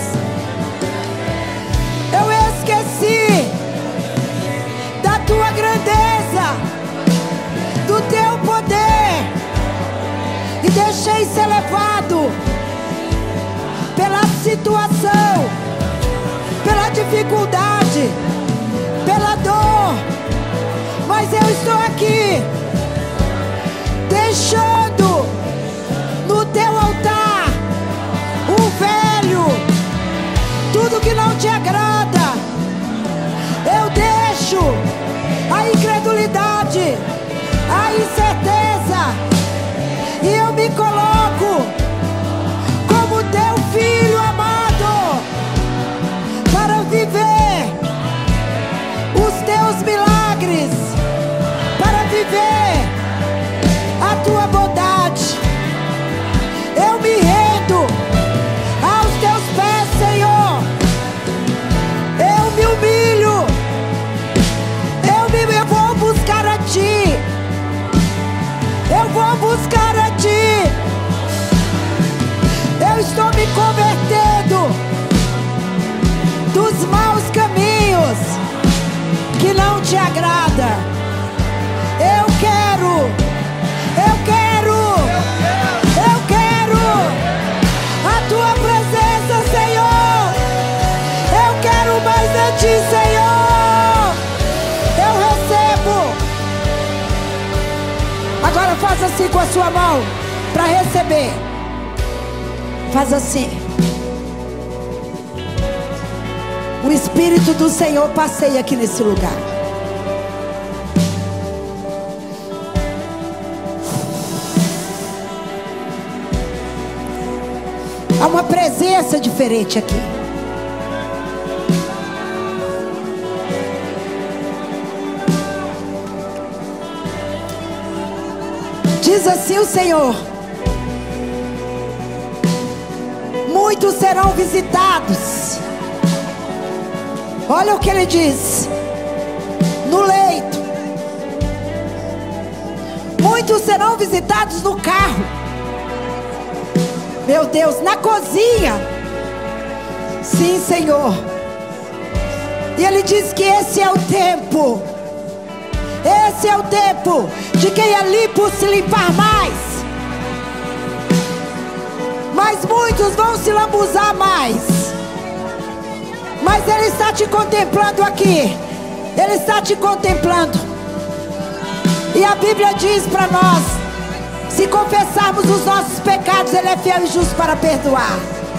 eu esqueci da tua grandeza, do teu poder, e deixei ser levado pela situação, pela dificuldade, pela dor. Mas eu estou aqui, deixando no teu altar o velho, tudo que não te agrada. Eu deixo a incredulidade, a incerteza, e eu me coloco como teu filho amado, para viver os teus milagres, para viver a tua bondade. Eu me rendo aos teus pés, Senhor. Eu me humilho, eu, me, eu vou buscar a Ti, eu vou buscar a Ti. Eu estou me convertendo dos maus caminhos que não te agrada. Eu quero, eu quero, eu quero a tua presença, Senhor. Eu quero mais de Ti, Senhor. Eu recebo. Agora faça assim com a sua mão para receber. Faz assim. O Espírito do Senhor passeia aqui nesse lugar. Há uma presença diferente aqui. Diz assim o Senhor: muitos serão visitados. Olha o que Ele diz: no leito. Muitos serão visitados no carro. Meu Deus, na cozinha. Sim, Senhor. E Ele diz que esse é o tempo. Esse é o tempo de quem é limpo se limpar mais. Mas muitos vão se lambuzar mais. Mas Ele está te contemplando aqui. Ele está te contemplando. E a Bíblia diz para nós: se confessarmos os nossos pecados, Ele é fiel e justo para perdoar.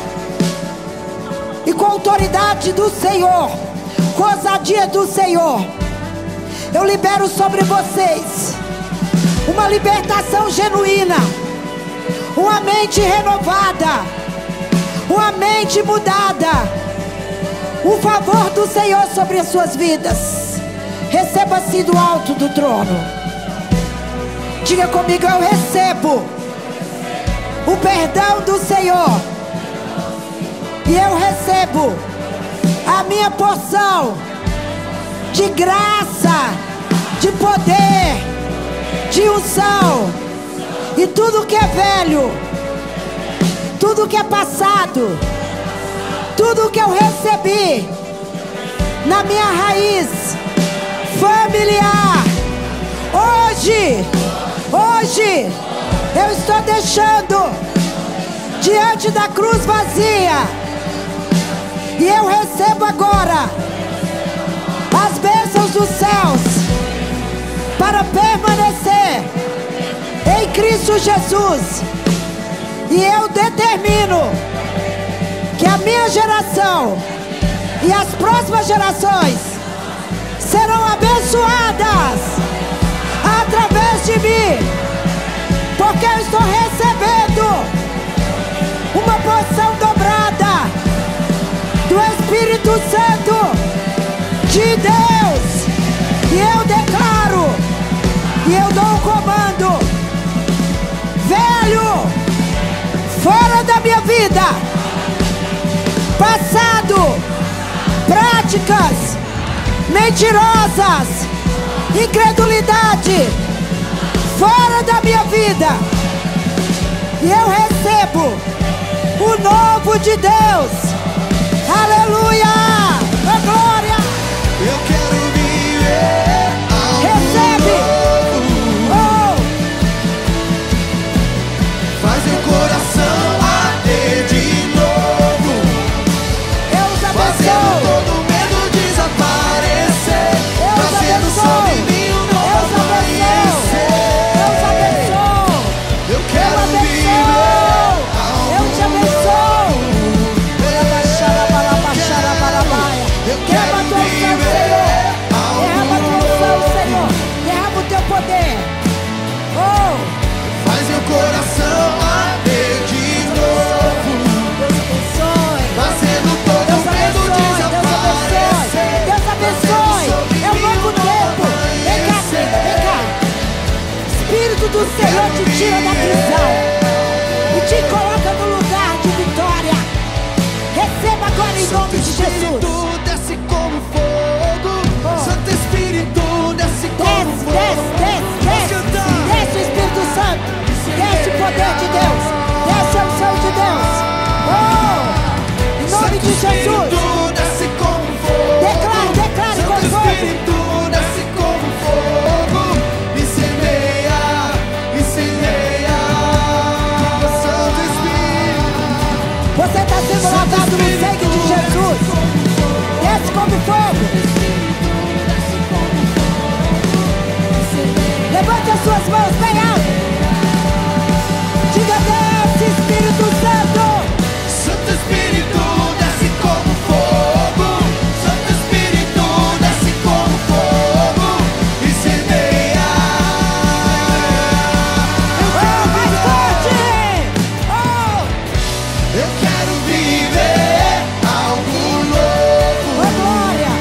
E com a autoridade do Senhor, com a ousadia do Senhor, eu libero sobre vocês uma libertação genuína, uma mente renovada, uma mente mudada, o favor do Senhor sobre as suas vidas. Receba assim do alto do trono. Diga comigo: eu recebo o perdão do Senhor, e eu recebo a minha porção de graça, de poder, de unção. E tudo que é velho, tudo que é passado, tudo que eu recebi na minha raiz, familiar. Hoje, hoje, eu estou deixando diante da cruz vazia. E eu recebo agora as bênçãos dos céus para permanecer em Cristo Jesus. E eu determino que a minha geração e as próximas gerações serão abençoadas através de mim, porque eu estou recebendo uma porção dobrada do Espírito Santo de Deus. E eu declaro, e eu dou um comando: velho, fora da minha vida, passado, práticas mentirosas, incredulidade, fora da minha vida. E eu recebo o novo de Deus. Aleluia! Oh, glória! Eu quero viver algo Recebe! novo. Oh! Faz meu coração arder de novo. Eu os Fazendo abençoo! todo medo desaparecer. Eu os Trazendo abençoo! sobre mim um Eu novo os abençoo! Eu os amanhecer. abençoo! Eu Eu quero abençoo! viver Eu te abençoo! Eu Derrama quero a tua unção, viver Senhor! algo Derrama a tua unção, novo. Senhor! Derrama o teu poder! Oh! Faz meu coração arder de novo. Deus abençoe! Fazendo todo Deus medo abençoe! Deus abençoe! desaparecer. Deus abençoe! É um novo tempo! Vem cá, filho, vem cá! Espírito do Senhor te tira da prisão e te coloca no lugar de vitória. Receba agora em nome de Jesus. Espírito desce como fogo. Santo Espírito desce como Desce, fogo. desce, desce, desce. Desce o Espírito Santo. Desce o poder de Deus. Desce a unção de Deus. Oh! Em nome de Jesus. Espírito desce como fogo. Declare, declare com Santo fogo. Espírito desce como fogo. Incendeia, incendeia. Santo Espírito. Você está sendo lavado no sangue de Jesus. Desce como fogo. Levante as suas mãos bem alto. Diga: desce, Espírito Santo. Santo Espírito desce como fogo. Santo Espírito desce como fogo. Incendeia. Oh, mais forte. Oh, Eu quero viver algo novo. oh, glória.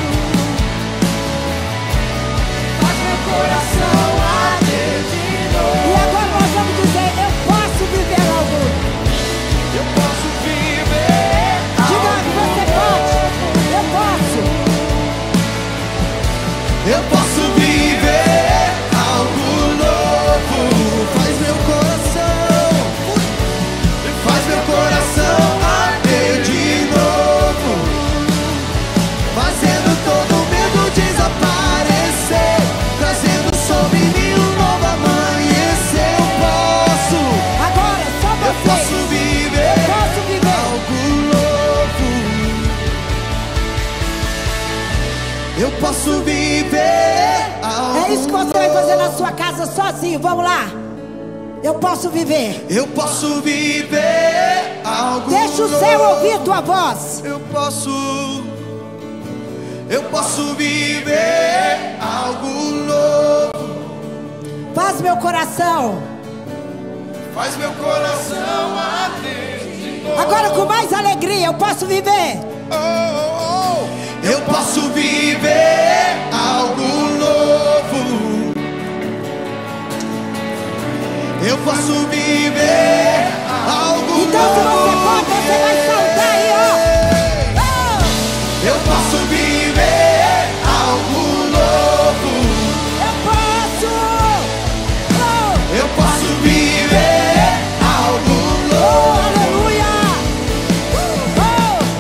Faz meu coração arder de novo. E agora nós vamos dizer: eu posso viver algo. Eu posso viver Diga que você pode. Eu posso. Eu posso viver algo novo. Faz meu coração, faz meu coração arder de novo. Fazendo todo medo desaparecer. Trazendo sobre mim um novo amanhecer. Eu posso, Agora, só eu você. posso viver Eu posso viver. algo novo. Eu posso viver algo É isso que você vai fazer na sua casa sozinho. Vamos lá. Eu posso viver. Eu posso viver algo Deixa o novo. céu ouvir tua voz. Eu posso, eu posso viver algo novo. Faz meu coração. Faz meu coração arder de novo. Agora com mais alegria. Eu posso viver. Oh, oh, oh. Eu posso viver algo novo. Eu posso viver algo Então se novo. você pode, você vai saltar aí, ó. Oh! Eu posso viver algo novo. Eu posso. Oh! Eu posso viver algo Oh, novo. aleluia.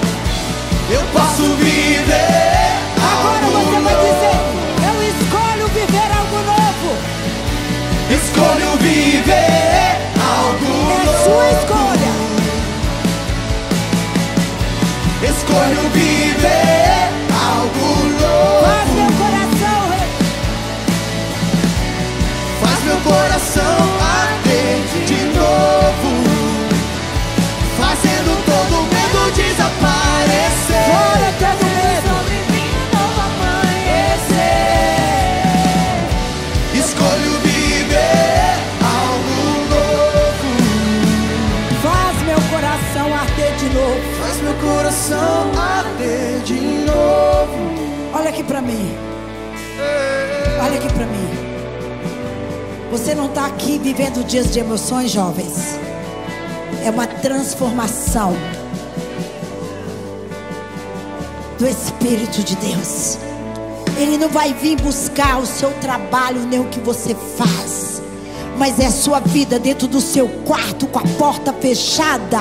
Oh! Eu posso viver Agora algo você vai novo. dizer: eu escolho Escolho viver algo novo. Faz meu coração, Faz meu coração arder de novo, fazendo todo medo desaparecer. fora todo medo. Escolho viver algo novo. Faz meu coração arder de novo. Faz meu coração arder de novo. Olha aqui pra mim. Olha aqui pra mim. Você não está aqui vivendo dias de emoções, jovens. É uma transformação do Espírito de Deus. Ele não vai vir buscar o seu trabalho nem o que você faz, mas é a sua vida dentro do seu quarto com a porta fechada.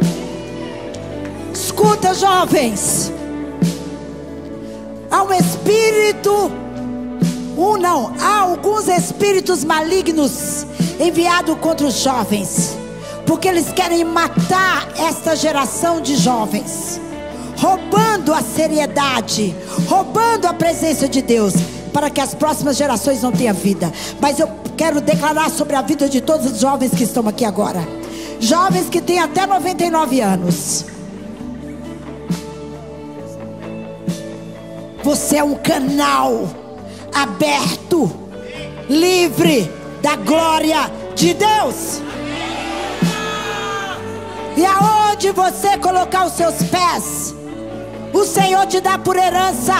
Escuta, jovens. Há um espírito, um não, há alguns espíritos malignos enviados contra os jovens, porque eles querem matar esta geração de jovens, roubando a seriedade, roubando a presença de Deus, para que as próximas gerações não tenham vida. Mas eu quero declarar sobre a vida de todos os jovens que estão aqui agora, jovens que têm até noventa e nove anos. Você é um canal aberto, livre da glória de Deus. E aonde você colocar os seus pés, o Senhor te dá por herança.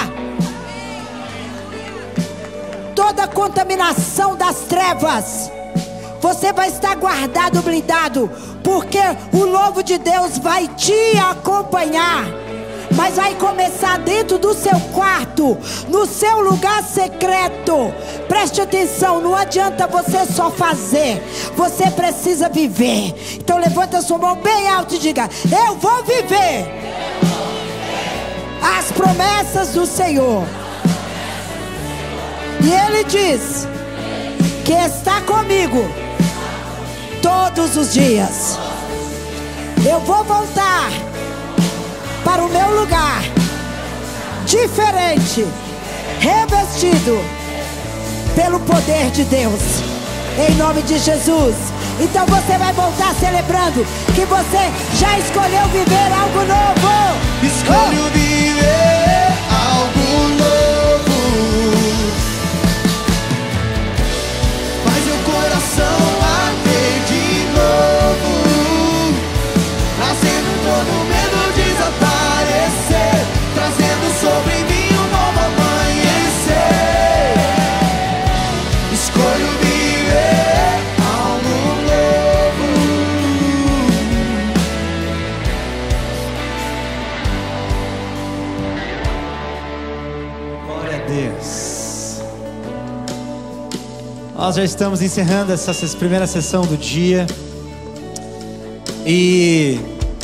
Toda contaminação das trevas, você vai estar guardado, blindado, porque o novo de Deus vai te acompanhar. Mas vai começar dentro do seu quarto, no seu lugar secreto. Preste atenção, não adianta você só fazer, você precisa viver. Então levanta a sua mão bem alto e diga: eu vou viver as promessas do Senhor. E Ele diz que está comigo todos os dias. Eu vou voltar para o meu lugar, diferente, revestido pelo poder de Deus, em nome de Jesus. Então você vai voltar celebrando que você já escolheu viver algo novo. Escolho viver algo novo. Faz meu coração arder de novo, trazendo todo medo desaparecer, trazendo sobre mim um novo amanhecer. Escolho viver algo novo. Glória a Deus. Nós já estamos encerrando essa primeira sessão do dia. E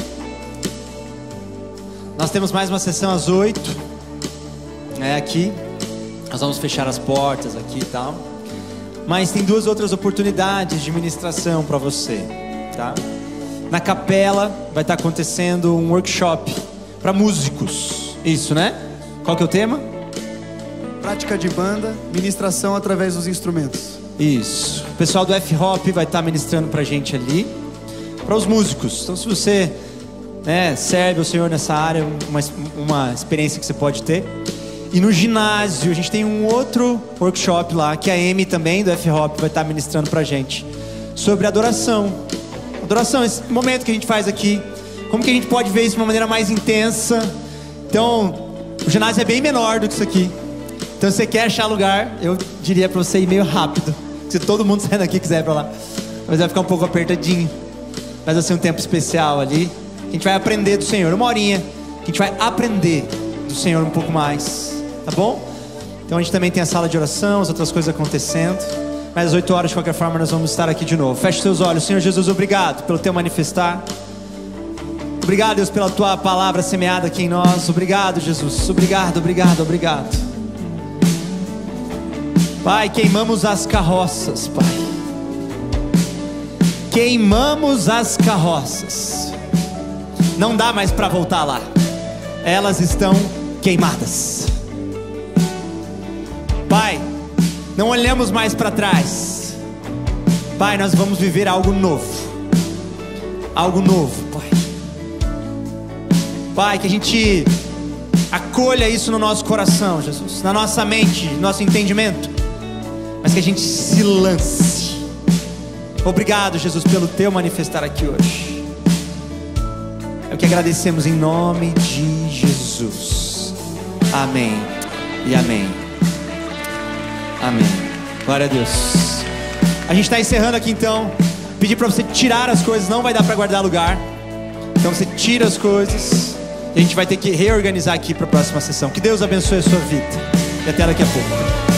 nós temos mais uma sessão às oito, é aqui. Nós vamos fechar as portas aqui e tal. Mas tem duas outras oportunidades de ministração para você, tá? Na capela vai estar acontecendo um workshop para músicos. Isso, né? Qual que é o tema? Prática de banda, ministração através dos instrumentos. Isso. O pessoal do F-Hop vai estar ministrando pra gente ali, para os músicos. Então, se você, né, serve o Senhor nessa área, uma, uma experiência que você pode ter. E no ginásio, a gente tem um outro workshop lá, que a Amy também, do F-Hop, vai estar ministrando pra gente, sobre adoração. Adoração, esse momento que a gente faz aqui, como que a gente pode ver isso de uma maneira mais intensa. Então, o ginásio é bem menor do que isso aqui. Então, se você quer achar lugar, eu diria pra você ir meio rápido. Se todo mundo sair daqui e quiser ir pra lá. Mas vai ficar um pouco apertadinho. Mas vai ser um tempo especial ali. A gente vai aprender do Senhor, uma horinha. A gente vai aprender do Senhor um pouco mais. Tá bom? Então a gente também tem a sala de oração, as outras coisas acontecendo. Mas às oito horas, de qualquer forma, nós vamos estar aqui de novo. Feche seus olhos. Senhor Jesus, obrigado pelo teu manifestar. Obrigado, Deus, pela tua palavra semeada aqui em nós. Obrigado, Jesus. Obrigado, obrigado, obrigado. Pai, queimamos as carroças, Pai. Queimamos as carroças. Não dá mais para voltar lá. elas estão queimadas. Pai, não olhamos mais para trás. Pai, nós vamos viver algo novo. Algo novo, Pai. Pai, que a gente acolha isso no nosso coração, Jesus, na nossa mente, no nosso entendimento, mas que a gente se lance. Obrigado, Jesus, pelo teu manifestar aqui hoje. É o que agradecemos em nome de Jesus. Amém e amém. Amém. Glória a Deus. A gente está encerrando aqui então. Pedir para você tirar as coisas, não vai dar para guardar lugar. Então você tira as coisas. E a gente vai ter que reorganizar aqui para a próxima sessão. Que Deus abençoe a sua vida. E até daqui a pouco.